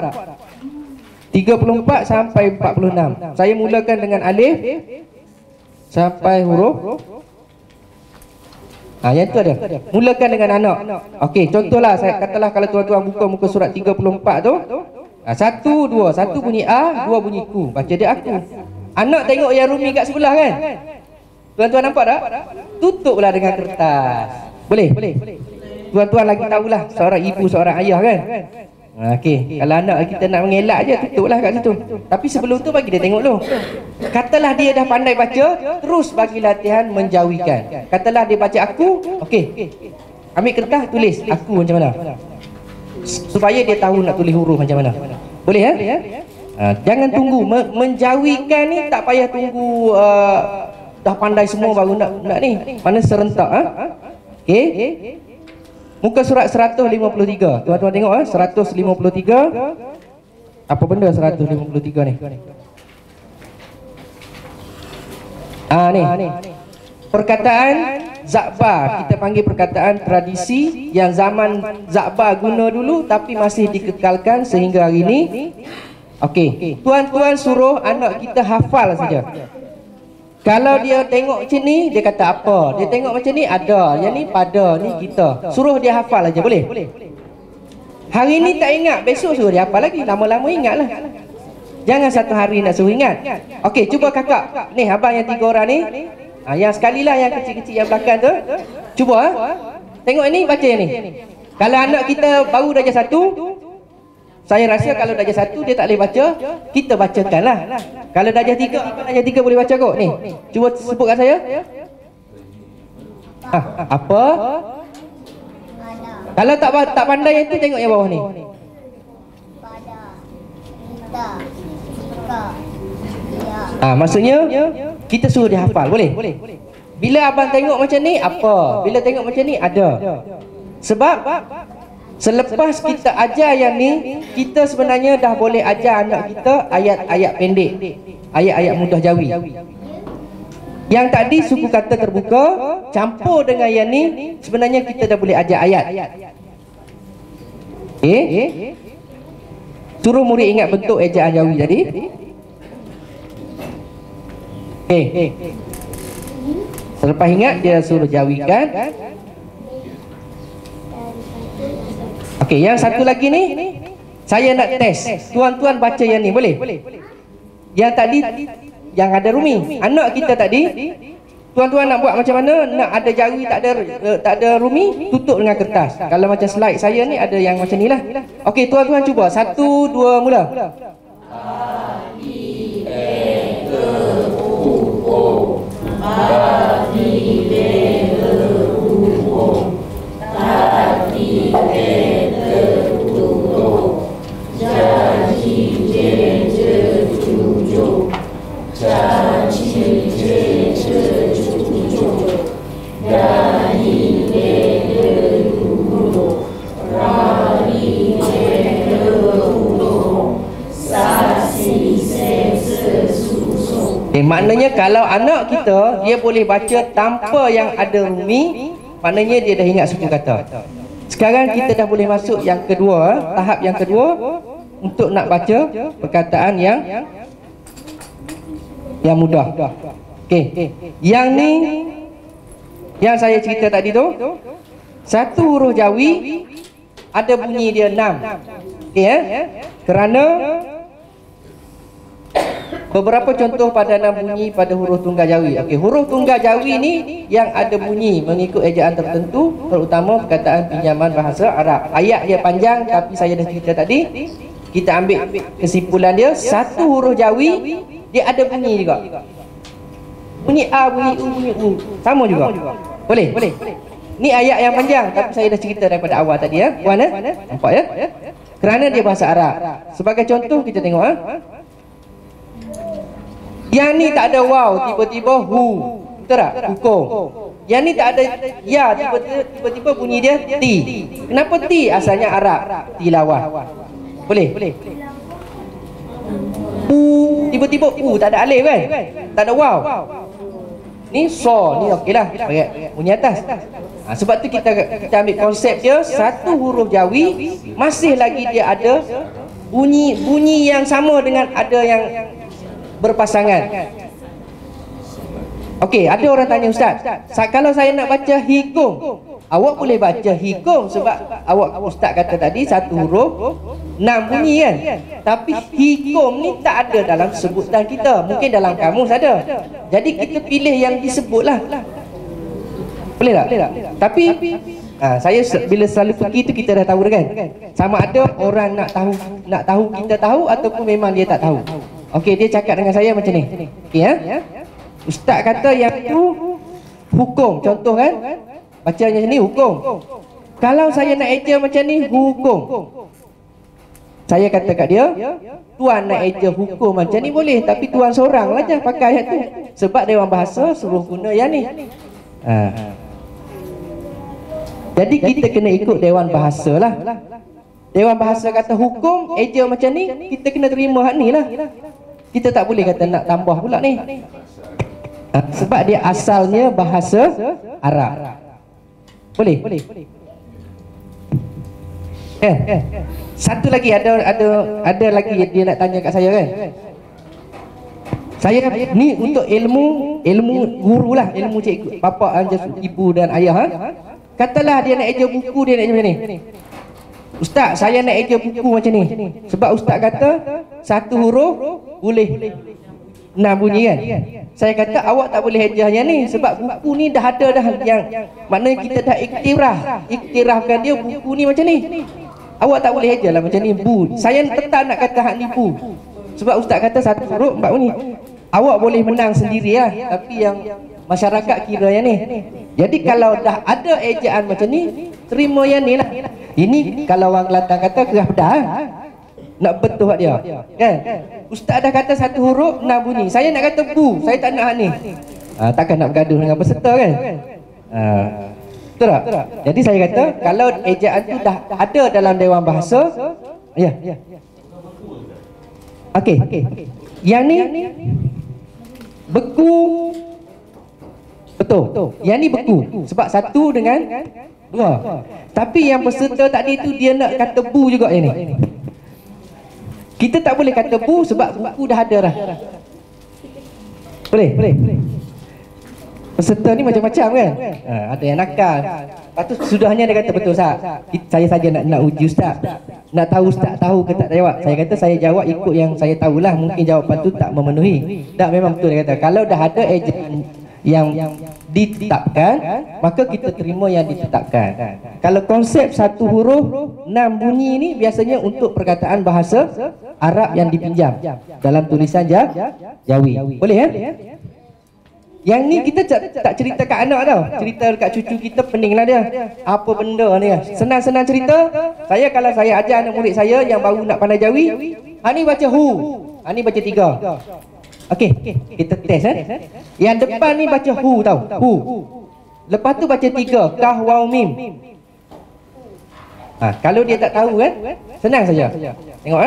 34 sampai 46. Saya mulakan dengan alif sampai huruf. Yang tu ada. Mulakan dengan anak. Okey, contohlah saya katalah kalau tuan-tuan buka muka surat 34 tu, 1 2, 1 bunyi A, 2 bunyi ku. Baca dia aku. Anak tengok yang Rumi kat sebelah kan? Tuan-tuan nampak tak? Tutuplah dengan kertas. Boleh? Tuan-tuan lagi tahulah seorang ibu, seorang ayah kan? Okey, kalau anak kita nak mengelak je, tutuplah kat situ. Tapi sebelum tu bagi dia tengok dulu. Katalah dia dah pandai baca, terus bagi latihan menjauhikan. Katalah dia baca aku, okey. Ambil kertas, tulis aku macam mana. Supaya dia tahu nak tulis huruf macam mana. Boleh ya? Jangan tunggu menjauhikan ni, tak payah tunggu dah pandai semua baru nak ni. Mana serentak Okey. Muka surat 153. Tuan-tuan tengok 153. Apa benda 153 ni? Ni. Perkataan Zakba, kita panggil perkataan tradisi yang zaman Zakba guna dulu tapi masih dikekalkan sehingga hari ini. Okey, tuan-tuan suruh anak kita hafal saja. Kalau dia tengok macam ni, dia kata apa? Dia tengok macam ni, ada. Yang ni pada, ni kita. Suruh dia hafal aja, boleh? Hari ni tak ingat, besok suruh dia hafal lagi. Lama-lama ingatlah. Jangan satu hari nak suruh ingat. Okey, cuba kakak. Ni abang yang 3 orang ni. Yang sekali lah yang kecil-kecil yang belakang tu. Cuba tengok ni, baca ni. Kalau anak kita baru darjah 1, saya rasa kalau darjah 1 dia tak boleh baca, kita bacakanlah. Kalau darjah 3 boleh baca kot. Ni, cuba sebut kat saya. Apa? Kalau tak pandai yang tu, tengok yang bawah ni. Maksudnya kita suruh dia hafal, boleh? Bila abang tengok macam ni, apa? Bila tengok macam ni, ada. Sebab selepas kita ajar yang ni, kita sebenarnya dah boleh ajar anak kita ayat-ayat pendek, ayat-ayat mudah jawi. Yang tadi suku kata terbuka campur dengan yang ni, sebenarnya kita dah boleh ajar ayat. Suruh murid ingat bentuk ejaan jawi tadi. Selepas ingat, dia suruh jawikan. Okey, yang satu lagi ni, saya nak test. Tuan-tuan baca yang ni, boleh? Yang tadi, yang ada rumi. Anak kita tadi, tuan-tuan nak buat macam mana? Nak ada jawi, tak ada rumi, tutup dengan kertas. Kalau macam slide saya ni, ada yang macam ni lah. Okey, tuan-tuan cuba. 1, 2, mula. Maknanya kalau anak kita dia boleh baca tanpa yang ada rumi, maknanya dia dah ingat suku kata. Sekarang kita dah boleh masuk yang kedua, tahap yang kedua untuk nak baca perkataan yang mudah. Okey. Yang ni yang saya cerita tadi tu, satu huruf jawi ada bunyi dia 6. Okey Kerana beberapa contoh padanan bunyi pada huruf tunggal jawi. Okey, huruf tunggal jawi ni yang ada bunyi mengikut ejaan tertentu, terutama perkataan pinjaman bahasa Arab. Ayat dia panjang tapi saya dah cerita tadi. Kita ambil kesimpulan dia, satu huruf jawi dia ada bunyi juga. Bunyi A, bunyi U, bunyi U. Sama juga. Boleh? Ni ayat yang panjang tapi saya dah cerita daripada awal tadi ya. Puan nampak ya? Kerana dia bahasa Arab. Sebagai contoh kita tengok Yang ni tak ada waw, tiba-tiba hu. Betul tak? Hukum. Yang ni tak ada ya, tiba-tiba bunyi dia ti. Kenapa ti? Asalnya Arab. Tilawah. Boleh? Tiba-tiba tak ada alif kan? Tak ada waw. Ni so, ni okeylah. Pakai bunyi atas. Sebab tu kita ambil konsep dia, satu huruf Jawi masih lagi dia ada bunyi yang sama dengan ada yang berpasangan. Okey, ada orang tanya Ustaz, kalau saya nak baca hikum, awak boleh baca hikum sebab Ustaz kata tadi satu huruf 6 bunyi kan. Tapi hikum ni tak ada dalam sebutan kita. Mungkin dalam kamus ada. Jadi kita pilih yang disebutlah. Boleh tak? Tapi saya bila selalu pergi tu kita dah tahu kan. Sama ada orang nak tahu kita tahu ataupun memang dia tak tahu. Okey, dia cakap dengan saya macam ni. Okey Ustaz kata yang tu hukum, contoh kan? Bacanya ni hukum. Kalau saya nak eja macam ni hukum. Saya kata kat dia, tuan nak eja hukum macam ni boleh, tapi tuan seorang lah je pakai ayat tu. Sebab Dewan Bahasa suruh guna yang ni. Jadi kita kena ikut Dewan Bahasa lah. Dewan Bahasa kata hukum, eja macam ni, kita kena terima hak ni lah. Kita tak boleh kata nak tambah pula ni. Sebab dia asalnya bahasa Arab. Boleh? Satu lagi ada lagi dia nak tanya kat saya kan. Saya ni untuk ilmu guru lah, ilmu cikgu, bapa, ibu dan ayah. Katalah dia nak eja buku, dia nak eja macam ni. Ustaz, saya nak eja buku macam ni. Sebab Ustaz kata satu huruf boleh 6 bunyi kan. Saya kata awak tak boleh eja yang ni sebab buku ni dah ada dah, yang maknanya kita dah iktirafkan dia buku ni macam ni. Awak tak boleh eja lah macam ni bu. Saya tetap nak kata hak ni bu. Sebab Ustaz kata satu huruf 4 bunyi. Awak boleh menang sendiri lah, tapi yang masyarakat kira yang ni. Jadi kalau dah ada ejaan macam ni, terima yang ni lah. Ini kalau orang Kelantan kata kerah pedas, nak betul dia kan. Ustaz dah kata satu huruf 6 bunyi, saya nak kata bu, saya tak nak hak ni. Takkan nak bergaduh dengan peserta kan. Betul tak? Jadi saya kata kalau ejaan tu dah ada dalam Dewan Bahasa, ya. Okey. Yang ni beku. Betul. Yang ni beku sebab satu dengan dua. Tapi yang peserta tadi tu dia nak kata bu juga yang ni. Kita tak boleh kata bu sebab buku dah ada dah. Boleh? Peserta ni macam-macam kan? Ada yang nakal. Lepas tu sudahnya dia kata betul Ustaz. Saya saja nak uji Ustaz. Nak tahu Ustaz tahu ke tak jawab. Saya kata saya jawab ikut yang saya tahulah. Mungkin jawapan tu tak memenuhi. Tak, memang betul dia kata. Kalau dah ada ejaan yang ditetapkan, maka kita terima yang ditetapkan. Kalau konsep satu huruf 6 bunyi ni biasanya untuk perkataan bahasa Arab yang dipinjam dalam tulisan Jawi. Boleh ya? Yang ni kita tak cerita kat anak tau. Cerita kat cucu kita peninglah dia. Apa benda ni kan? Senang-senang cerita. Kalau saya ajar anak murid saya yang baru nak pandai Jawi, ni baca hu, ni baca 3. Okey, kita test Yang depan ni baca hu tau. Hu. Lepas tu baca 3, kah waw mim. Kalau dia tak tahu kan, senang saja. Tengok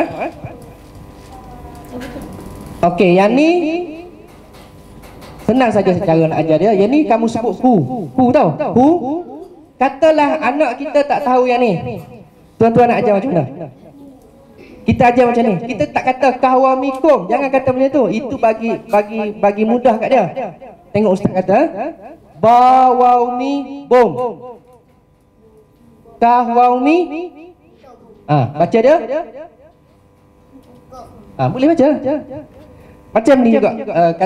Okey, yang ni senang saja cara nak ajar dia. Yang ni kamu sebut hu. Hu tau. Hu. Katalah anak kita tak tahu yang ni. Tuan-tuan nak ajar macam mana? Kita ajar macam ni. Kita tak kata kahwamikum. Jangan kata macam tu. Itu bagi mudah kat dia. Tengok Ustaz kata bawawmi bom. Kahwami. Baca dia. Boleh baca. Macam ni juga.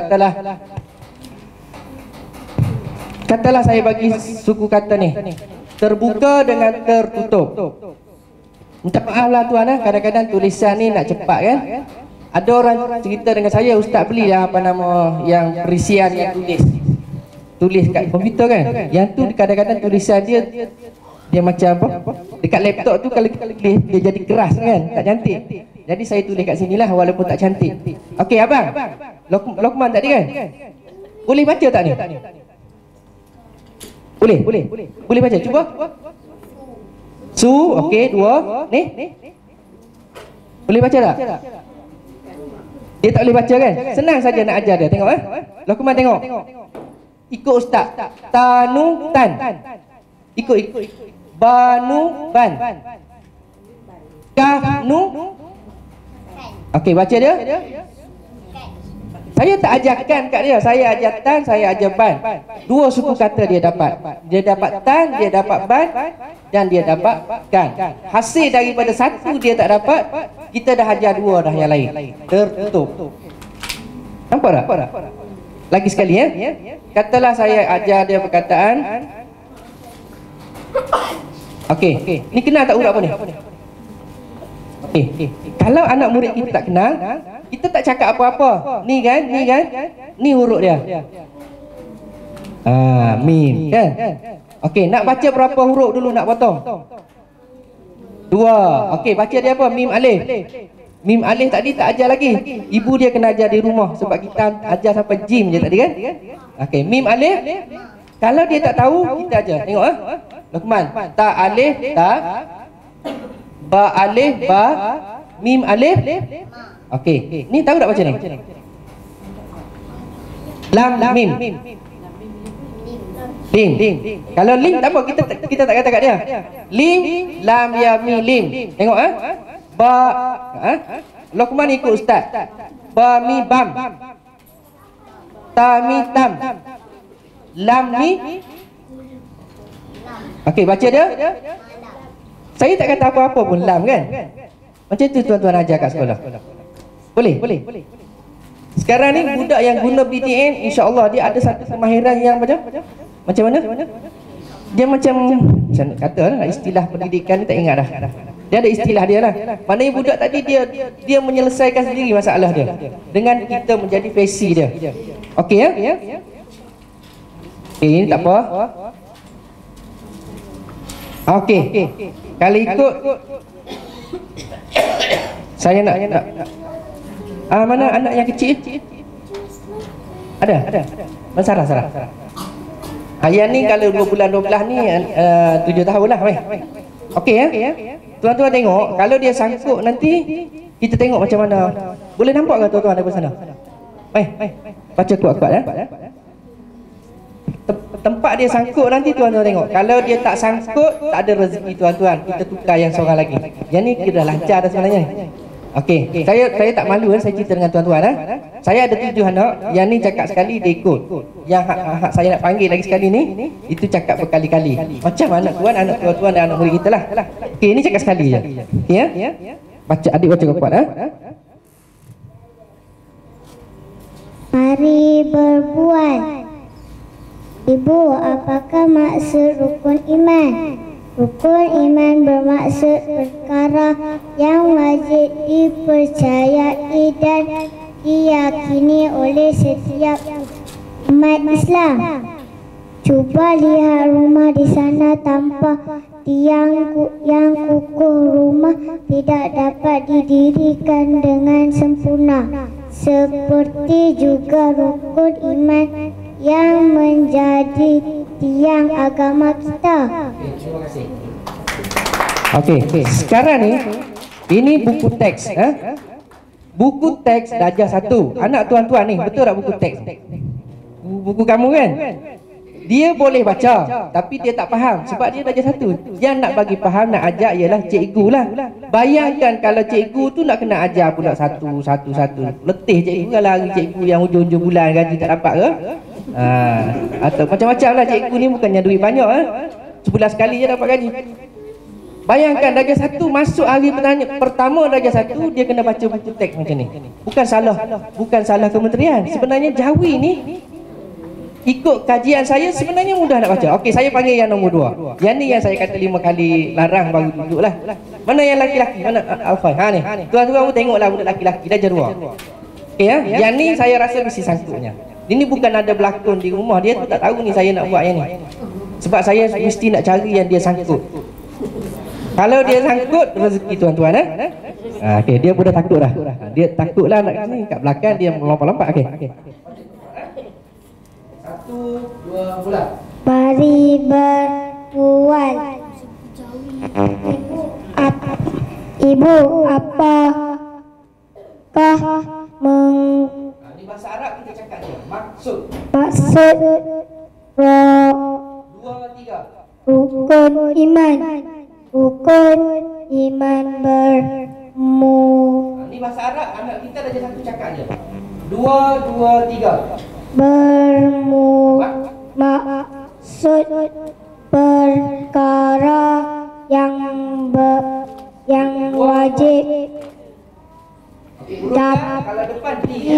Katalah saya bagi suku kata ni. Terbuka dengan tertutup. Minta maaf lah tuan, kadang-kadang tulisan ni nak cepat kan. Ada orang cerita dengan saya, Ustaz belilah yang perisian yang tulis kat komputer kan. Yang tu kadang-kadang tulisan dia macam apa? Dekat laptop tu kalau kita tulis dia jadi keras kan, tak cantik. Jadi saya tulis kat sinilah walaupun tak cantik. Okey abang. Lokman tadi kan? Boleh baca tak ni? Boleh? Boleh baca, cuba. Su, okey, 2. Ni. Boleh baca tak? Dia tak boleh baca kan? Senang saja nak ajar dia. Tengok Luqman tengok. Ikut ustaz. Tanu tan. Ikut. Banu ban. Kahnu. Okey, baca dia. Saya tak ajarkan kat dia. Saya ajar tan, saya ajar ban. Dua suku kata dia dapat. Dia dapat tan, dia dapat ban, dan dia dapat kan. Hasil daripada satu dia tak dapat, kita dah ajar dua dah yang lain. Tertutup. Nampak tak? Lagi sekali Katalah saya ajar dia perkataan. Okey, ni kenal tak huruf apa ni? Okey. Kalau anak murid kita tak kenal, kita tak cakap apa-apa. Ni kan? Ni huruf dia. Mim kan? Okey, nak baca berapa huruf dulu nak potong? 2. Okey, baca dia apa? Mim alif. Mim alif tadi tak ajar lagi. Ibu dia kena ajar di rumah sebab kita ajar sampai jim je tadi kan? Okey, mim alif. Kalau dia tak tahu, kita ajar. Tengok Luqman. Ta alif ta. Ba alif ba. Mim alif. Okey, ni tahu tak baca ni? Lam mim. Lim. Kalau lim tak apa, kita tak kata kat dia. Lim, lam ya mi lim. Tengok Ba Luqman ikut ustaz. Ba mi bam. Ta mi tam. Lam mi. Okey, baca dia. Saya tak kata apa-apa pun lam kan? Macam tu tuan-tuan ajar kat sekolah. Boleh? Sekarang ni budak yang guna BTN, insya-Allah dia ada satu kemahiran yang macam mana? Dia macam kata lah, istilah pendidikan ni tak ingat dah. Dia ada istilah dia lah. Maknanya budak tadi dia menyelesaikan sendiri masalah dia dengan kita menjadi fesi dia. Okey Okey, ini tak apa. Okey. Kalau ikut saya nak mana anak yang kecil? Ada. Sarah. Yang ni kalau 2 bulan 12 ni 7 tahun lah. Okey Tuan-tuan tengok, kalau dia sangkut nanti kita tengok macam mana. Boleh nampak ke tuan-tuan daripada sana? Baca kuat-kuat Tempat dia sangkut nanti tuan-tuan tengok. Kalau dia tak sangkut, tak ada rezeki tuan-tuan. Kita tukar yang seorang lagi. Yang ni kira lancar dah sebenarnya. Okey, saya tak malu saya cerita dengan tuan-tuan Saya ada 7 anak, yang ni cakap sekali dia ikut. Yang hak saya nak panggil lagi sekali ni, itu cakap berkali-kali. Macam anak tuan-tuan dan anak murid kita lah. Okey, ni cakap sekali je. Okey Baca, adik baca kuat Mari berbuat. Ibu, apakah maksud rukun iman? Rukun iman bermaksud perkara yang wajib dipercayai dan diyakini oleh setiap umat Islam. Cuba lihat rumah di sana tanpa tiang yang kukuh, rumah tidak dapat didirikan dengan sempurna. Seperti juga rukun iman yang menjadi tiang agama kita. Terima kasih. Okey, sekarang ni ini buku teks buku teks darjah 1. Anak tuan-tuan ni, betul tak buku teks? Buku kamu kan? Dia boleh baca, tapi dia tak faham sebab dia darjah 1. Yang nak bagi faham, nak ajar ialah cikgu lah. Bayangkan kalau cikgu tu nak kena ajar pula satu. Letih cikgu kalau hari cikgu yang hujung-hujung bulan gaji tak dapat ke? Atau macam-macam lah cikgu ni, bukannya duit banyak sebulan sekali je dapat gaji. Bayangkan darjah 1 masuk hari pertama darjah 1 dia kena baca buku teks macam ni. Bukan salah kementerian. Sebenarnya Jawi ni ikut kajian saya sebenarnya mudah nak baca. Okey, saya panggil yang nombor 2. Yang ni yang saya kata 5 kali larang baru duduk lah. Mana yang laki-laki? Mana Alfai? Ni. Tuan-tuan tengoklah budak laki-laki darjah 2. Okey Yang ni saya rasa mesti sangkutnya. Ini bukan ada berlakon di rumah, dia tu tak tahu ni saya nak buat yang ni. Sebab saya mesti nak cari yang dia sangkut. Kalau dia sangkut, rezeki tuan-tuan okey, dia pun dah takut dah. Dia takut lah nak ni kat belakang dia melompat-lompat. Okey. 1, 2 bulan. Mari berbual. Ibu, apakah Ini bahasa Arab kita cakap je. Maksud. maksud Dua, tiga. rukun iman? Rukun iman Ini bahasa Arab, anak kita dah satu cakap je. Dua, tiga. Bermaksud perkara yang wajib Kalau depan tiga.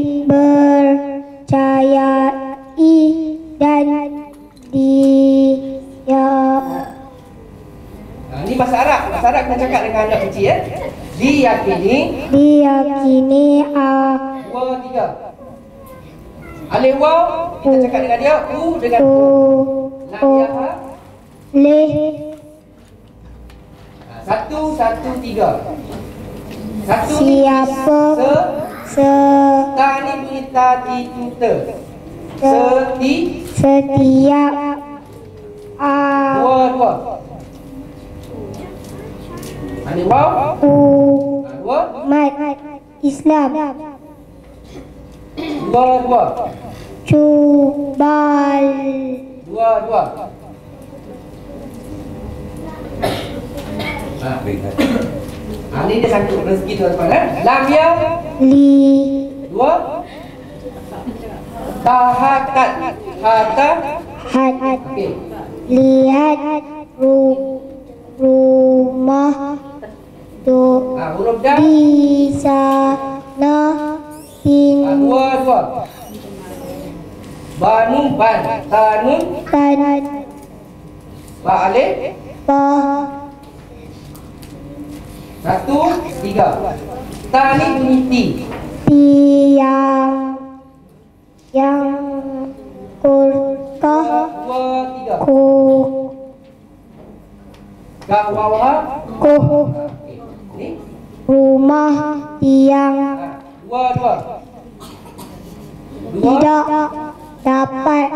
dipercayai dan Ini bahasa Arab. Bahasa Arab kita cakap dengan anak kecil ya. Diyakini. Dua, tiga. Alif waw kita cakap dengan dia. U dengan U. Lam ya. Satu, tiga. Satu Siapa Ta ni bunyi ta ti tu te. setiap Dua. Alif waw. Dua. umat Islam Dua. Jubal Dua. Ini dia sangkut rezeki tuan-tuan. Lam ya. Dua. Tahakat. Okey. lihat rumah Huruf dah. di sana Dua. Banu ban. Tanun. Ba alif. Satu, tiga. Ta ni bunyi ti. yang kurkah Dua, tiga. Gak wawa. Ni. rumah yang Dua. tidak dapat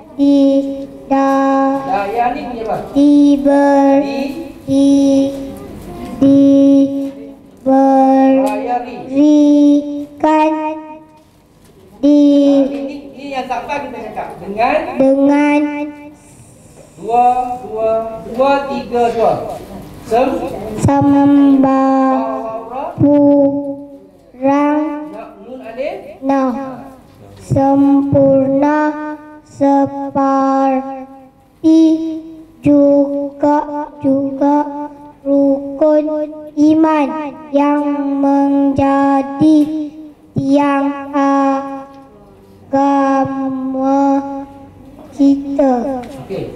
Daya ni punya apa? diberikan Ini yang tak apa kita cakap. Dengan dua, tiga. Nun alif. sempurna seperti juga rukun iman yang menjadi tiang agama kita. Okey.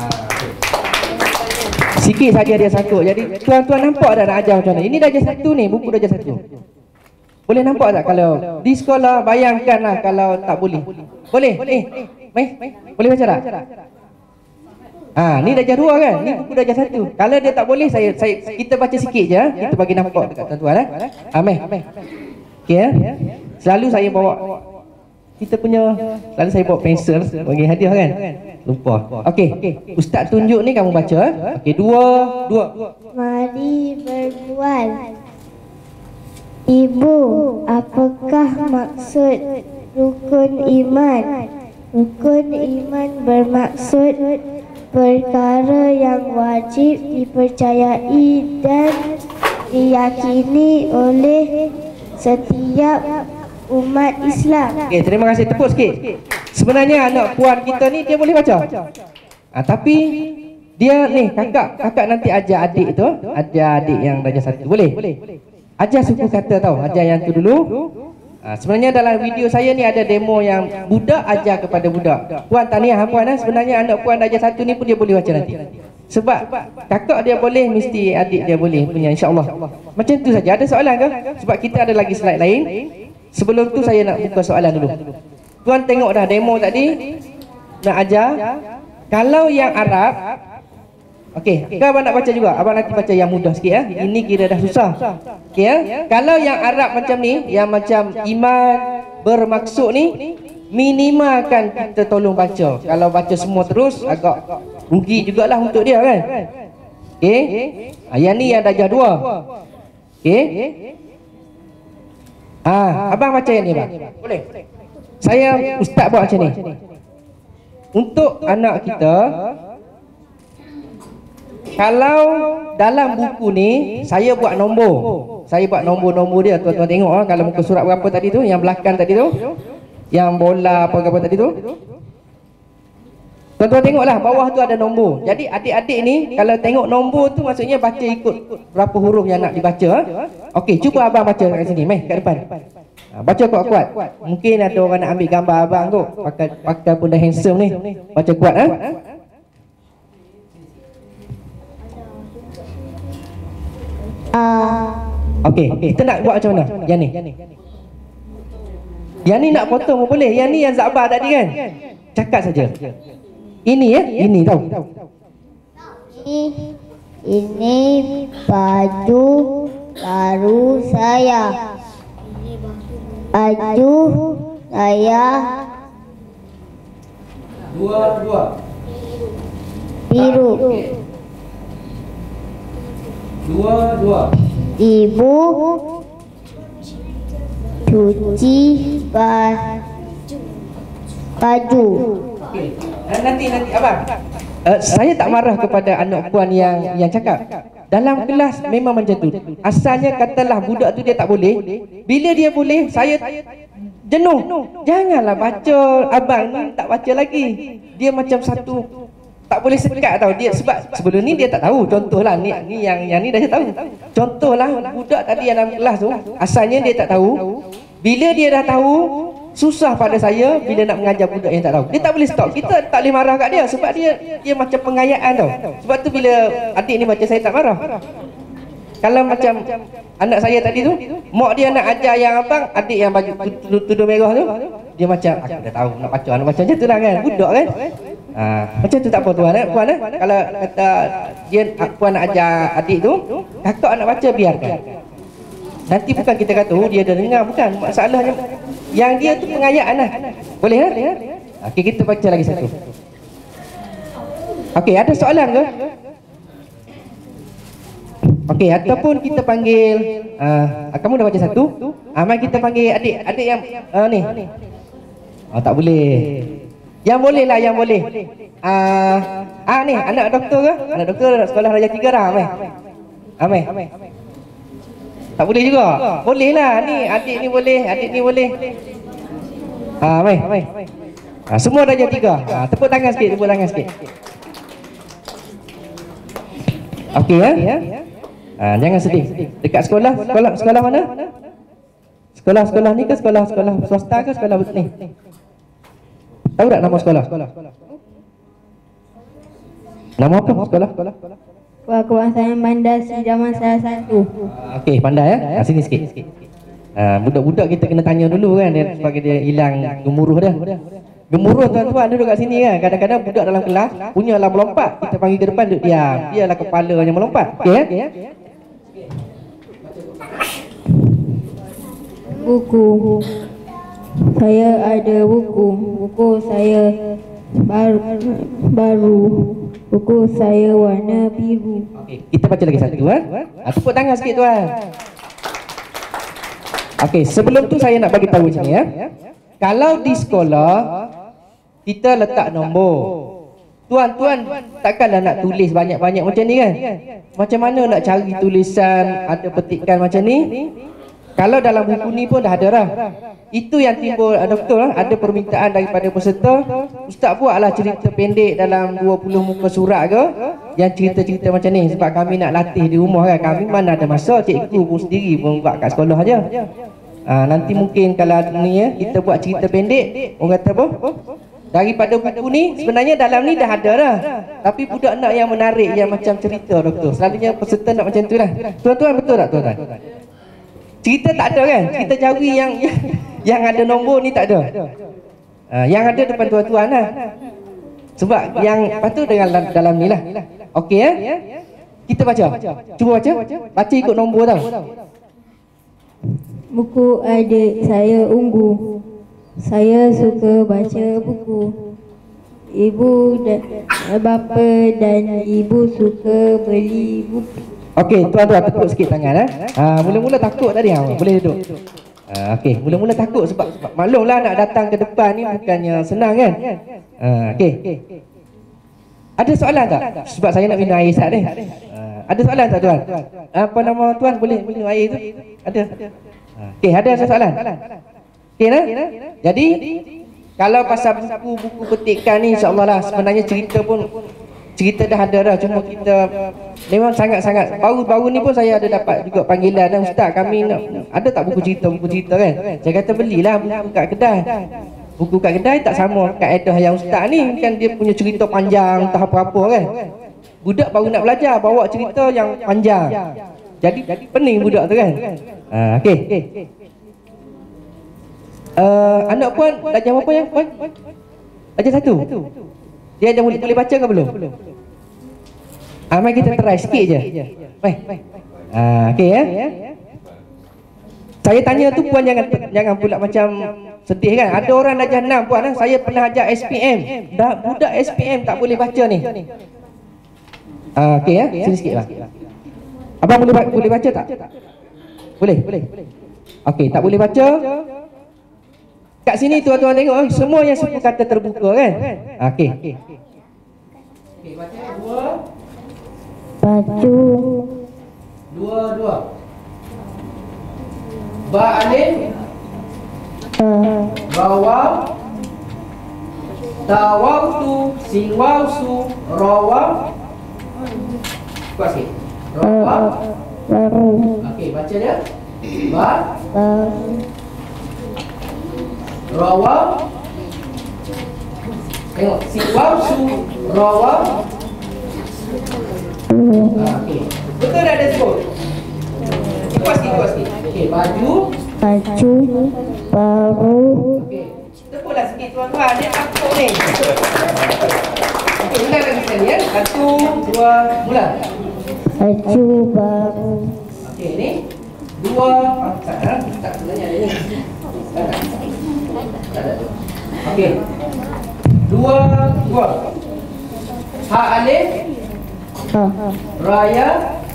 Sikit saja dia sangkut. Jadi tuan-tuan nampak dah nak ajar macam mana? Ini darjah satu ni, buku darjah satu. Boleh nampak tak kalau di sekolah, bayangkanlah kalau tak boleh. Boleh? Mai. Boleh baca tak? Ni darjah dua kan? Ni buku darjah satu. Kalau dia tak boleh, kita baca sikit je. Kita bagi nampak dekat tuan-tuan Mai. Okey ya. Selalu saya bawa selalu saya bawa pensel bagi hadiah kan? Lupa. Okey. Ustaz tunjuk ni kamu baca. Okey, dua. Mari berbual. Ibu, apakah maksud rukun iman? Rukun iman bermaksud perkara yang wajib dipercayai dan diyakini oleh setiap umat Islam. Okey, terima kasih. Tepuk sikit. Sebenarnya anak puan kita ni dia boleh baca. Tapi dia ni kakak nanti ajar adik tu, ajar adik yang darjah satu. Boleh? Ajar suku kata tau, ajar yang tu dulu. Sebenarnya dalam video saya ni ada demo yang budak ajar kepada budak. Puan tahniah puan sebenarnya anak puan darjah satu ni pun dia boleh baca nanti. Sebab kakak dia boleh, mesti adik dia boleh punya, insya-Allah. Macam tu saja. Ada soalan ke? Sebab kita ada lagi slide lain. Sebelum tu saya nak buka soalan dulu. Tuan tengok dah demo tadi nak ajar. Kalau yang Arab, okey, abang nak baca juga. Abang nanti baca yang mudah sikit ya. Ini kira dah susah. Okey ya. Kalau yang Arab macam ni, yang macam iman bermaksud ni, minimalkan kita tolong baca. Kalau baca semua terus agak rugi jugalah untuk dia kan. Okey. Yang ni yang darjah 2. Okey. Abang baca yang ni bang. Boleh. Saya ustaz buat macam ni. Untuk anak kita, kalau dalam buku ni saya buat nombor. Saya buat nombor-nombor dia. Tuan-tuan tengok kalau muka surat berapa tadi tu, yang belakang tadi tu, yang bola apa tadi tu. Tuan-tuan tengoklah bawah tu ada nombor. Jadi adik-adik ni kalau tengok nombor tu maksudnya baca ikut berapa huruf yang nak dibaca. Okey, cuba abang baca kat sini, mai kat depan. Baca kuat-kuat. Mungkin ada orang nak ambil gambar abang tu. Pakai pun dah handsome ni. Baca kuat Okey, kita nak buat macam mana? Yang ni. Yang ni nak potong pun boleh. Yang ni yang Zabah tadi kan? Cakap saja. Ini ini tahu. Ini baju baru saya. Baju saya biru. Dua. Ibu cuci baju. Okey. Nanti abang. Saya tak marah kepada anak puan yang cakap. Dalam kelas memang macam tu. Asalnya katalah budak tu dia tak boleh. Bila dia boleh, saya jenuh. Janganlah baca abang ni tak baca lagi. Dia macam satu tak boleh sekat tau dia, sebab sebelum ni dia tak tahu. Contohlah ni yang ni dah tahu. Contohlah budak tadi yang dalam kelas tu, asalnya dia tak tahu. Bila dia dah tahu, susah pada saya bila nak mengajar budak yang tak tahu. Dia tak boleh stop. Kita tak boleh marah kat dia sebab dia macam pengayaan tau. Sebab tu bila adik ni baca saya tak marah. Kalau macam anak saya tadi tu, mak dia nak ajar yang abang, adik yang baju tudung merah tu, dia macam aku dah tahu nak baca macam tu lah kan. Budak kan. Macam tu tak apa tuan puan kalau kata dia puan nak ajar adik tu, kakak nak baca biarkan. Nanti bukan kita kata dia dah dengar, bukan. Masalahnya yang dia tu pengayaan lah. Boleh lah? Okey, kita baca lagi satu. Okey, ada soalan ke? Okey, ataupun kita panggil kamu dah baca satu. Mari kita panggil adik yang ni. Tak boleh. Yang boleh lah, yang boleh. Ni anak doktor ke? Anak doktor sekolah Raja 3 dah, Amai. Tak boleh juga. Boleh lah. Ni adik ni boleh, adik ni boleh. Amai. Semua Raja 3. Tepuk tangan sikit, Okey ya. Jangan sedih. Dekat sekolah mana? Sekolah ni ke sekolah swasta ke sekolah ni? Tahu tak nama sekolah? Nama apa sekolah? Kebangsaan Bandar Sidaman salah satu. Okey, pandai ya. Sini sikit. Budak-budak kita kena tanya dulu kan sebab dia hilang gemuruh dah. Gemuruh tuan-tuan duduk kat sini kan. Kadang-kadang budak dalam kelas punyalah melompat. Kita panggil ke depan duduk diam. Biarlah kepala yang melompat. Okey ya? Buku. Saya ada buku. Buku saya baru. Buku saya warna biru. Okey, kita baca lagi satu tepuk tangan sikit tuan. Okey, sebelum tu saya nak bagi tahu macam ni ya. Kalau di sekolah kita letak nombor. Tuan-tuan takkanlah nak tulis banyak-banyak macam ni kan? Macam mana nak cari tulisan ada petikan macam ni? Kalau dalam buku ni pun dah ada dah. Itu yang timbul doktor ada permintaan daripada peserta, ustaz buatlah cerita pendek dalam 20 muka surat ke yang cerita-cerita macam ni sebab kami nak latih di rumah kan. Kami mana ada masa, cikgu pun sendiri pun buat kat sekolah aja. Nanti mungkin kalau ni ya kita buat cerita pendek, orang kata apa? Daripada buku ni sebenarnya dalam ni dah ada dah. Tapi budak nak yang menarik yang macam cerita doktor. Selalunya peserta nak macam tu lah. Tuan-tuan betul tak tuan-tuan? Cerita tak ada kan? Cerita jawi yang ada nombor ni tak ada. Yang ada depan tuan-tuan lah. Sebab yang patut dengan dalam ni lah. Okey ya? Kita baca. Cuba baca. Baca ikut nombor tau. Buku adik saya ungu. Saya suka baca buku. Ibu dan bapa dan ibu suka beli buku. Okey, tuan-tuan tekuk sikit tangan mula-mula takut tadi boleh duduk. Okey, mula-mula takut sebab maklumlah nak datang ke depan ni bukannya senang kan. Okey. Ada soalan tak? Sebab saya nak minum air sat ni. Ada soalan tak tuan? Apa nama tuan boleh minum air tu? Ada. Okey, ada soalan? Okey nah? Jadi kalau pasal buku-buku petikan ni insya-Allah lah sebenarnya cerita dah ada dah, cuma kita memang sangat-sangat baru-baru ni pun saya ada dapat juga panggilan dan ustaz kami nak, ada tak buku cerita kan. Saya kata belilah buku kat kedai. Buku kat kedai tak sama kaedah yang ustaz ni kan, dia punya cerita panjang entah apa-apa kan. Budak baru nak belajar bawa cerita yang panjang. Jadi pening budak tu kan. Okey. Anak puan darjah berapa ya puan? Darjah 1. Dia dah boleh baca ke belum? Mari kita try sikit je. Baik. Okey ya. Saya tanya tu puan jangan pula macam sedih kan. Ada orang darjah 6 puan saya pernah ajar SPM. Budak SPM tak boleh baca ni. Okey ya, sini sikitlah. Abang boleh baca tak? Boleh. Okey, tak boleh baca. Kat sini tuan-tuan tengok semua yang suku kata terbuka kan? Okey. Okey, baca dua. Baju. Dua. Ba alif. Bawah. Tawautu, siwausu, rawam. Kuat sikit. Rawam. Baru. Okey, baca dia. Ba. Baru. Rawam. Tengok siwausu, rawam. Okey. Betul dah ada sebut. Kuat sikit. Okey, baju. Baju. Baru. Okey. Tepuklah sikit tuan-tuan, dia takut ni. Okey, ulang lagi sekali ya. 1, 2, mula. Baju baru. Okey, ni 2. Tak sebenarnya ada ni. Tak ada. Okey. 2. Ha alif. Raya.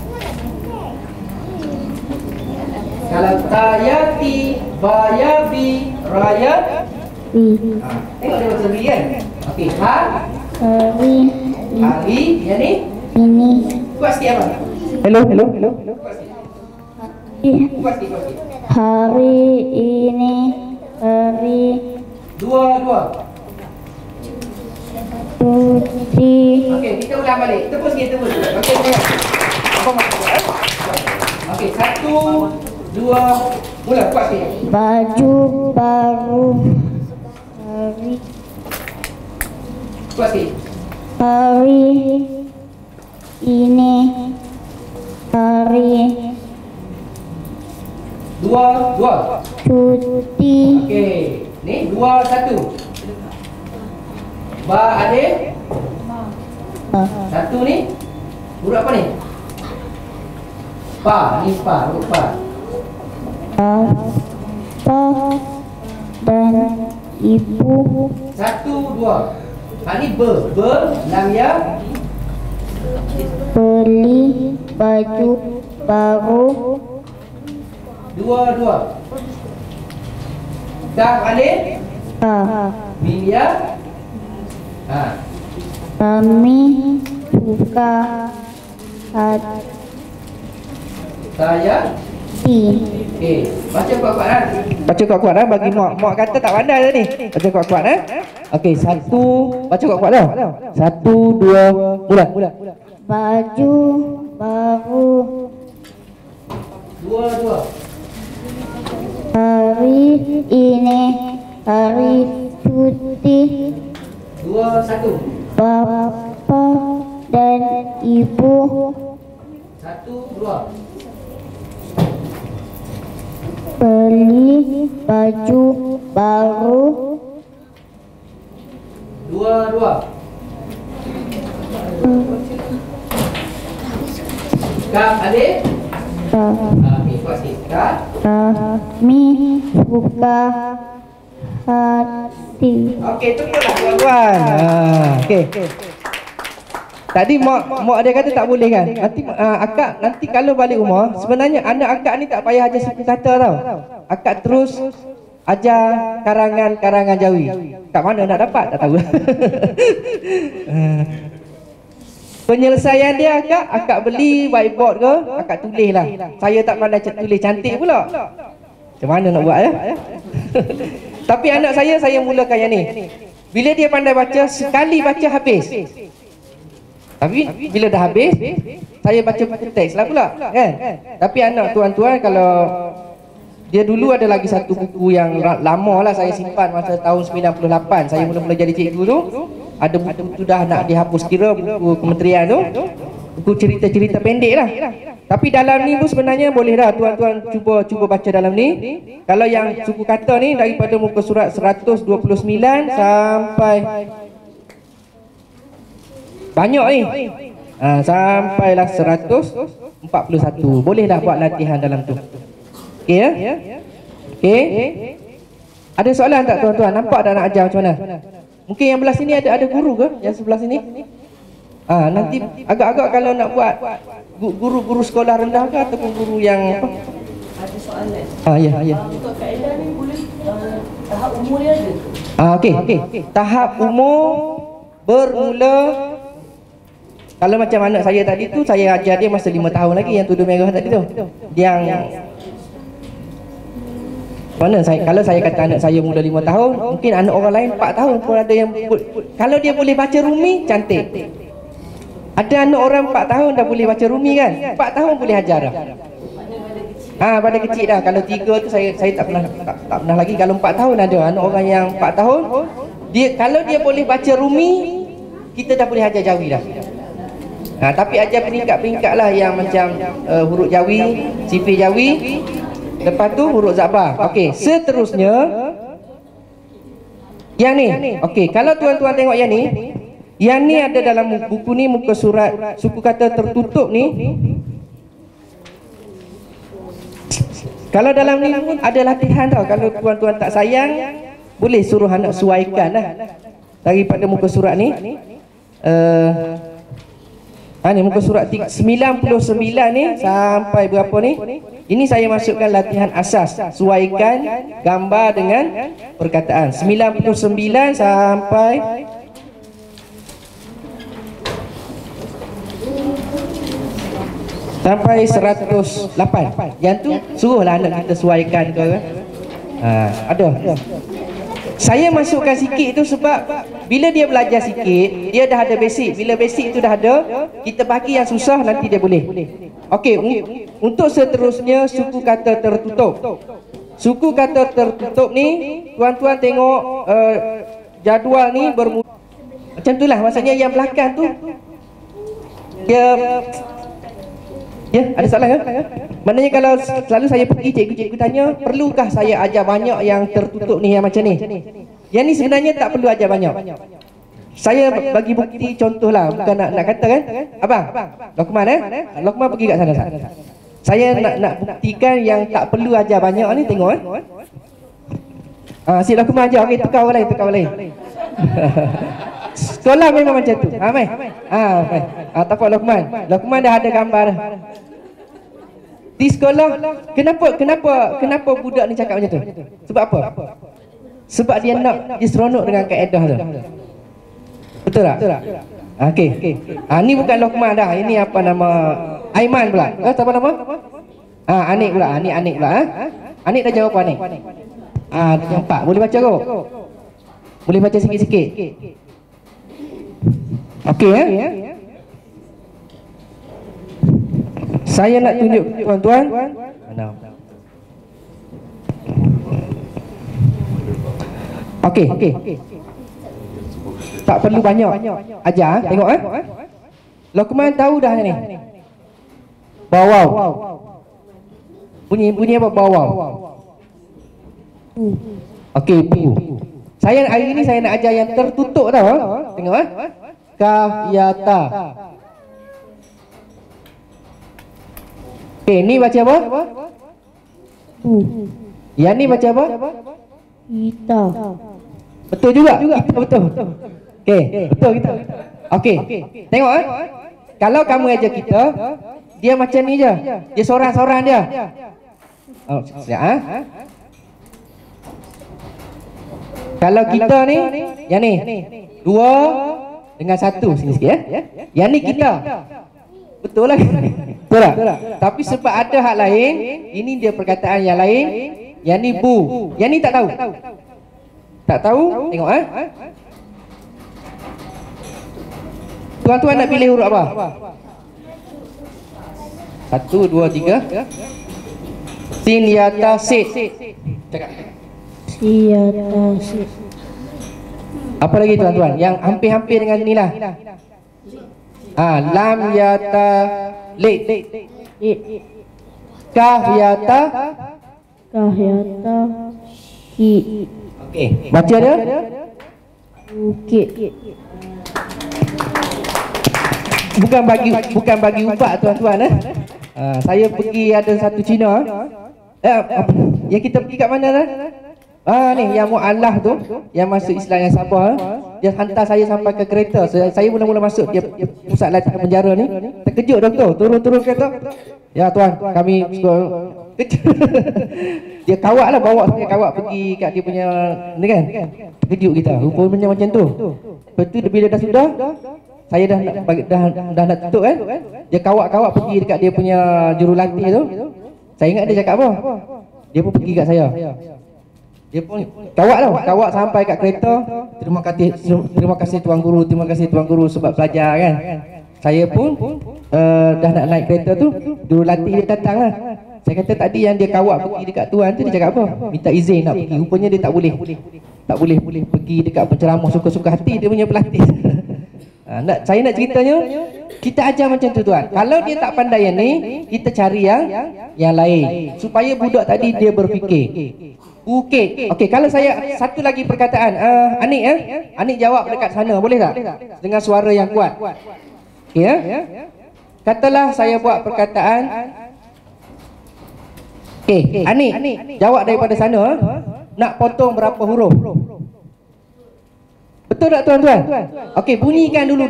Kalau tayati, bayabi, raya. Tengok dia macam ni kan. Okey, ha. Hari. Yang ni. Ini. Kuat sikit abang. Hello. Kuat sikit. Hari ini. Hari. 2. Cuci. Okey, kita ulang balik. Tepuk sikit. Okey, tengok. Abang masuk. Okey, 1, 2, mula. Kuat sikit. Baju baru. Hari. Kuat sikit. Hari ini. Hari. 2. Cuti. Okey. Ni 2, 1. Ba alif. 1 ni. Huruf apa ni? Pa. Ni pa. Huruf pa. Bapak dan ibu. 1, 2. Ha ni lam ya. Beli baju baru. 2. Kaf alif. Mim ya. Kami suka hati. Saya. Okey, baca kuat-kuat Baca kuat-kuat bagi mak kata tak pandai tadi. Baca kuat-kuat Okey, 1. Baca kuat-kuat dah. 1, 2, mula. Baju baru. 2. Hari ini hari cuti. 2, 1. Bapak dan ibu. 1, 2. Beli baju baru. 2. Kaf alif. Okey, kuat sikit. Kaf. Kami suka hati. Okey, tunggulah tuan-tuan. Okey. Tadi mak dia kata tak boleh kan? Nanti akak nanti kalau balik rumah, sebenarnya anak akak ni tak payah ajar suku kata tau. Akak terus ajar karangan Jawi. Kat mana nak dapat tak tahu. Penyelesaian dia akak beli whiteboard ke, akak tulis lah. Saya tak pandai tulis cantik pula. Macam mana nak buat ya? Tapi anak saya mulakan yang ni. Bila dia pandai baca, sekali baca habis. Tapi bila dah habis, saya baca buku teks lah pula kan? Tapi anak tuan-tuan, kalau dia dulu ada lagi satu buku yang lama lah saya simpan masa tahun 98. Saya mula-mula jadi cikgu tu. Ada buku tu dah nak dihapus kira, buku kementerian tu. Buku cerita-cerita pendek lah. Tapi dalam ni pun sebenarnya boleh dah tuan-tuan cuba baca dalam ni. Kalau yang suku kata ni daripada muka surat 129 sampai banyak ni. Sampailah 141. Bolehlah buat latihan dalam tu. Okey ya? Okey. Ada soalan tak tuan-tuan? Nampak tak nak ajar macam mana? Mungkin yang belah sini ada guru ke? Yang sebelah sini? Nanti agak-agak kalau nak buat guru-guru sekolah rendah ke ataupun guru yang apa? Ada soalan. Ya. Untuk kaedah ni boleh tahap umur dia ada? Okey. Tahap umur bermula, kalau macam anak saya tadi tu, saya ajar dia masa 5 tahun lagi, yang tudung merah tadi tu. Yang mana kalau saya kata anak saya mula 5 tahun, mungkin anak orang lain 4 tahun pun ada yang kalau dia boleh baca rumi, cantik. Ada anak orang 4 tahun dah boleh baca rumi kan? 4 tahun boleh ajar dah. Pada kecil dah. Kalau 3 tu saya tak pernah lagi. Kalau 4 tahun ada anak orang yang 4 tahun, kalau dia boleh baca rumi, kita dah boleh ajar Jawi dah. Tapi ajar peringkat-peringkat lah, yang macam huruf Jawi, sifir Jawi, lepas tu huruf Zabah. Okey, seterusnya yang ni. Okey, kalau tuan-tuan tengok yang ni ada dalam buku ni, muka surat suku kata tertutup ni. Kalau dalam ni pun ada latihan tau. Kalau tuan-tuan tak sayang, boleh suruh anak suaikan lah daripada muka surat ni. Ni muka surat 99 ni sampai berapa ni? Ini saya masukkan latihan asas, suaikan gambar dengan perkataan. 99 sampai sampai 108. Yang tu suruhlah anak kita suaikan ke kan? Ada. Saya masukkan sikit tu sebab bila dia belajar sikit, dia dah ada basic. Bila basic tu dah ada, kita bagi yang susah, nanti dia boleh. Okey, untuk seterusnya suku kata tertutup. Suku kata tertutup ni, tuan-tuan tengok jadual ni bermula macam itulah. Maksudnya yang belakang tu dia ada soalan ke? Maknanya kalau selalu saya pergi, cikgu-cikgu tanya, perlukah saya ajar banyak yang tertutup ni, yang macam ni? Yang ni sebenarnya tak perlu ajar banyak. Saya bagi bukti contoh lah, bukan nak kata kan. Abang, Lokman Lokman pergi kat sana. Saya nak buktikan yang tak perlu ajar banyak ni, tengok si Lokman ajar. Okey, tukar orang lain. Sekolah memang macam tu. Mai. Tapak Lokman dah ada gambar dah. Di sekolah, kenapa budak ni cakap macam tu? Sebab apa? Sebab dia nak seronok dengan kaedah tu. Betul tak? Okey. Ni bukan Lokman dah. Ini apa nama? Aiman pula. Siapa nama? Anik pula. Anik pula. Anik dah jawab apa Anik? Dia 4. Boleh baca kau? Boleh baca sikit-sikit. Okey Saya nak tunjuk tuan-tuan. Okey. Tak perlu banyak ajar. Tengok Lokman tahu dah ni. Bawau. Bunyi apa bawau? Okey, pu. Hari ni saya nak ajar yang tertutup tau. Tengok Kahyata. Okey, ni baca apa? Yang ni baca apa? Kita. Betul juga. Kita betul. Okey, betul kita. Okey. Tengok kalau kamu ajar kita, dia macam ni je. Dia sorang-sorang dia. Oh, siap Kalau kita ni, yang ni 2 dengan 1 sini sikit Yang ni kita. Betul lah. Betul tak? Tapi sebab ada hak lain, ini dia perkataan yang lain. Yang ni bu. Yang ni tak tahu. Tak tahu? Tengok Tuan-tuan nak pilih huruf apa? 1, 2, 3. Sin, ya, ta, sit. Cakap. Siata sit. Apa lagi tuan-tuan? Yang hampir-hampir dengan inilah. Lam, ya, ta, lit. Kaf, ya, ta. Kahyata ki. Okey, baca dia. Bukit. Bukan bagi ubat tuan-tuan saya pergi ada satu Cina yang kita pergi kat mana dah? Ni yang mu'allah tu, yang masuk Islam yang Sabah dia hantar saya sampai ke kereta. Saya mula-mula masuk dia pusat latihan penjara ni. Terkejut doktor, turun kereta. Ya tuan, kami dia kawak lah, bawa saya kawak pergi kat dia punya ni kan. Terkejut kita, rupanya macam tu. Lepas tu bila dah sudah, saya dah nak tutup kan. Dia kawak-kawak pergi dekat dia punya jurulatih tu. Saya ingat dia cakap apa. Dia pun pergi kat saya. Dia pun kawak sampai kat kereta. Terima kasih tuan guru, terima kasih tuan guru sebab belajar kan. Saya pun dah nak naik kereta tu, jurulatih dia datang lah. Saya kata tadi yang dia kawak pergi dekat tuan tu, dia cakap apa? Minta izin nak pergi. Rupanya dia tak boleh pergi dekat penceramah suka-suka hati dia punya pelatih. Saya nak ceritanya, kita ajar macam tu tuan. Kalau dia tak pandai yang ni, kita cari yang lain supaya budak tadi dia berfikir. Bukit. Okey, kalau saya satu lagi perkataan, Anik Anik jawab dekat sana, boleh tak? Dengan suara yang kuat. Okey Katalah saya buat perkataan. Okey, Anik jawab daripada sana, nak potong berapa huruf? Betul tak tuan-tuan? Okey, bunyikan dulu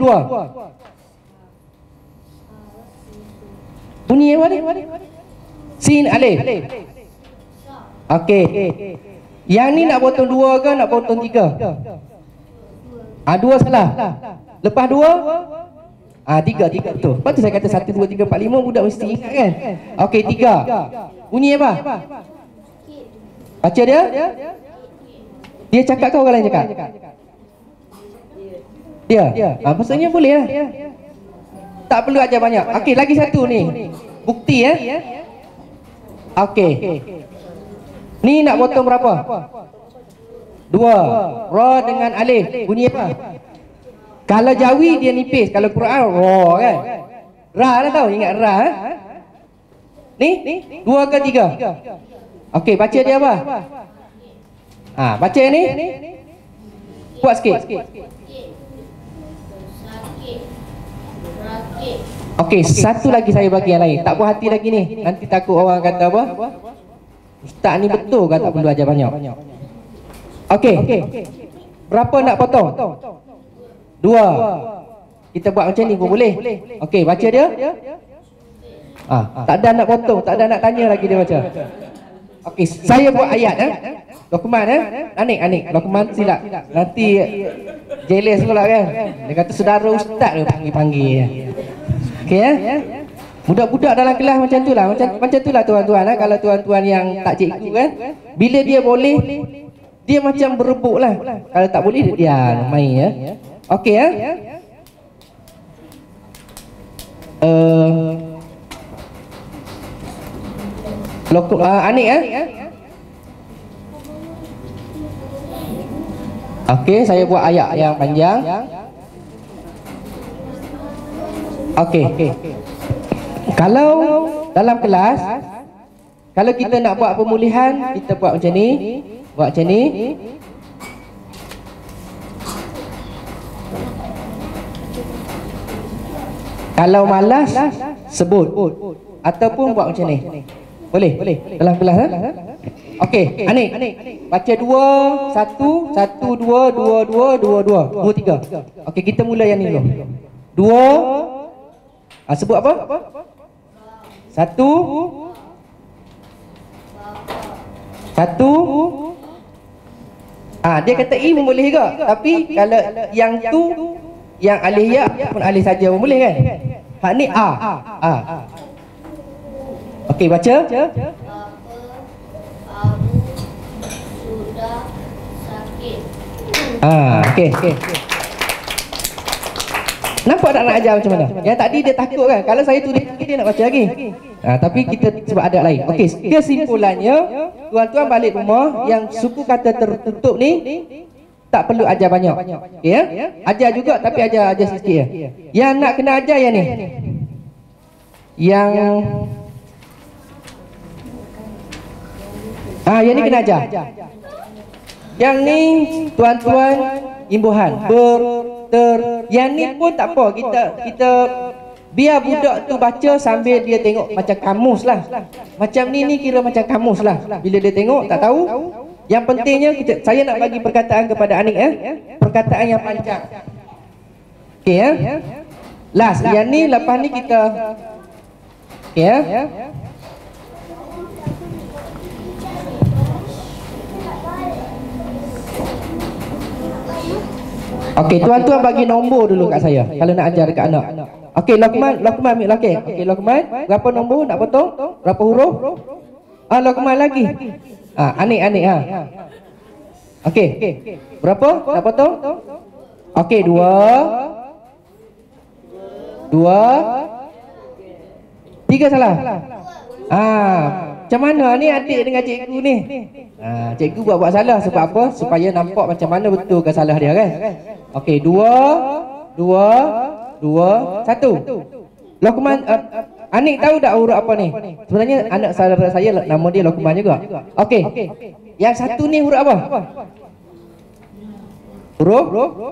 2. Bunyi apa ni? Sin, alif. Okey. Yang ni nak potong 2 ke nak potong 3? 2 salah. Lepas 2? 3 betul. Lepas tu saya kata 1, 2, 3, 4, 5 budak mesti ingat kan? Okey, 3. Bunyi apa? Baca dia. Dia cakap ke orang lain cakap? Dia. Maksudnya boleh lah. Tak perlu ajar banyak. Okey, lagi satu ni. Bukti Okey. Ni nak potong berapa? 2. Ra dengan alif. Bunyi apa? Kalau Jawi dia nipis, kalau Quran ra kan. Ra lah tahu, ingat ra Ni 2 ke 3? Okey, baca dia apa? Baca ni. Kuat sikit. Okey, satu lagi saya bagi yang lain. Tak puas hati lagi ni. Nanti takut orang kata apa? Ustaz ni betul kan tak perlu ajar banyak. Okey. Berapa nak potong? 2. Kita buat macam ni pun boleh. Okey, baca dia. Tak ada nak potong, tak ada nak tanya lagi dia baca. Okey, saya buat ayat Lokman Anik Lokman silap. Nanti jealous pula kan. Dia kata saudara ustaz dia panggil. Okey budak-budak dalam kelas macam tu lah. Macam tu lah tuan-tuan kalau tuan-tuan yang tak cikgu kan, bila dia boleh, dia macam berebut lah. Kalau tak boleh dia main Okey Anik Okey, saya buat ayat yang panjang. Okey. Kalau dalam kelas, kalau kita nak buat pemulihan, kita buat macam ni. Buat macam ni. Kalau malas, sebut. Ataupun buat macam ni. Boleh? Dalam kelas Okey, Anik. Baca 2, 1, 1, 2, 2, 2, 2, 2, 2, 3. Okey, kita mula yang ni dulu. 2. Sebut apa? 1. 1. Dia kata I pun boleh juga. Tapi kalau yang tu, yang alih ya pun alih saja pun boleh kan? Hak ni A. Okey, baca. Sudah sakit. Okey. Nampak tak nak ajar macam mana? Yang tadi dia takut kan? Kalau saya tulis lagi dia nak baca lagi. Tapi kita sebab ada lain. Okey, kesimpulannya tuan-tuan balik rumah yang suku kata tertutup ni tak perlu ajar banyak. Okey ya? Ajar juga tapi ajar sikit ya. Yang nak kena ajar yang ni. Yang ni kena ajar. Yang ni tuan-tuan imbuhan yang ni pun tak apa, kita biar budak tu baca sambil dia tengok macam kamus lah. Macam ni kira macam kamus lah. Bila dia tengok tak tahu. Yang pentingnya saya nak bagi perkataan kepada Anik perkataan yang panjang. Okey ya. Last yang ni lepas ni kita okey ya. Okey, tuan-tuan bagi nombor dulu kat saya kalau nak ajar dekat anak. Okey, Lokman ambil okey. Okey, Lokman, berapa nombor nak potong? Berapa huruf? Lokman lagi. Anik Okey. Berapa nak potong? Okey, 2. 3 salah. Macam mana ni adik dengan cikgu ni? Cikgu buat salah sebab apa? Supaya nampak macam mana betul ke salah dia kan? Okey, 2, 1. Lokman, Anik tahu tak huruf apa ni? Sebenarnya anak saudara saya nama dia Lokman juga. Okey. Yang satu ni huruf apa? Huruf?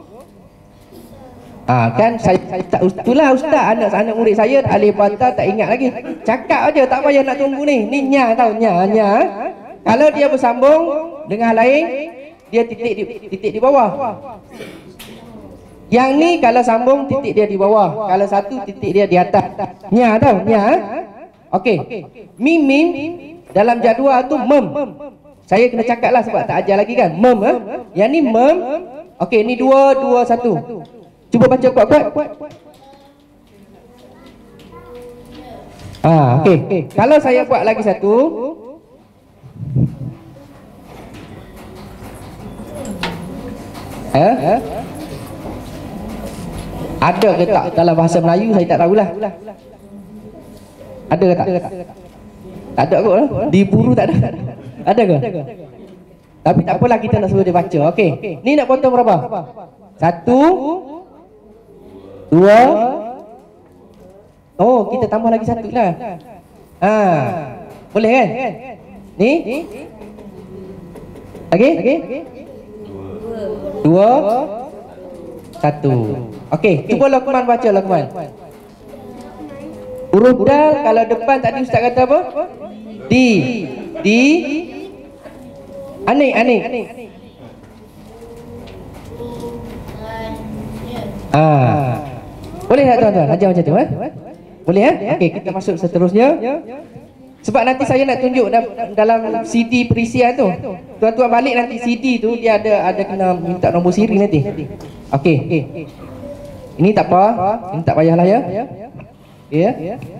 Kan saya itulah ustaz, anak murid saya alif bata tak ingat lagi. Cakap aja tak payah nak tunggu ni. Ni nya tahu nya. Kalau dia bersambung dengan lain, dia titik di bawah. Yang ni kalau sambung titik dia di bawah, kalau satu titik dia di atas. Nya tahu nya. Okey. Mim dalam jadual tu mem. Saya kena cakap lah sebab tak ajar lagi kan. Mem Yang ni mem. Okey, ni 2, 2, 1. Cuba baca kuat-kuat. Okey. Kalau saya buat lagi satu. Ada ke tak dalam bahasa Melayu saya tak tahulah. Ada ke tak? Tak ada kot. Di buru tak ada. Ada ke? Tapi tak apalah, kita nak suruh dia baca. Okey. Ni nak potong berapa? 1, 2. Kita tambah lagi 1 lah. Boleh kan? Ni? Lagi? 2, 1. Okey, cuba Lokman baca Lokman. Huruf dal kalau depan tadi ustaz kata apa? Di. Anik. Boleh tak tuan-tuan? Ajar macam tu Boleh Okey, kita masuk seterusnya. Sebab nanti saya nak tunjuk dalam CD perisian tu. Tuan-tuan balik nanti CD tu dia ada kena minta nombor siri nanti. Okey. Ini tak apa. Ini tak payahlah ya. Ya.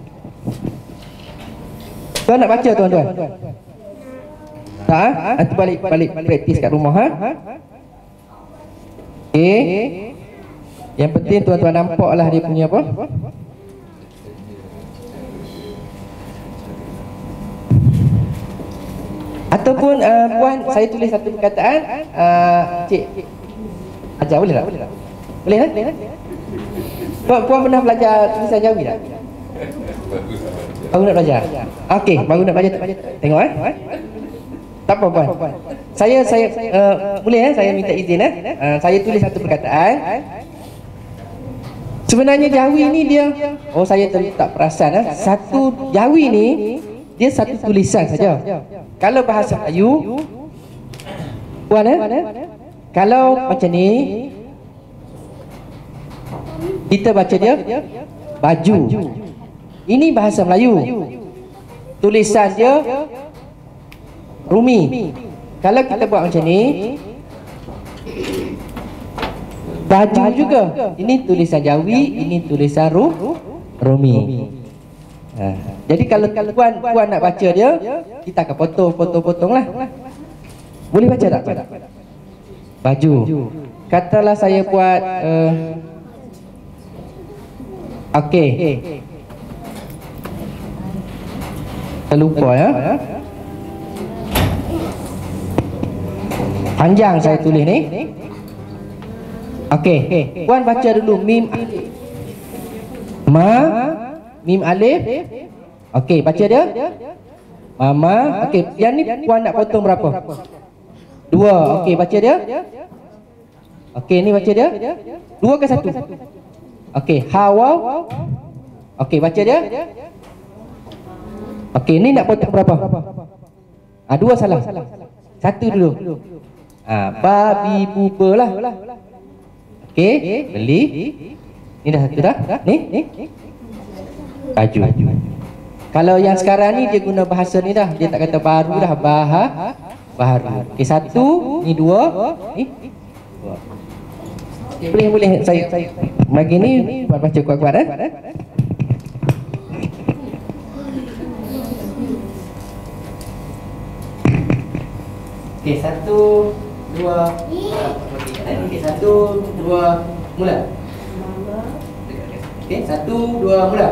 Tuan nak baca tuan-tuan? Tak? Nanti balik praktis kat rumah Okey. Yang penting tuan-tuan nampaklah dia punya apa? Ataupun puan, saya tulis satu perkataan, cik ajar boleh tak? Boleh kan? Puan pernah belajar tulisan Jawi tak? Baru nak belajar? Okey, baru nak belajar. Tengok tak apa puan. Saya boleh saya minta izin saya tulis satu perkataan. Sebenarnya Jawi ni dia, saya tak perasan satu Jawi ni dia satu tulisan saja. Kalau bahasa Melayu, puan kalau macam ni kita baca dia baju. Ini bahasa Melayu. Tulisan dia Rumi. Kalau kita buat macam ni, baju juga. Ini tulisan Jawi, ini tulisan Rumi. Jadi kalau puan nak baca dia, kita akan potong lah. Boleh baca tak? Baju. Katalah saya buat okey. Terlupa ya. Panjang saya tulis ni. Okey. Puan baca dulu mim ma mim alif. Okey, baca dia. Mama. Okey, yang ni puan nak potong berapa? 2. Okey, baca dia. Okey, ni baca dia. 2 ke 1? Okey, hawa. Okey, baca dia. Okey, ni nak potong berapa? 2 salah. 1 dulu. Babi buba lah. Okey, beli. Ni dah 1 dah. Ni. Baju. Kalau yang sekarang ni dia guna bahasa ni dah. Dia tak kata baru dah, baru. Okey, 1, ni 2, ni 2. Boleh saya bagi ni buat baca kuat-kuat Okey, 1, 2. Okey, 1, 2, mula. Okey, 1, 2, mula.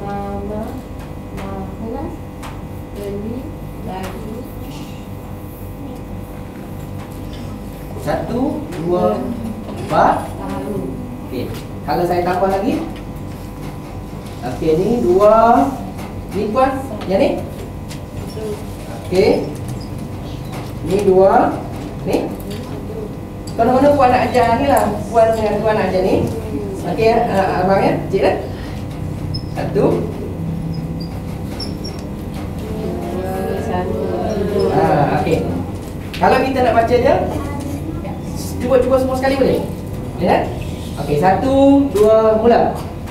Satu, dua, empat. Okey, kalau saya tambah lagi. Okey, ni 2. Ni puan, yang ni. Okey. Ni 2. Ni. Mana-mana puan nak ajar ni lah. Puan dengan tuan nak ajar ni. Okey, abang ya, cik dah. 1. Okey. Kalau kita nak baca dia, cuba semua sekali boleh? Ya? Okey, 1, 2, mula.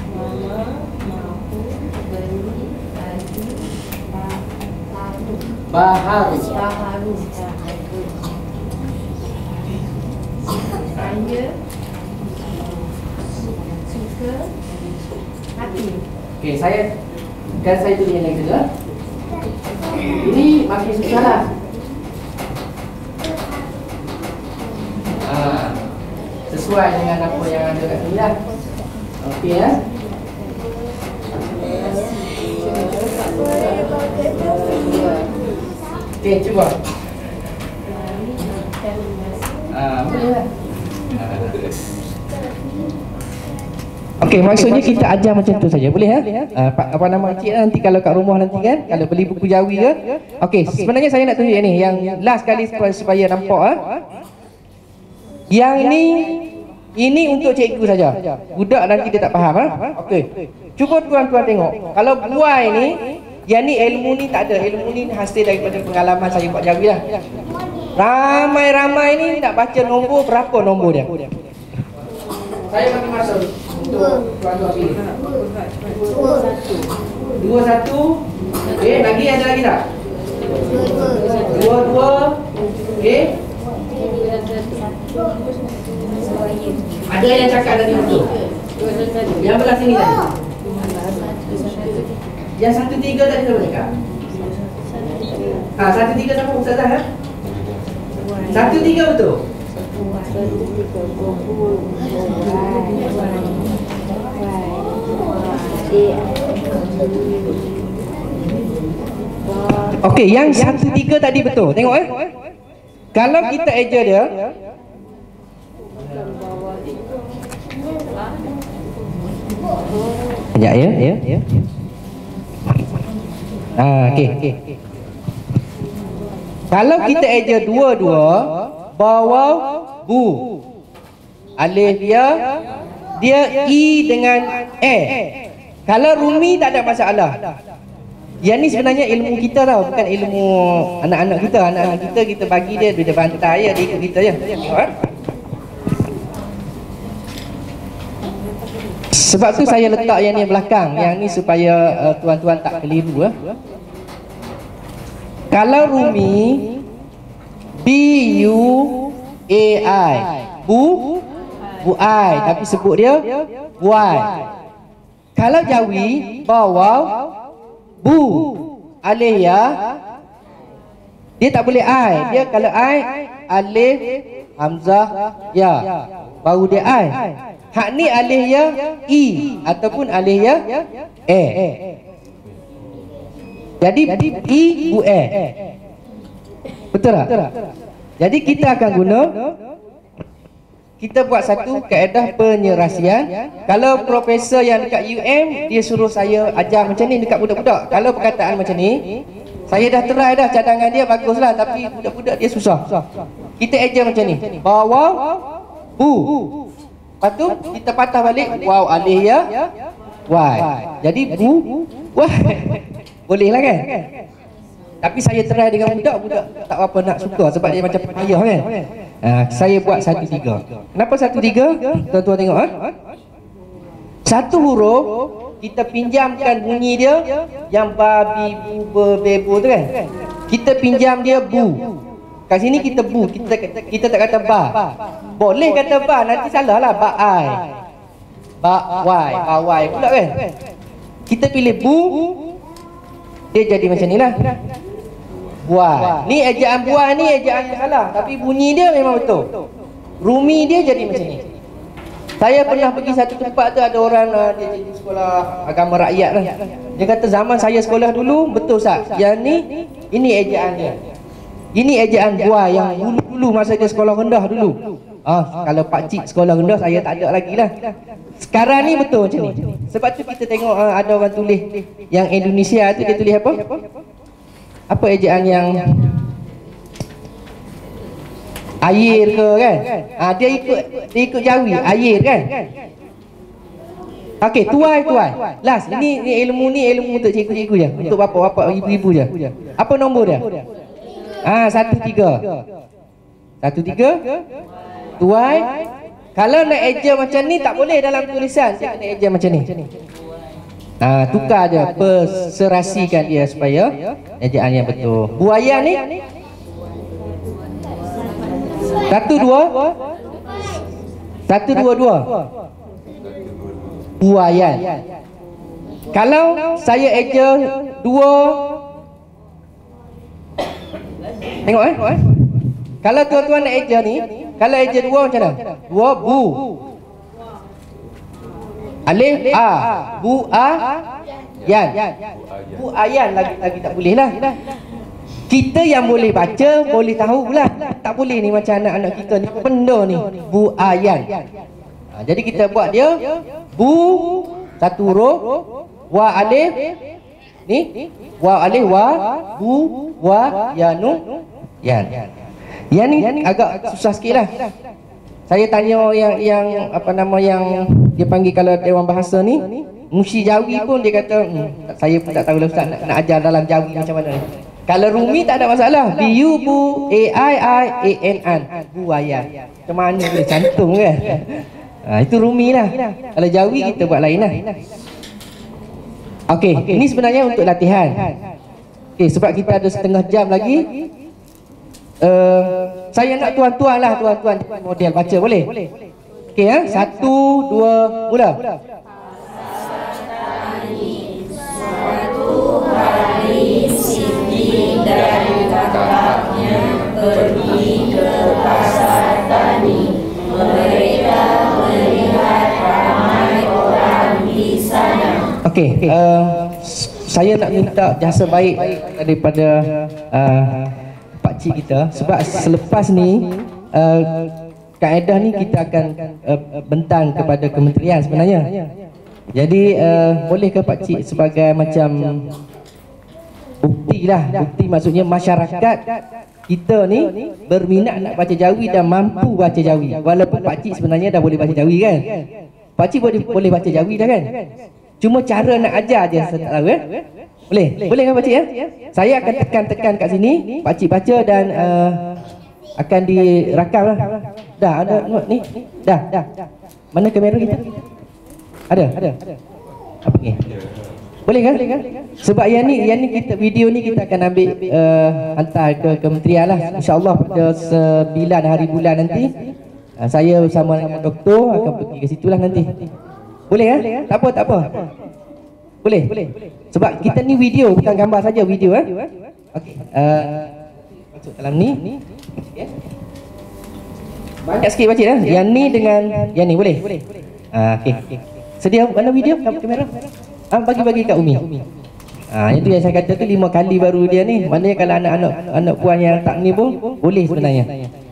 Baharu. Saya suka hati. Okey, saya tulis yang lain juga. Ini makin susah lah. Sesuai dengan apa yang ada kat sini lah. Okey ya. Okey, cuba. Boleh lah. Okey, maksudnya kita ajar macam tu saja. Boleh apa nama cik nanti kalau kat rumah nanti kan, kalau beli buku Jawi ke. Okey, sebenarnya saya nak tunjuk ni yang last kali supaya nampak Yang ini untuk cikgu saja. Budak nanti dia tak faham Okey. Cuba tuan-tuan tengok. Kalau buai ni, yang ni ilmu ni tak ada. Ilmu ni hasil daripada pengalaman saya buat Jawi lah. Ramai-ramai ni nak baca nombor, berapa nombor dia? Saya bagi masa untuk tuan-tuan pilih. 2, 1. Okey, lagi ada lagi tak? 2, 2. Okey. Ada yang cakap tadi betul. Yang belah sini tadi. Yang 1, 3 tadi siapa cakap? 1, 3 siapa Ustazah 1, 3 betul. Okey, yang 1, 3 tadi betul. Tengok kalau kita eja dia, sekejap ya. Okey. Kalau kita eja 2, bawah bu. Alif dia i dengan e. Kalau Rumi tak ada masalah. Yang ni sebenarnya ilmu kita tau, bukan ilmu anak-anak kita. Anak-anak kita bagi dia bantai ya, dia ikut kita je. Tengok Sebab tu saya letak yang ni belakang, yang ni supaya tuan-tuan tak keliru. Kalau Rumi B-U-A-I, buai, tapi sebut dia buai. Kalau Jawi bawau bu, alif ya, dia tak boleh ai. Dia kalau ai alif hamzah ya, baru dia ai. Hak ni alif ya i ataupun alif ya e. Jadi i bu e. Betul tak? Jadi kita akan guna, kita buat satu kaedah penyerasian. Kalau profesor yang dekat UM, dia suruh saya ajar macam ni dekat budak-budak. Kalau perkataan macam ni, saya dah try dah, cadangan dia baguslah, tapi budak-budak dia susah. Kita ajar macam ni, bawau bu, lepas tu kita patah balik waw alif ya wai. Jadi bu wai. Boleh lah kan? Tapi saya try dengan budak tak apa nak suka sebab dia macam payah kan. Saya buat 1-3. Kenapa 1-3? Tuan-tuan tengok satu huruf kita pinjamkan bunyi dia yang babi bu bebo tu kan. Kita pinjam dia bu. Kat sini kita bu, kita tak kata ba. Boleh kata ba, nanti salah lah ba ai. Ba wai pula kan. Kita pilih bu, dia jadi macam ni lah. Buai. Ni ejaan buai ni ejaan yang salah, tapi bunyi dia memang betul. Rumi dia jadi macam ni. Saya pernah pergi satu tempat tu, ada orang dia jadi sekolah agama rakyat lah. Dia kata zaman saya sekolah dulu betul Ustaz. Yang ni ini ejaan dia. Ini ejaan buai yang dulu masa dia sekolah rendah dulu. Kalau pak cik sekolah rendah saya tak ada lagi lah. Sekarang ni betul macam ni. Sebab tu kita tengok ada orang tulis yang Indonesia tu, dia tulis apa? Apa ejaan yang air ke kan? Dia ikut Jawi, air kan? Okey, tuai. Last, ini ilmu untuk cikgu-cikgu je, untuk bapa-bapa, ibu-ibu je. Apa nombor dia? 1-3. Tuai. Kalau nak eja macam ni tak boleh dalam tulisan, dia kena eja macam ni. Tukar je, perserasikan dia supaya ejaan yang betul. Buaya ni 1-2 buayan. Kalau saya eja 2, tengok kalau tuan-tuan nak eja ni, kalau eja 2 macam mana? 2 bu, alif a, bu a yan. Bu ayan lagi tak boleh lah. Kita yang boleh baca boleh tahu lah. Tak boleh ni macam anak-anak kita ni benda ni bu ayan. Jadi kita buat dia bu satu huruf, wa alif ni, wa alif wa bu wa yanu yan. Yang ni agak susah sikit lah. Saya tanya yang apa nama yang dia panggil kalau Dewan Bahasa ni, Musi Jawi pun dia kata saya pun tak tahu lah Ustaz nak ajar dalam Jawi macam mana ni. Kalau Rumi tak ada masalah. Bu bu A-I-I-A-N-An. Buayan. Macam mana boleh cantum kan? Itu Rumi lah. Kalau Jawi kita buat lain lah. Okey, ini sebenarnya untuk latihan. Okey, sebab kita ada setengah jam lagi. Saya nak tuan-tuan lah, tuan-tuan model baca boleh? Okey 1, 2, mula. Suatu hari Siti dan kakaknya pergi ke pasar tani. Mereka melihat ramai orang di sana. Okey, saya nak minta jasa baik daripada pakcik kita, sebab selepas ni kaedah ni kita akan bentang kepada kementerian sebenarnya. Jadi boleh ke pakcik sebagai macam bukti lah, bukti maksudnya masyarakat kita ni berminat nak baca Jawi dan mampu baca Jawi. Walaupun pakcik sebenarnya dah boleh baca Jawi kan, pakcik boleh baca Jawi dah kan, cuma cara nak ajar je saya tak tahu Boleh? Boleh kan pakcik ya? Saya akan tekan-tekan kat sini, pakcik baca dan akan direkam lah. Dah ada ni. Dah. Mana kamera kita? Ada. Apa ni? Boleh kan? Sebab yang ni kita video ni kita akan ambil hantar ke kementerian lah. InsyaAllah pada 9 hari bulan nanti saya bersama dengan doktor akan pergi ke situ lah nanti. Boleh kan? Tak apa. Boleh. Sebab kita ni video, bukan gambar saja, video Okey. Masuk dalam ni. Banyak sikit pakcik dah. Yang ni dengan yang ni boleh. Okey. Sedia mana video kamera? Bagi kat Umi. Itu yang saya kata tu 5 kali baru dia ni. Maknanya kalau anak puan yang tak ni pun boleh sebenarnya.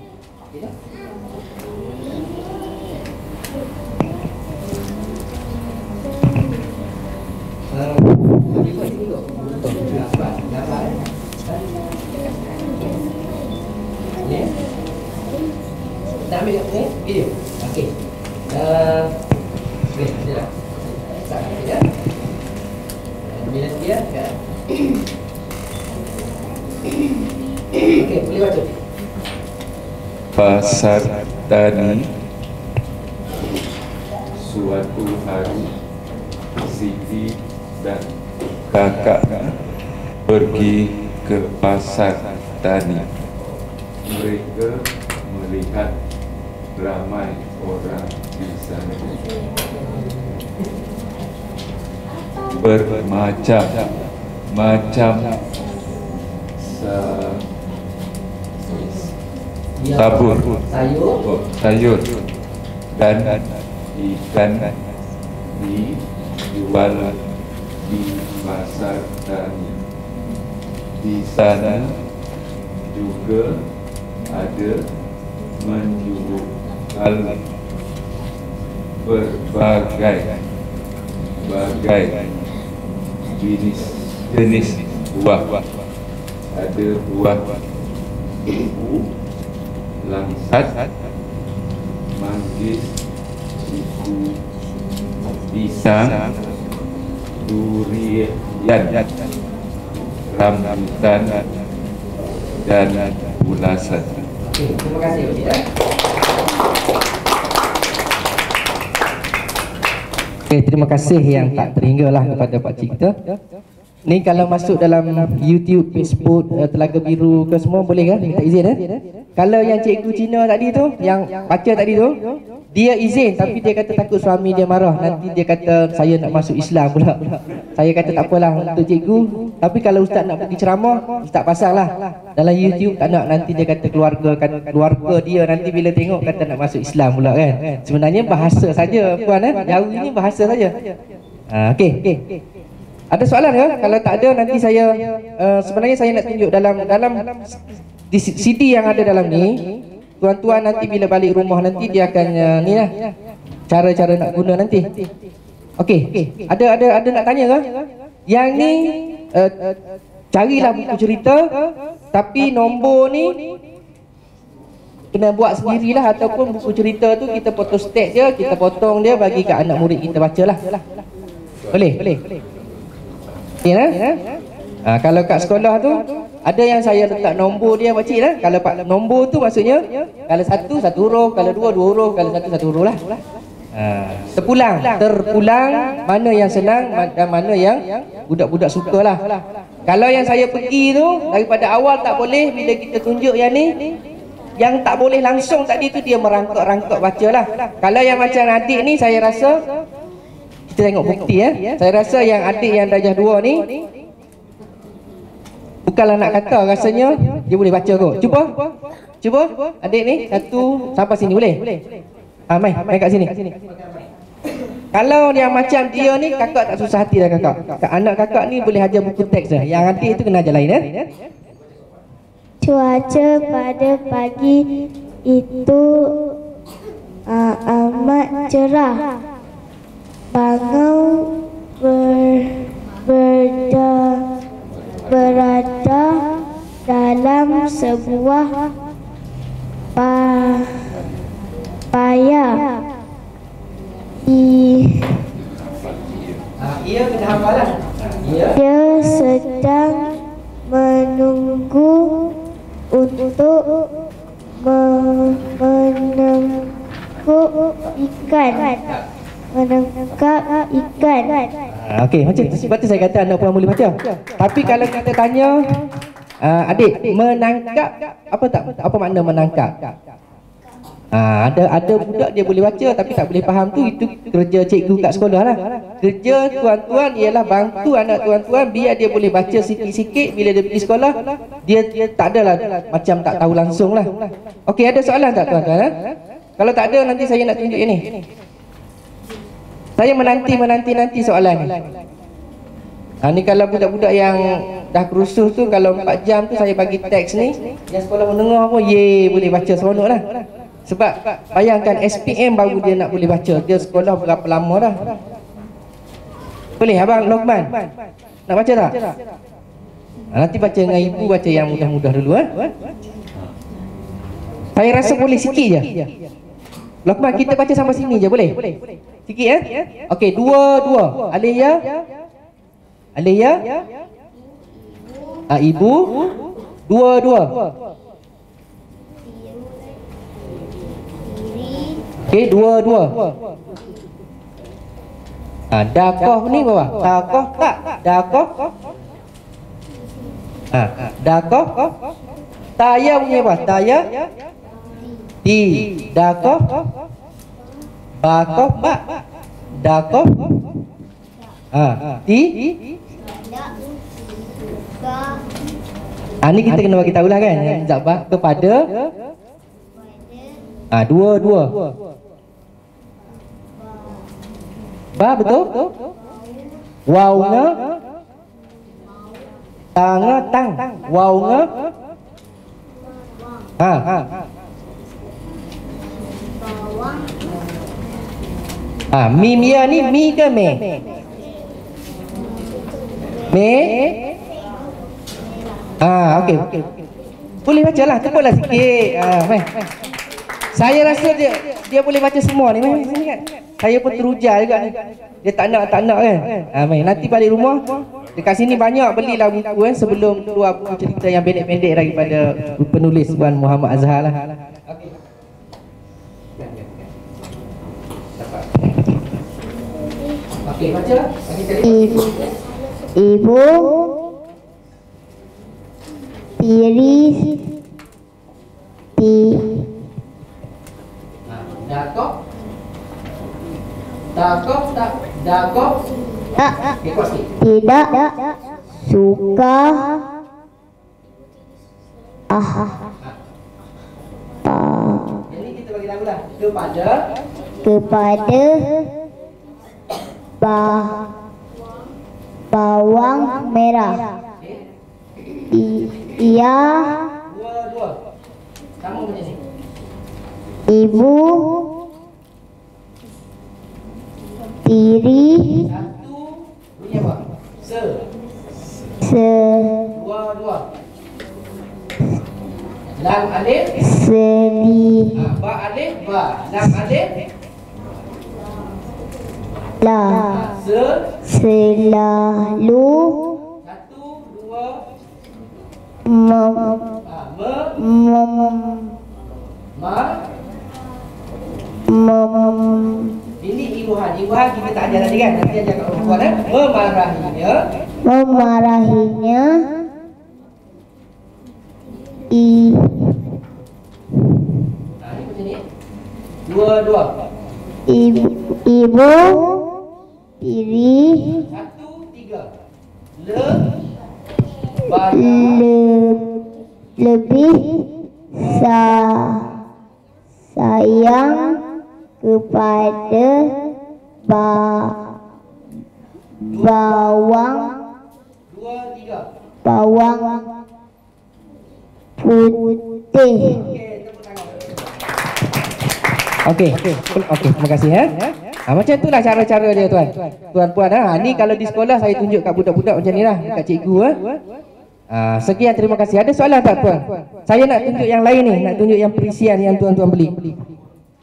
Nak ambil ni video. Okey. Boleh dah. Sakit ya. Bila dia kan. Okey, boleh baca. Pasar Tani. Suatu hari Siti dan kakaknya pergi ke pasar tani. Mereka melihat ramai orang di sana. Bermacam-macam sayur dan ikan dijual di pasar tani. Di sana juga ada menjual berbagai jenis buah. Ada buah buku, langsat, manggis, siku, pisang, durian, rambutan, dan ulasan. Terima kasih. Terima kasih yang tak terhinggalah kepada pakcik kita. Ni kalau masuk dalam YouTube, Facebook, Telaga Biru ke semua boleh kan? Minta izin Kalau yang cikgu Cina tadi tu, yang baca tadi tu, dia izin tapi dia kata takut suami dia marah. Nanti dia kata saya nak masuk Islam pula. Saya kata tak apalah untuk cikgu. Tapi kalau ustaz nak pergi ceramah, ustaz pasang lah. Dalam YouTube tak nak, nanti dia kata keluarga dia nanti bila tengok kata nak masuk Islam pula kan. Sebenarnya bahasa saja puan Jawi ni bahasa saja. Okey. Ada soalan ke? Kalau tak ada nanti saya sebenarnya saya nak tunjuk dalam di CD yang ada dalam ni. Tuan-tuan nanti bila balik rumah nanti dia akan ni lah cara-cara nak guna nanti. Okey. Ada nak tanya ke? Yang ni carilah buku cerita tapi nombor ni kena buat sendirilah ataupun buku cerita tu kita photostat je, kita potong dia bagi kat anak murid kita bacalah. Boleh? Ya. Kalau kat sekolah tu ada yang saya letak nombor dia pakcik lah. Kalau nombor tu maksudnya kalau 1 huruf, kalau 2 huruf, kalau 1 huruf lah. Terpulang mana yang senang dan mana yang budak-budak suka lah. Kalau yang saya pergi tu daripada awal tak boleh, bila kita tunjuk yang ni, yang tak boleh langsung tadi tu dia merangkak-rangkak baca lah. Kalau yang macam adik ni saya rasa kita tengok bukti saya rasa yang adik yang darjah 2 ni bukanlah nak kata, rasanya dia boleh baca kot. Cuba adik ni 1 sampai sini boleh? Mai kat sini. Kalau yang macam dia ni kakak tak susah hati dah kakak. Anak kakak ni boleh ajar buku teks dah. Yang adik tu kena ajar lain Cuaca pada pagi itu amat cerah. Bangau berada dalam sebuah payah. Ia kena hafalan. Dia sedang menunggu untuk menangkap ikan. Okey, macam tu sebab tu saya kata anak puan boleh baca. Tapi kalau kita tanya adik, menangkap apa tak? Apa makna menangkap? Ada budak dia boleh baca tapi tak boleh faham tu, itu kerja cikgu kat sekolah lah. Kerja tuan-tuan ialah bantu anak tuan-tuan biar dia boleh baca sikit-sikit. Bila dia pergi sekolah, dia tak adalah macam tak tahu langsung lah. Okey, ada soalan tak tuan-tuan? Kalau tak ada, nanti saya nak tunjuk yang ni. Saya menanti soalan ni. Ni kalau budak-budak yang dah kerusuh tu, kalau 4 jam tu saya bagi teks ni, yang sekolah menengah pun boleh baca seronok lah. Sebab bayangkan SPM baru dia nak boleh baca. Dia sekolah berapa lama dah. Boleh Abang Lokman? Nak baca tak? Nanti baca dengan ibu, baca yang mudah-mudah dulu. Saya rasa boleh sikit je. Lokman, kita baca sampai sini je, boleh? Sikit ya? Okey, dua. Alih ya? Ibu. Dua. Okey, dua. Dakoh ni bawah. Dakoh tak? Dakoh. Dakoh. Taya punya apa? Taya. Di. Dakoh. Bakoh bak. Dakoh. Di. Ni kita kena bagi tahu lah kan. Zabah kepada. Dua. Ba betul? Wawnya. Tang. Wawnya. Mimia ni mi ke me? Me? Okey. Boleh baca lah, tepuklah sikit. Saya rasa dia boleh baca semua ni. Sini kan. Saya pun teruja juga ni. Dia tak nak kan. Nanti balik rumah, dekat sini banyak belilah buku sebelum keluar buku cerita yang pendek-pendek daripada penulis Puan Muhammad Azhar lah. Okey, baca. Ibu tiris Dakoh tidak suka Jadi kita bagi tahu lah kepada bawang merah. Ia dua. Sama macam ni. Ibu tiri bunyi apa? Dua. Lam alif ba alif ba. Lam alif la. Selalu 1 2 Ini ibuhan kita tak ajar tadi kan? Nanti ajar kat perempuan memarahinya. Ini macam ni. Dua. Ibu tiri 1 3 lebih sayang kepada bawang putih. Okey, terima kasih macam itulah cara-cara dia tuan-puan. Ni kalau di sekolah saya tunjuk kat budak-budak macam ni lah, dekat cikgu sekian, terima kasih. Ada soalan tak tuan? Saya nak tunjuk yang lain ni, nak tunjuk yang perisian yang tuan-tuan beli.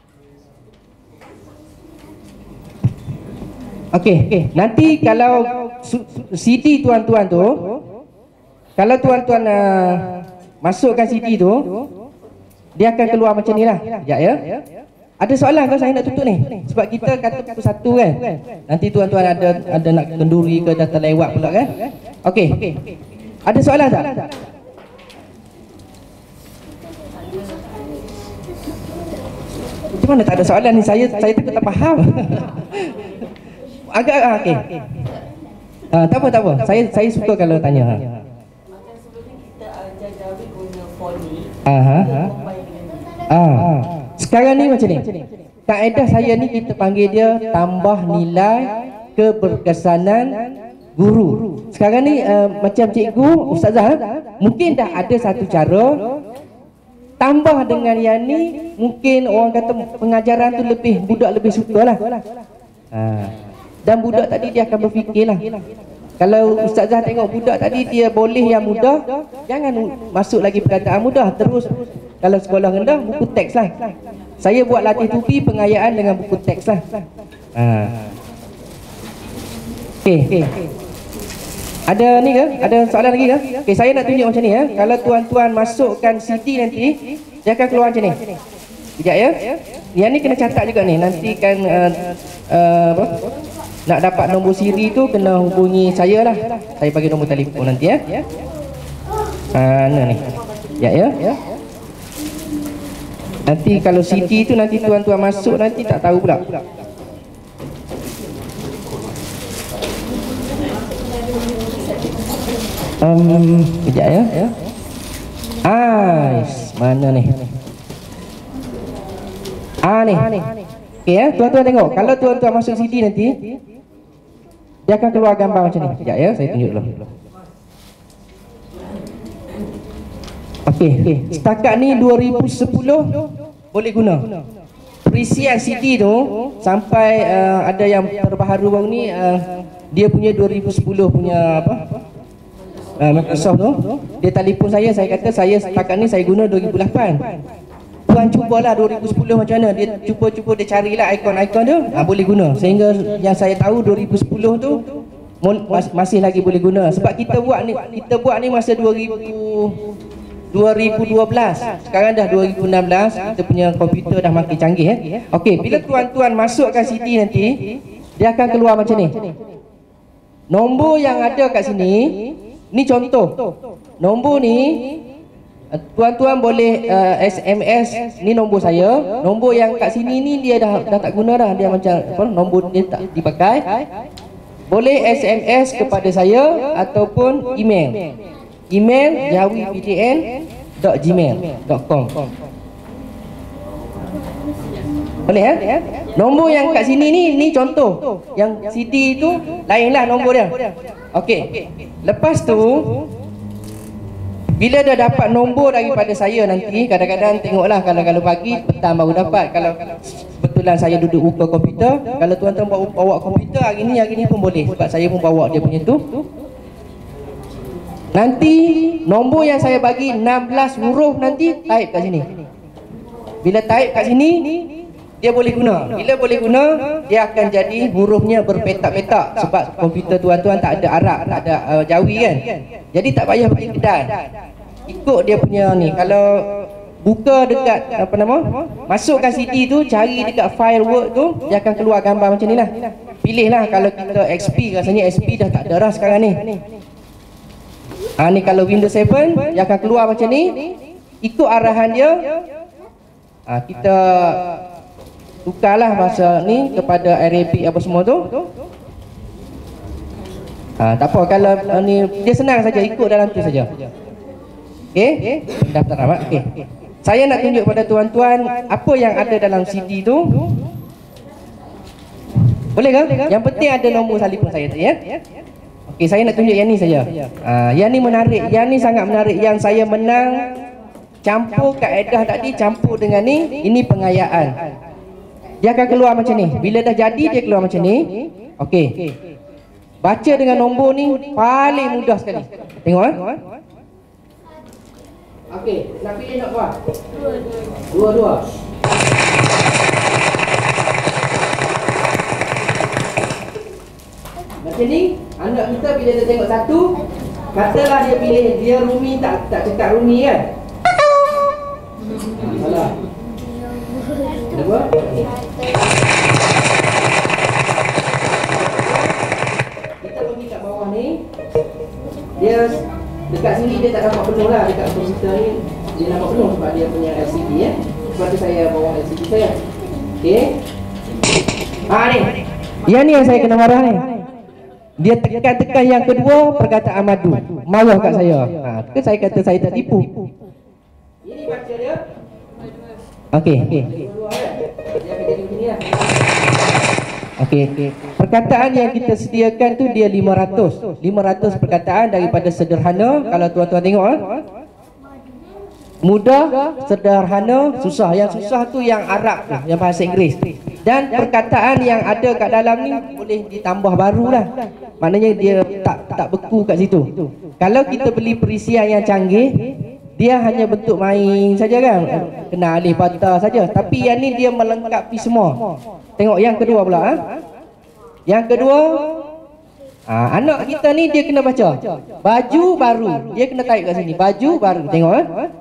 Okey, nanti kalau CD tuan-tuan tu, kalau tuan-tuan masukkan CD tu, dia akan keluar macam ni lah. Sekejap ya. Ada soalan ke saya nak tutup ni? Sebab kita kata pukul 1 kan. Nanti tuan-tuan ada nak kenduri ke, dah terlewat pula kan. Okey. Ada soalan tak? Macam mana tak ada soalan ni? Saya tak faham. Agak okey. Tak apa. Saya suka kalau tanya. Macam sebelum ni kita ajar Jawi guna fonik. Sekarang ni macam ni. Kaedah saya ni kita panggil dia tambah nilai keberkesanan guru. Sekarang ni macam cikgu, ustazah, mungkin dah ada satu cara tambah dengan yang ni, mungkin orang kata pengajaran tu budak lebih suka lah. Dan budak tadi dia akan berfikirlah. Kalau ustazah tengok budak tadi dia boleh yang mudah, jangan masuk lagi perkataan mudah, terus kalau sekolah rendah buku teks lah. Saya buat latih tupi pengayaan dengan buku teks lah. Okey. Ada ni ke? Ada soalan lagi ke? Okey, saya nak tunjuk macam ni ya. Kalau tuan-tuan masukkan CD nanti, dia akan keluar macam ni. Sekejap ya. Yang ni kena catat juga ni. Nanti kan apa? Nak dapat nombor siri tu kena hubungi saya lah. Saya bagi nombor telefon nanti ya. Mana ni? Ya. Nanti kalau CD tu nanti tuan-tuan masuk nanti tak tahu pula. Sekejap ya. Mana ni? Ni. Okey ya, tuan-tuan tengok. Kalau tuan-tuan masuk CD nanti, dia akan keluar gambar macam ni. Sekejap ya, saya tunjuk dulu. Okey. Setakat ni 2010 boleh guna. Perisian CD tu sampai ada yang terbaru baru ni, dia punya 2010 punya apa? Microsoft tu, dia telefon saya kata saya setakat ni saya guna 2008. Tuan cubalah 2010 macam mana. Dia cuba dia carilah ikon-ikon dia, boleh guna. Sehingga yang saya tahu 2010 tu masih lagi boleh guna. Sebab kita buat ni masa 2012. Sekarang dah 2016, kita punya komputer dah makin canggih ya. Okey, bila tuan-tuan masukkan CD nanti, dia akan keluar macam ni. Nombor yang ada kat sini, ni contoh. Nombor ni tuan-tuan boleh SMS, ni nombor saya. Nombor yang kat sini ni dia dah tak guna dah. Dia macam apa, nombor dia tak dipakai. Boleh SMS kepada saya ataupun email. Email jawiptn@gmail.com. Boleh ya? Nombor yang kat sini ni contoh. Yang CD tu lainlah nombor dia. Okey. Lepas tu bila dah dapat nombor daripada saya nanti, kadang-kadang tengoklah kalau pagi petang baru dapat. Kalau kebetulan saya duduk buka komputer, kalau tuan-tuan bawa komputer hari ni pun boleh. Sebab saya pun bawa dia punya tu. Nanti nombor yang saya bagi 16 huruf nanti type kat sini. Bila type kat sini, dia boleh guna. Bila boleh guna, dia akan jadi hurufnya berpetak-petak. Sebab komputer tuan-tuan tak ada Arab, tak ada Jawi kan. Jadi tak payah pergi kedai. Ikut dia punya ni. Kalau buka dekat masukkan CD tu, cari dekat file Word tu, dia akan keluar gambar macam ni lah. Pilihlah. Kalau kita XP, rasanya XP dah tak ada dah sekarang ni. Ni kalau Windows 7, dia akan keluar macam ni. Ikut arahan dia, kita tukarlah bahasa ni kepada Arabic apa semua tu. Tak apa, kalau ni dia senang saja, ikut dalam tu saja. Okey, daftar nama. Okey. Saya nak tunjuk pada tuan-tuan apa yang ada dalam CD tu. Boleh ke? Yang penting ada nombor telefon saya tadi ya. Okey, saya nak tunjuk yang ni saja. Yang ni menarik, yang ni sangat menarik. Yang saya menang campur kaedah tadi, campur dengan ni, ini pengayaan. Dia akan keluar macam ni. Bila dah jadi dia keluar macam ni. Okey. Baca dengan nombor ni paling mudah sekali. Tengok Okey, nak pilih nak buat? Dua. Macam ni, anda kita bila dia tengok satu, katalah dia pilih dia Rumi, tak cakap Rumi kan? Salah. Kedua. Kita pergi kat bawah ni. Dia dekat sini dia tak nampak penuh lah, dekat komputer ni dia nampak penuh sebab dia punya LCD ya. Sebab tu saya bawa LCD saya. Okey. Ni. Yang ni yang saya kena marah ni. Dia tekan-tekan yang kedua perkataan madu. Marah kat saya. Kan saya kata saya tak tipu. Ini baca dia. Okey. Dia akan jadi begini lah. Okey. Perkataan yang kita sediakan tu dia 500. 500 perkataan daripada sederhana. Kalau tuan-tuan tengok mudah, sederhana, susah. Yang susah tu yang Arab tu, yang bahasa Inggeris. Dan perkataan yang ada kat dalam ni boleh ditambah barulah. Maknanya dia tak beku kat situ. Kalau kita beli perisian yang canggih, dia hanya bentuk main saja kan, kena alih patah saja. Tapi yang ni dia melengkapi semua. Tengok yang kedua pula. Yang kedua, anak kita ni dia kena baca baju baru. Dia kena type kat sini, baju baru. Tengok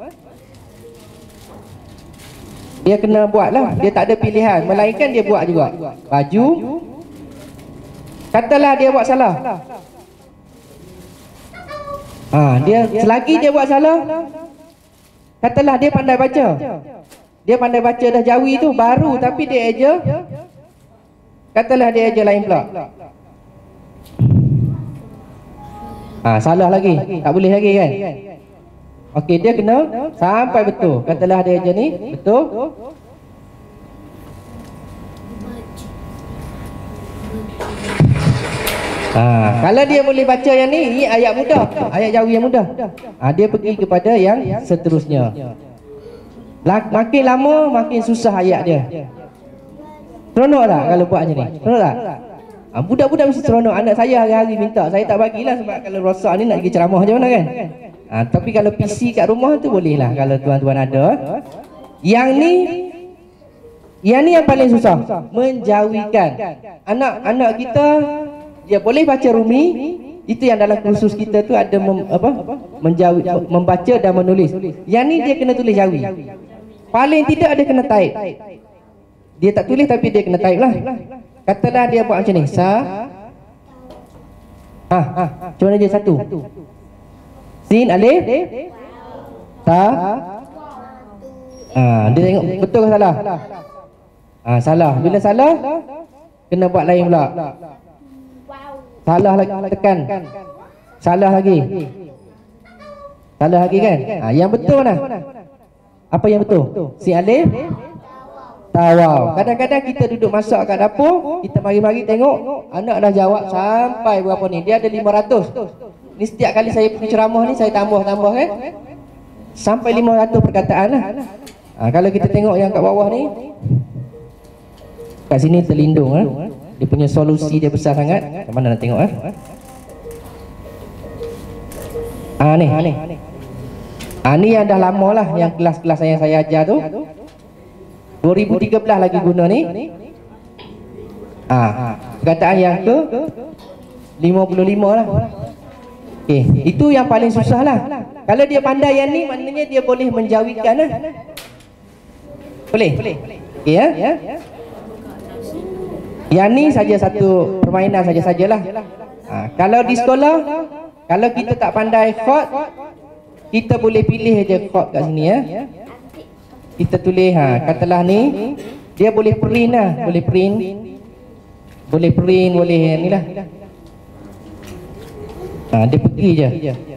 dia kena buat lah. Dia tak ada pilihan, melainkan dia buat juga baju. Katalah dia buat salah, dia selagi dia buat salah, katalah dia pandai baca. Dia pandai baca dah Jawi tu baru, tapi dia eja, katalah dia eja lain pula. Salah lagi, tak boleh lagi kan. Okey, dia kena sampai betul. Katalah dia eja ni betul. Kalau dia boleh baca yang ni ayat mudah, ayat Jawi yang mudah. Dia pergi kepada yang seterusnya. Makin lama makin susah ayat dia. Seronok tak kalau buat macam ni? Seronok tak? Budak-budak mesti seronok. Anak saya hari-hari minta, saya tak bagilah sebab kalau rosak ni nak pergi ceramah macam mana kan? Tapi kalau PC kat rumah tu boleh lah kalau tuan-tuan ada. Yang ni yang paling susah, menjawikan. Anak-anak kita dia boleh baca Rumi. Itu yang dalam kursus kita tu ada membaca dan menulis. Yang ni dia kena tulis Jawi. Paling tidak dia kena type. Dia tak tulis tapi dia kena type lah. Katalah dia buat macam ni, macam mana dia satu? Sin, alif, ta. Dia tengok betul ke salah? Salah. Bila salah kena buat lain pula. Salah lagi, tekan. Salah lagi. Salah lagi kan? Yang betul mana? Apa yang betul? Si alif, tawau. Kadang-kadang kita duduk masak kat dapur, kita mari-mari tengok anak dah jawab sampai berapa ni? Dia ada 500. Ni setiap kali saya pergi ceramah ni saya tambah kan? Sampai 500 perkataan lah. Kalau kita tengok yang kat bawah ni, kat sini terlindung Dia punya solusi dia besar sangat. Macam mana nak tengok ni yang dah lama lah, yang kelas-kelas yang saya ajar tu 2013 lagi guna ni. Perkataan yang ke 55 lah. Okey, itu yang paling susah lah. Kalau dia pandai yang ni, maknanya dia boleh menjawikan lah. Boleh? Okey ya? Yang ni saja satu permainan saja-sajalah. Kalau di sekolah, kalau kita tak pandai khot, kita boleh pilih je khot kat sini ya. Kita tulis katalah ni, dia boleh print lah, boleh ni lah. Dia pergi je.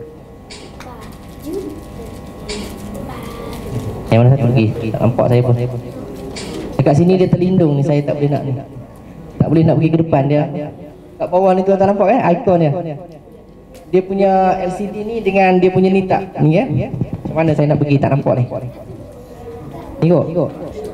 Yang mana satu pergi? Tak nampak saya pun. Dekat sini dia terlindung ni, saya tak boleh nak ni. Tak boleh nak pergi ke depan dia. Kat bawah ni tuan-tuan nampak ikon dia. Dia punya LCD ni dengan dia punya ni tak ni ya. Macam mana saya nak pergi tak nampak ni. Tengok.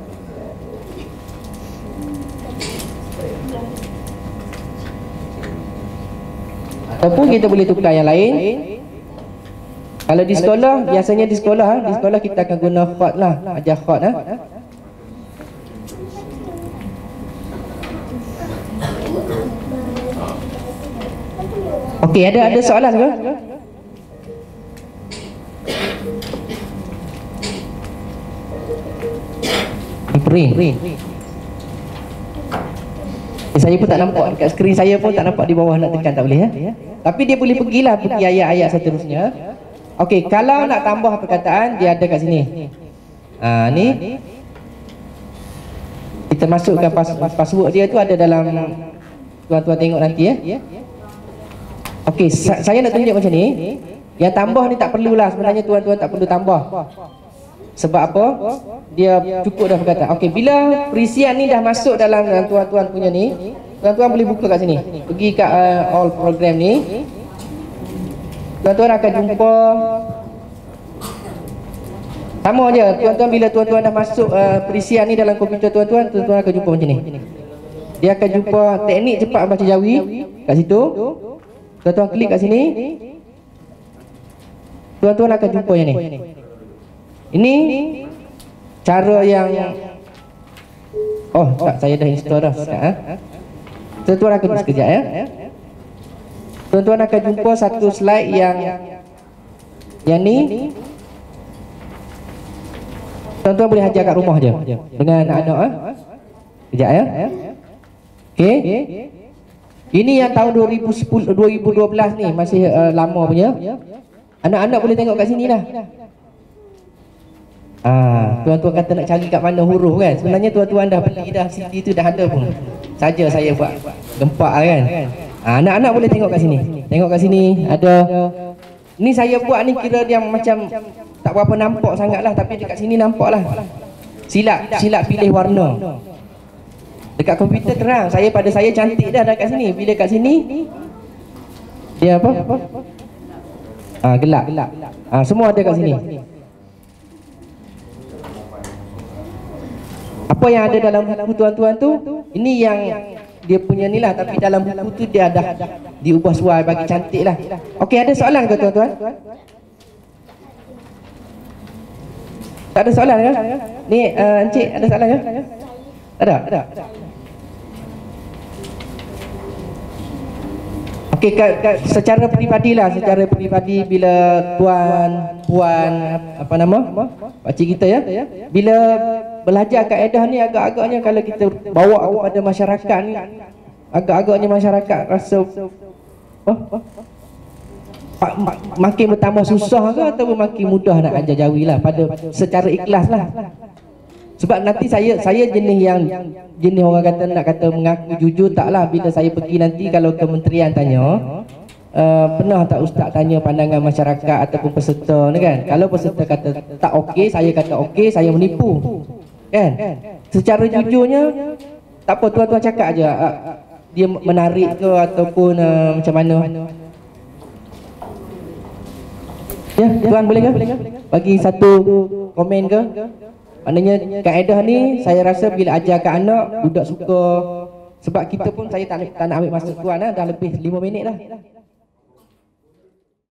Ataupun kita boleh tukar yang lain. Kalau di sekolah, biasanya di sekolah kita akan guna khot lah, ajar khot Okey, ada soalan ke? Pering. Saya pun tak nampak dekat skrin saya pun tak nampak di bawah nak tekan, tak boleh ya. Tapi dia boleh pergilah pergi ayat-ayat seterusnya. Okey, kalau nak tambah perkataan dia ada kat sini. Ni kita masukkan password dia tu ada dalam, tuan-tuan tengok nanti ya. Okey, saya nak tunjuk macam ni. Yang tambah ni tak perlulah sebenarnya, tuan-tuan tak perlu tambah. Sebab apa? Dia cukup dah perkataan. Okey, bila perisian ni dah masuk dalam tuan-tuan punya ni, tuan-tuan boleh buka kat sini. Pergi kat all program ni. Tuan-tuan akan jumpa sama je. Tuan-tuan bila tuan-tuan dah masuk perisian ni dalam komputer tuan-tuan, tuan-tuan akan jumpa macam ni. Dia akan jumpa teknik cepat baca jawi kat situ. Tuan-tuan klik kat sini. Tuan-tuan akan jumpa yang ni. Ini cara yang tak, saya dah install dah sekarang. Tuan-tuan akan tunggu sekejap ya. Tuan-tuan akan jumpa satu slide yang ni. Tuan-tuan boleh hajar kat rumah je dengan anak-anak sekejap ya. Okey. Ini yang tahun 2012 ni, masih lama punya. Anak-anak boleh tengok kat sini lah. Tuan-tuan kata nak cari kat mana huruf kan. Sebenarnya tuan-tuan dah beli dah, CD tu dah ada pun. Saja saya buat gempak kan. Anak-anak boleh tengok kat sini. Tengok kat sini ada. Ni saya buat ni kira dia macam tak berapa nampak sangat lah, tapi dekat sini nampak lah. Silap pilih warna. Dekat komputer terang, pada saya cantik dah dekat sini. Bila kat sini dia apa? Gelap. Semua ada kat sini. Apa yang ada dalam buku tuan-tuan tu, ini yang dia punya ni lah. Tapi dalam buku tu dia dah diubah suai bagi cantik lah. Okey, ada soalan ke tuan-tuan? Tak ada soalan ke? Ni Encik ada soalan ke? Tak ada? Okey, secara peribadi bila tuan, puan, apa nama? Pakcik kita ya. Bila belajar kaedah ni agak-agaknya kalau kita bawa kepada masyarakat ni, agak-agaknya masyarakat rasa makin bertambah susah ke atau makin mudah nak ajar jawi lah, pada secara ikhlas lah. Sebab nanti saya jenis orang kata nak kata mengaku jujur tak lah. Bila saya pergi nanti kalau kementerian tanya, pernah tak ustaz tanya pandangan masyarakat ataupun peserta ni kan. Kalau peserta kata tak okey, saya kata okey, saya menipu kan. Secara jujurnya tak apa, tuan-tuan cakap aja dia menarik ke ataupun macam mana. Ya, tuan boleh ke bagi satu komen ke? Maknanya kaedah ni saya rasa bila ajar kat anak budak suka. Sebab kita pun saya tak nak ambil masa tuan dah lebih 5 minit dah.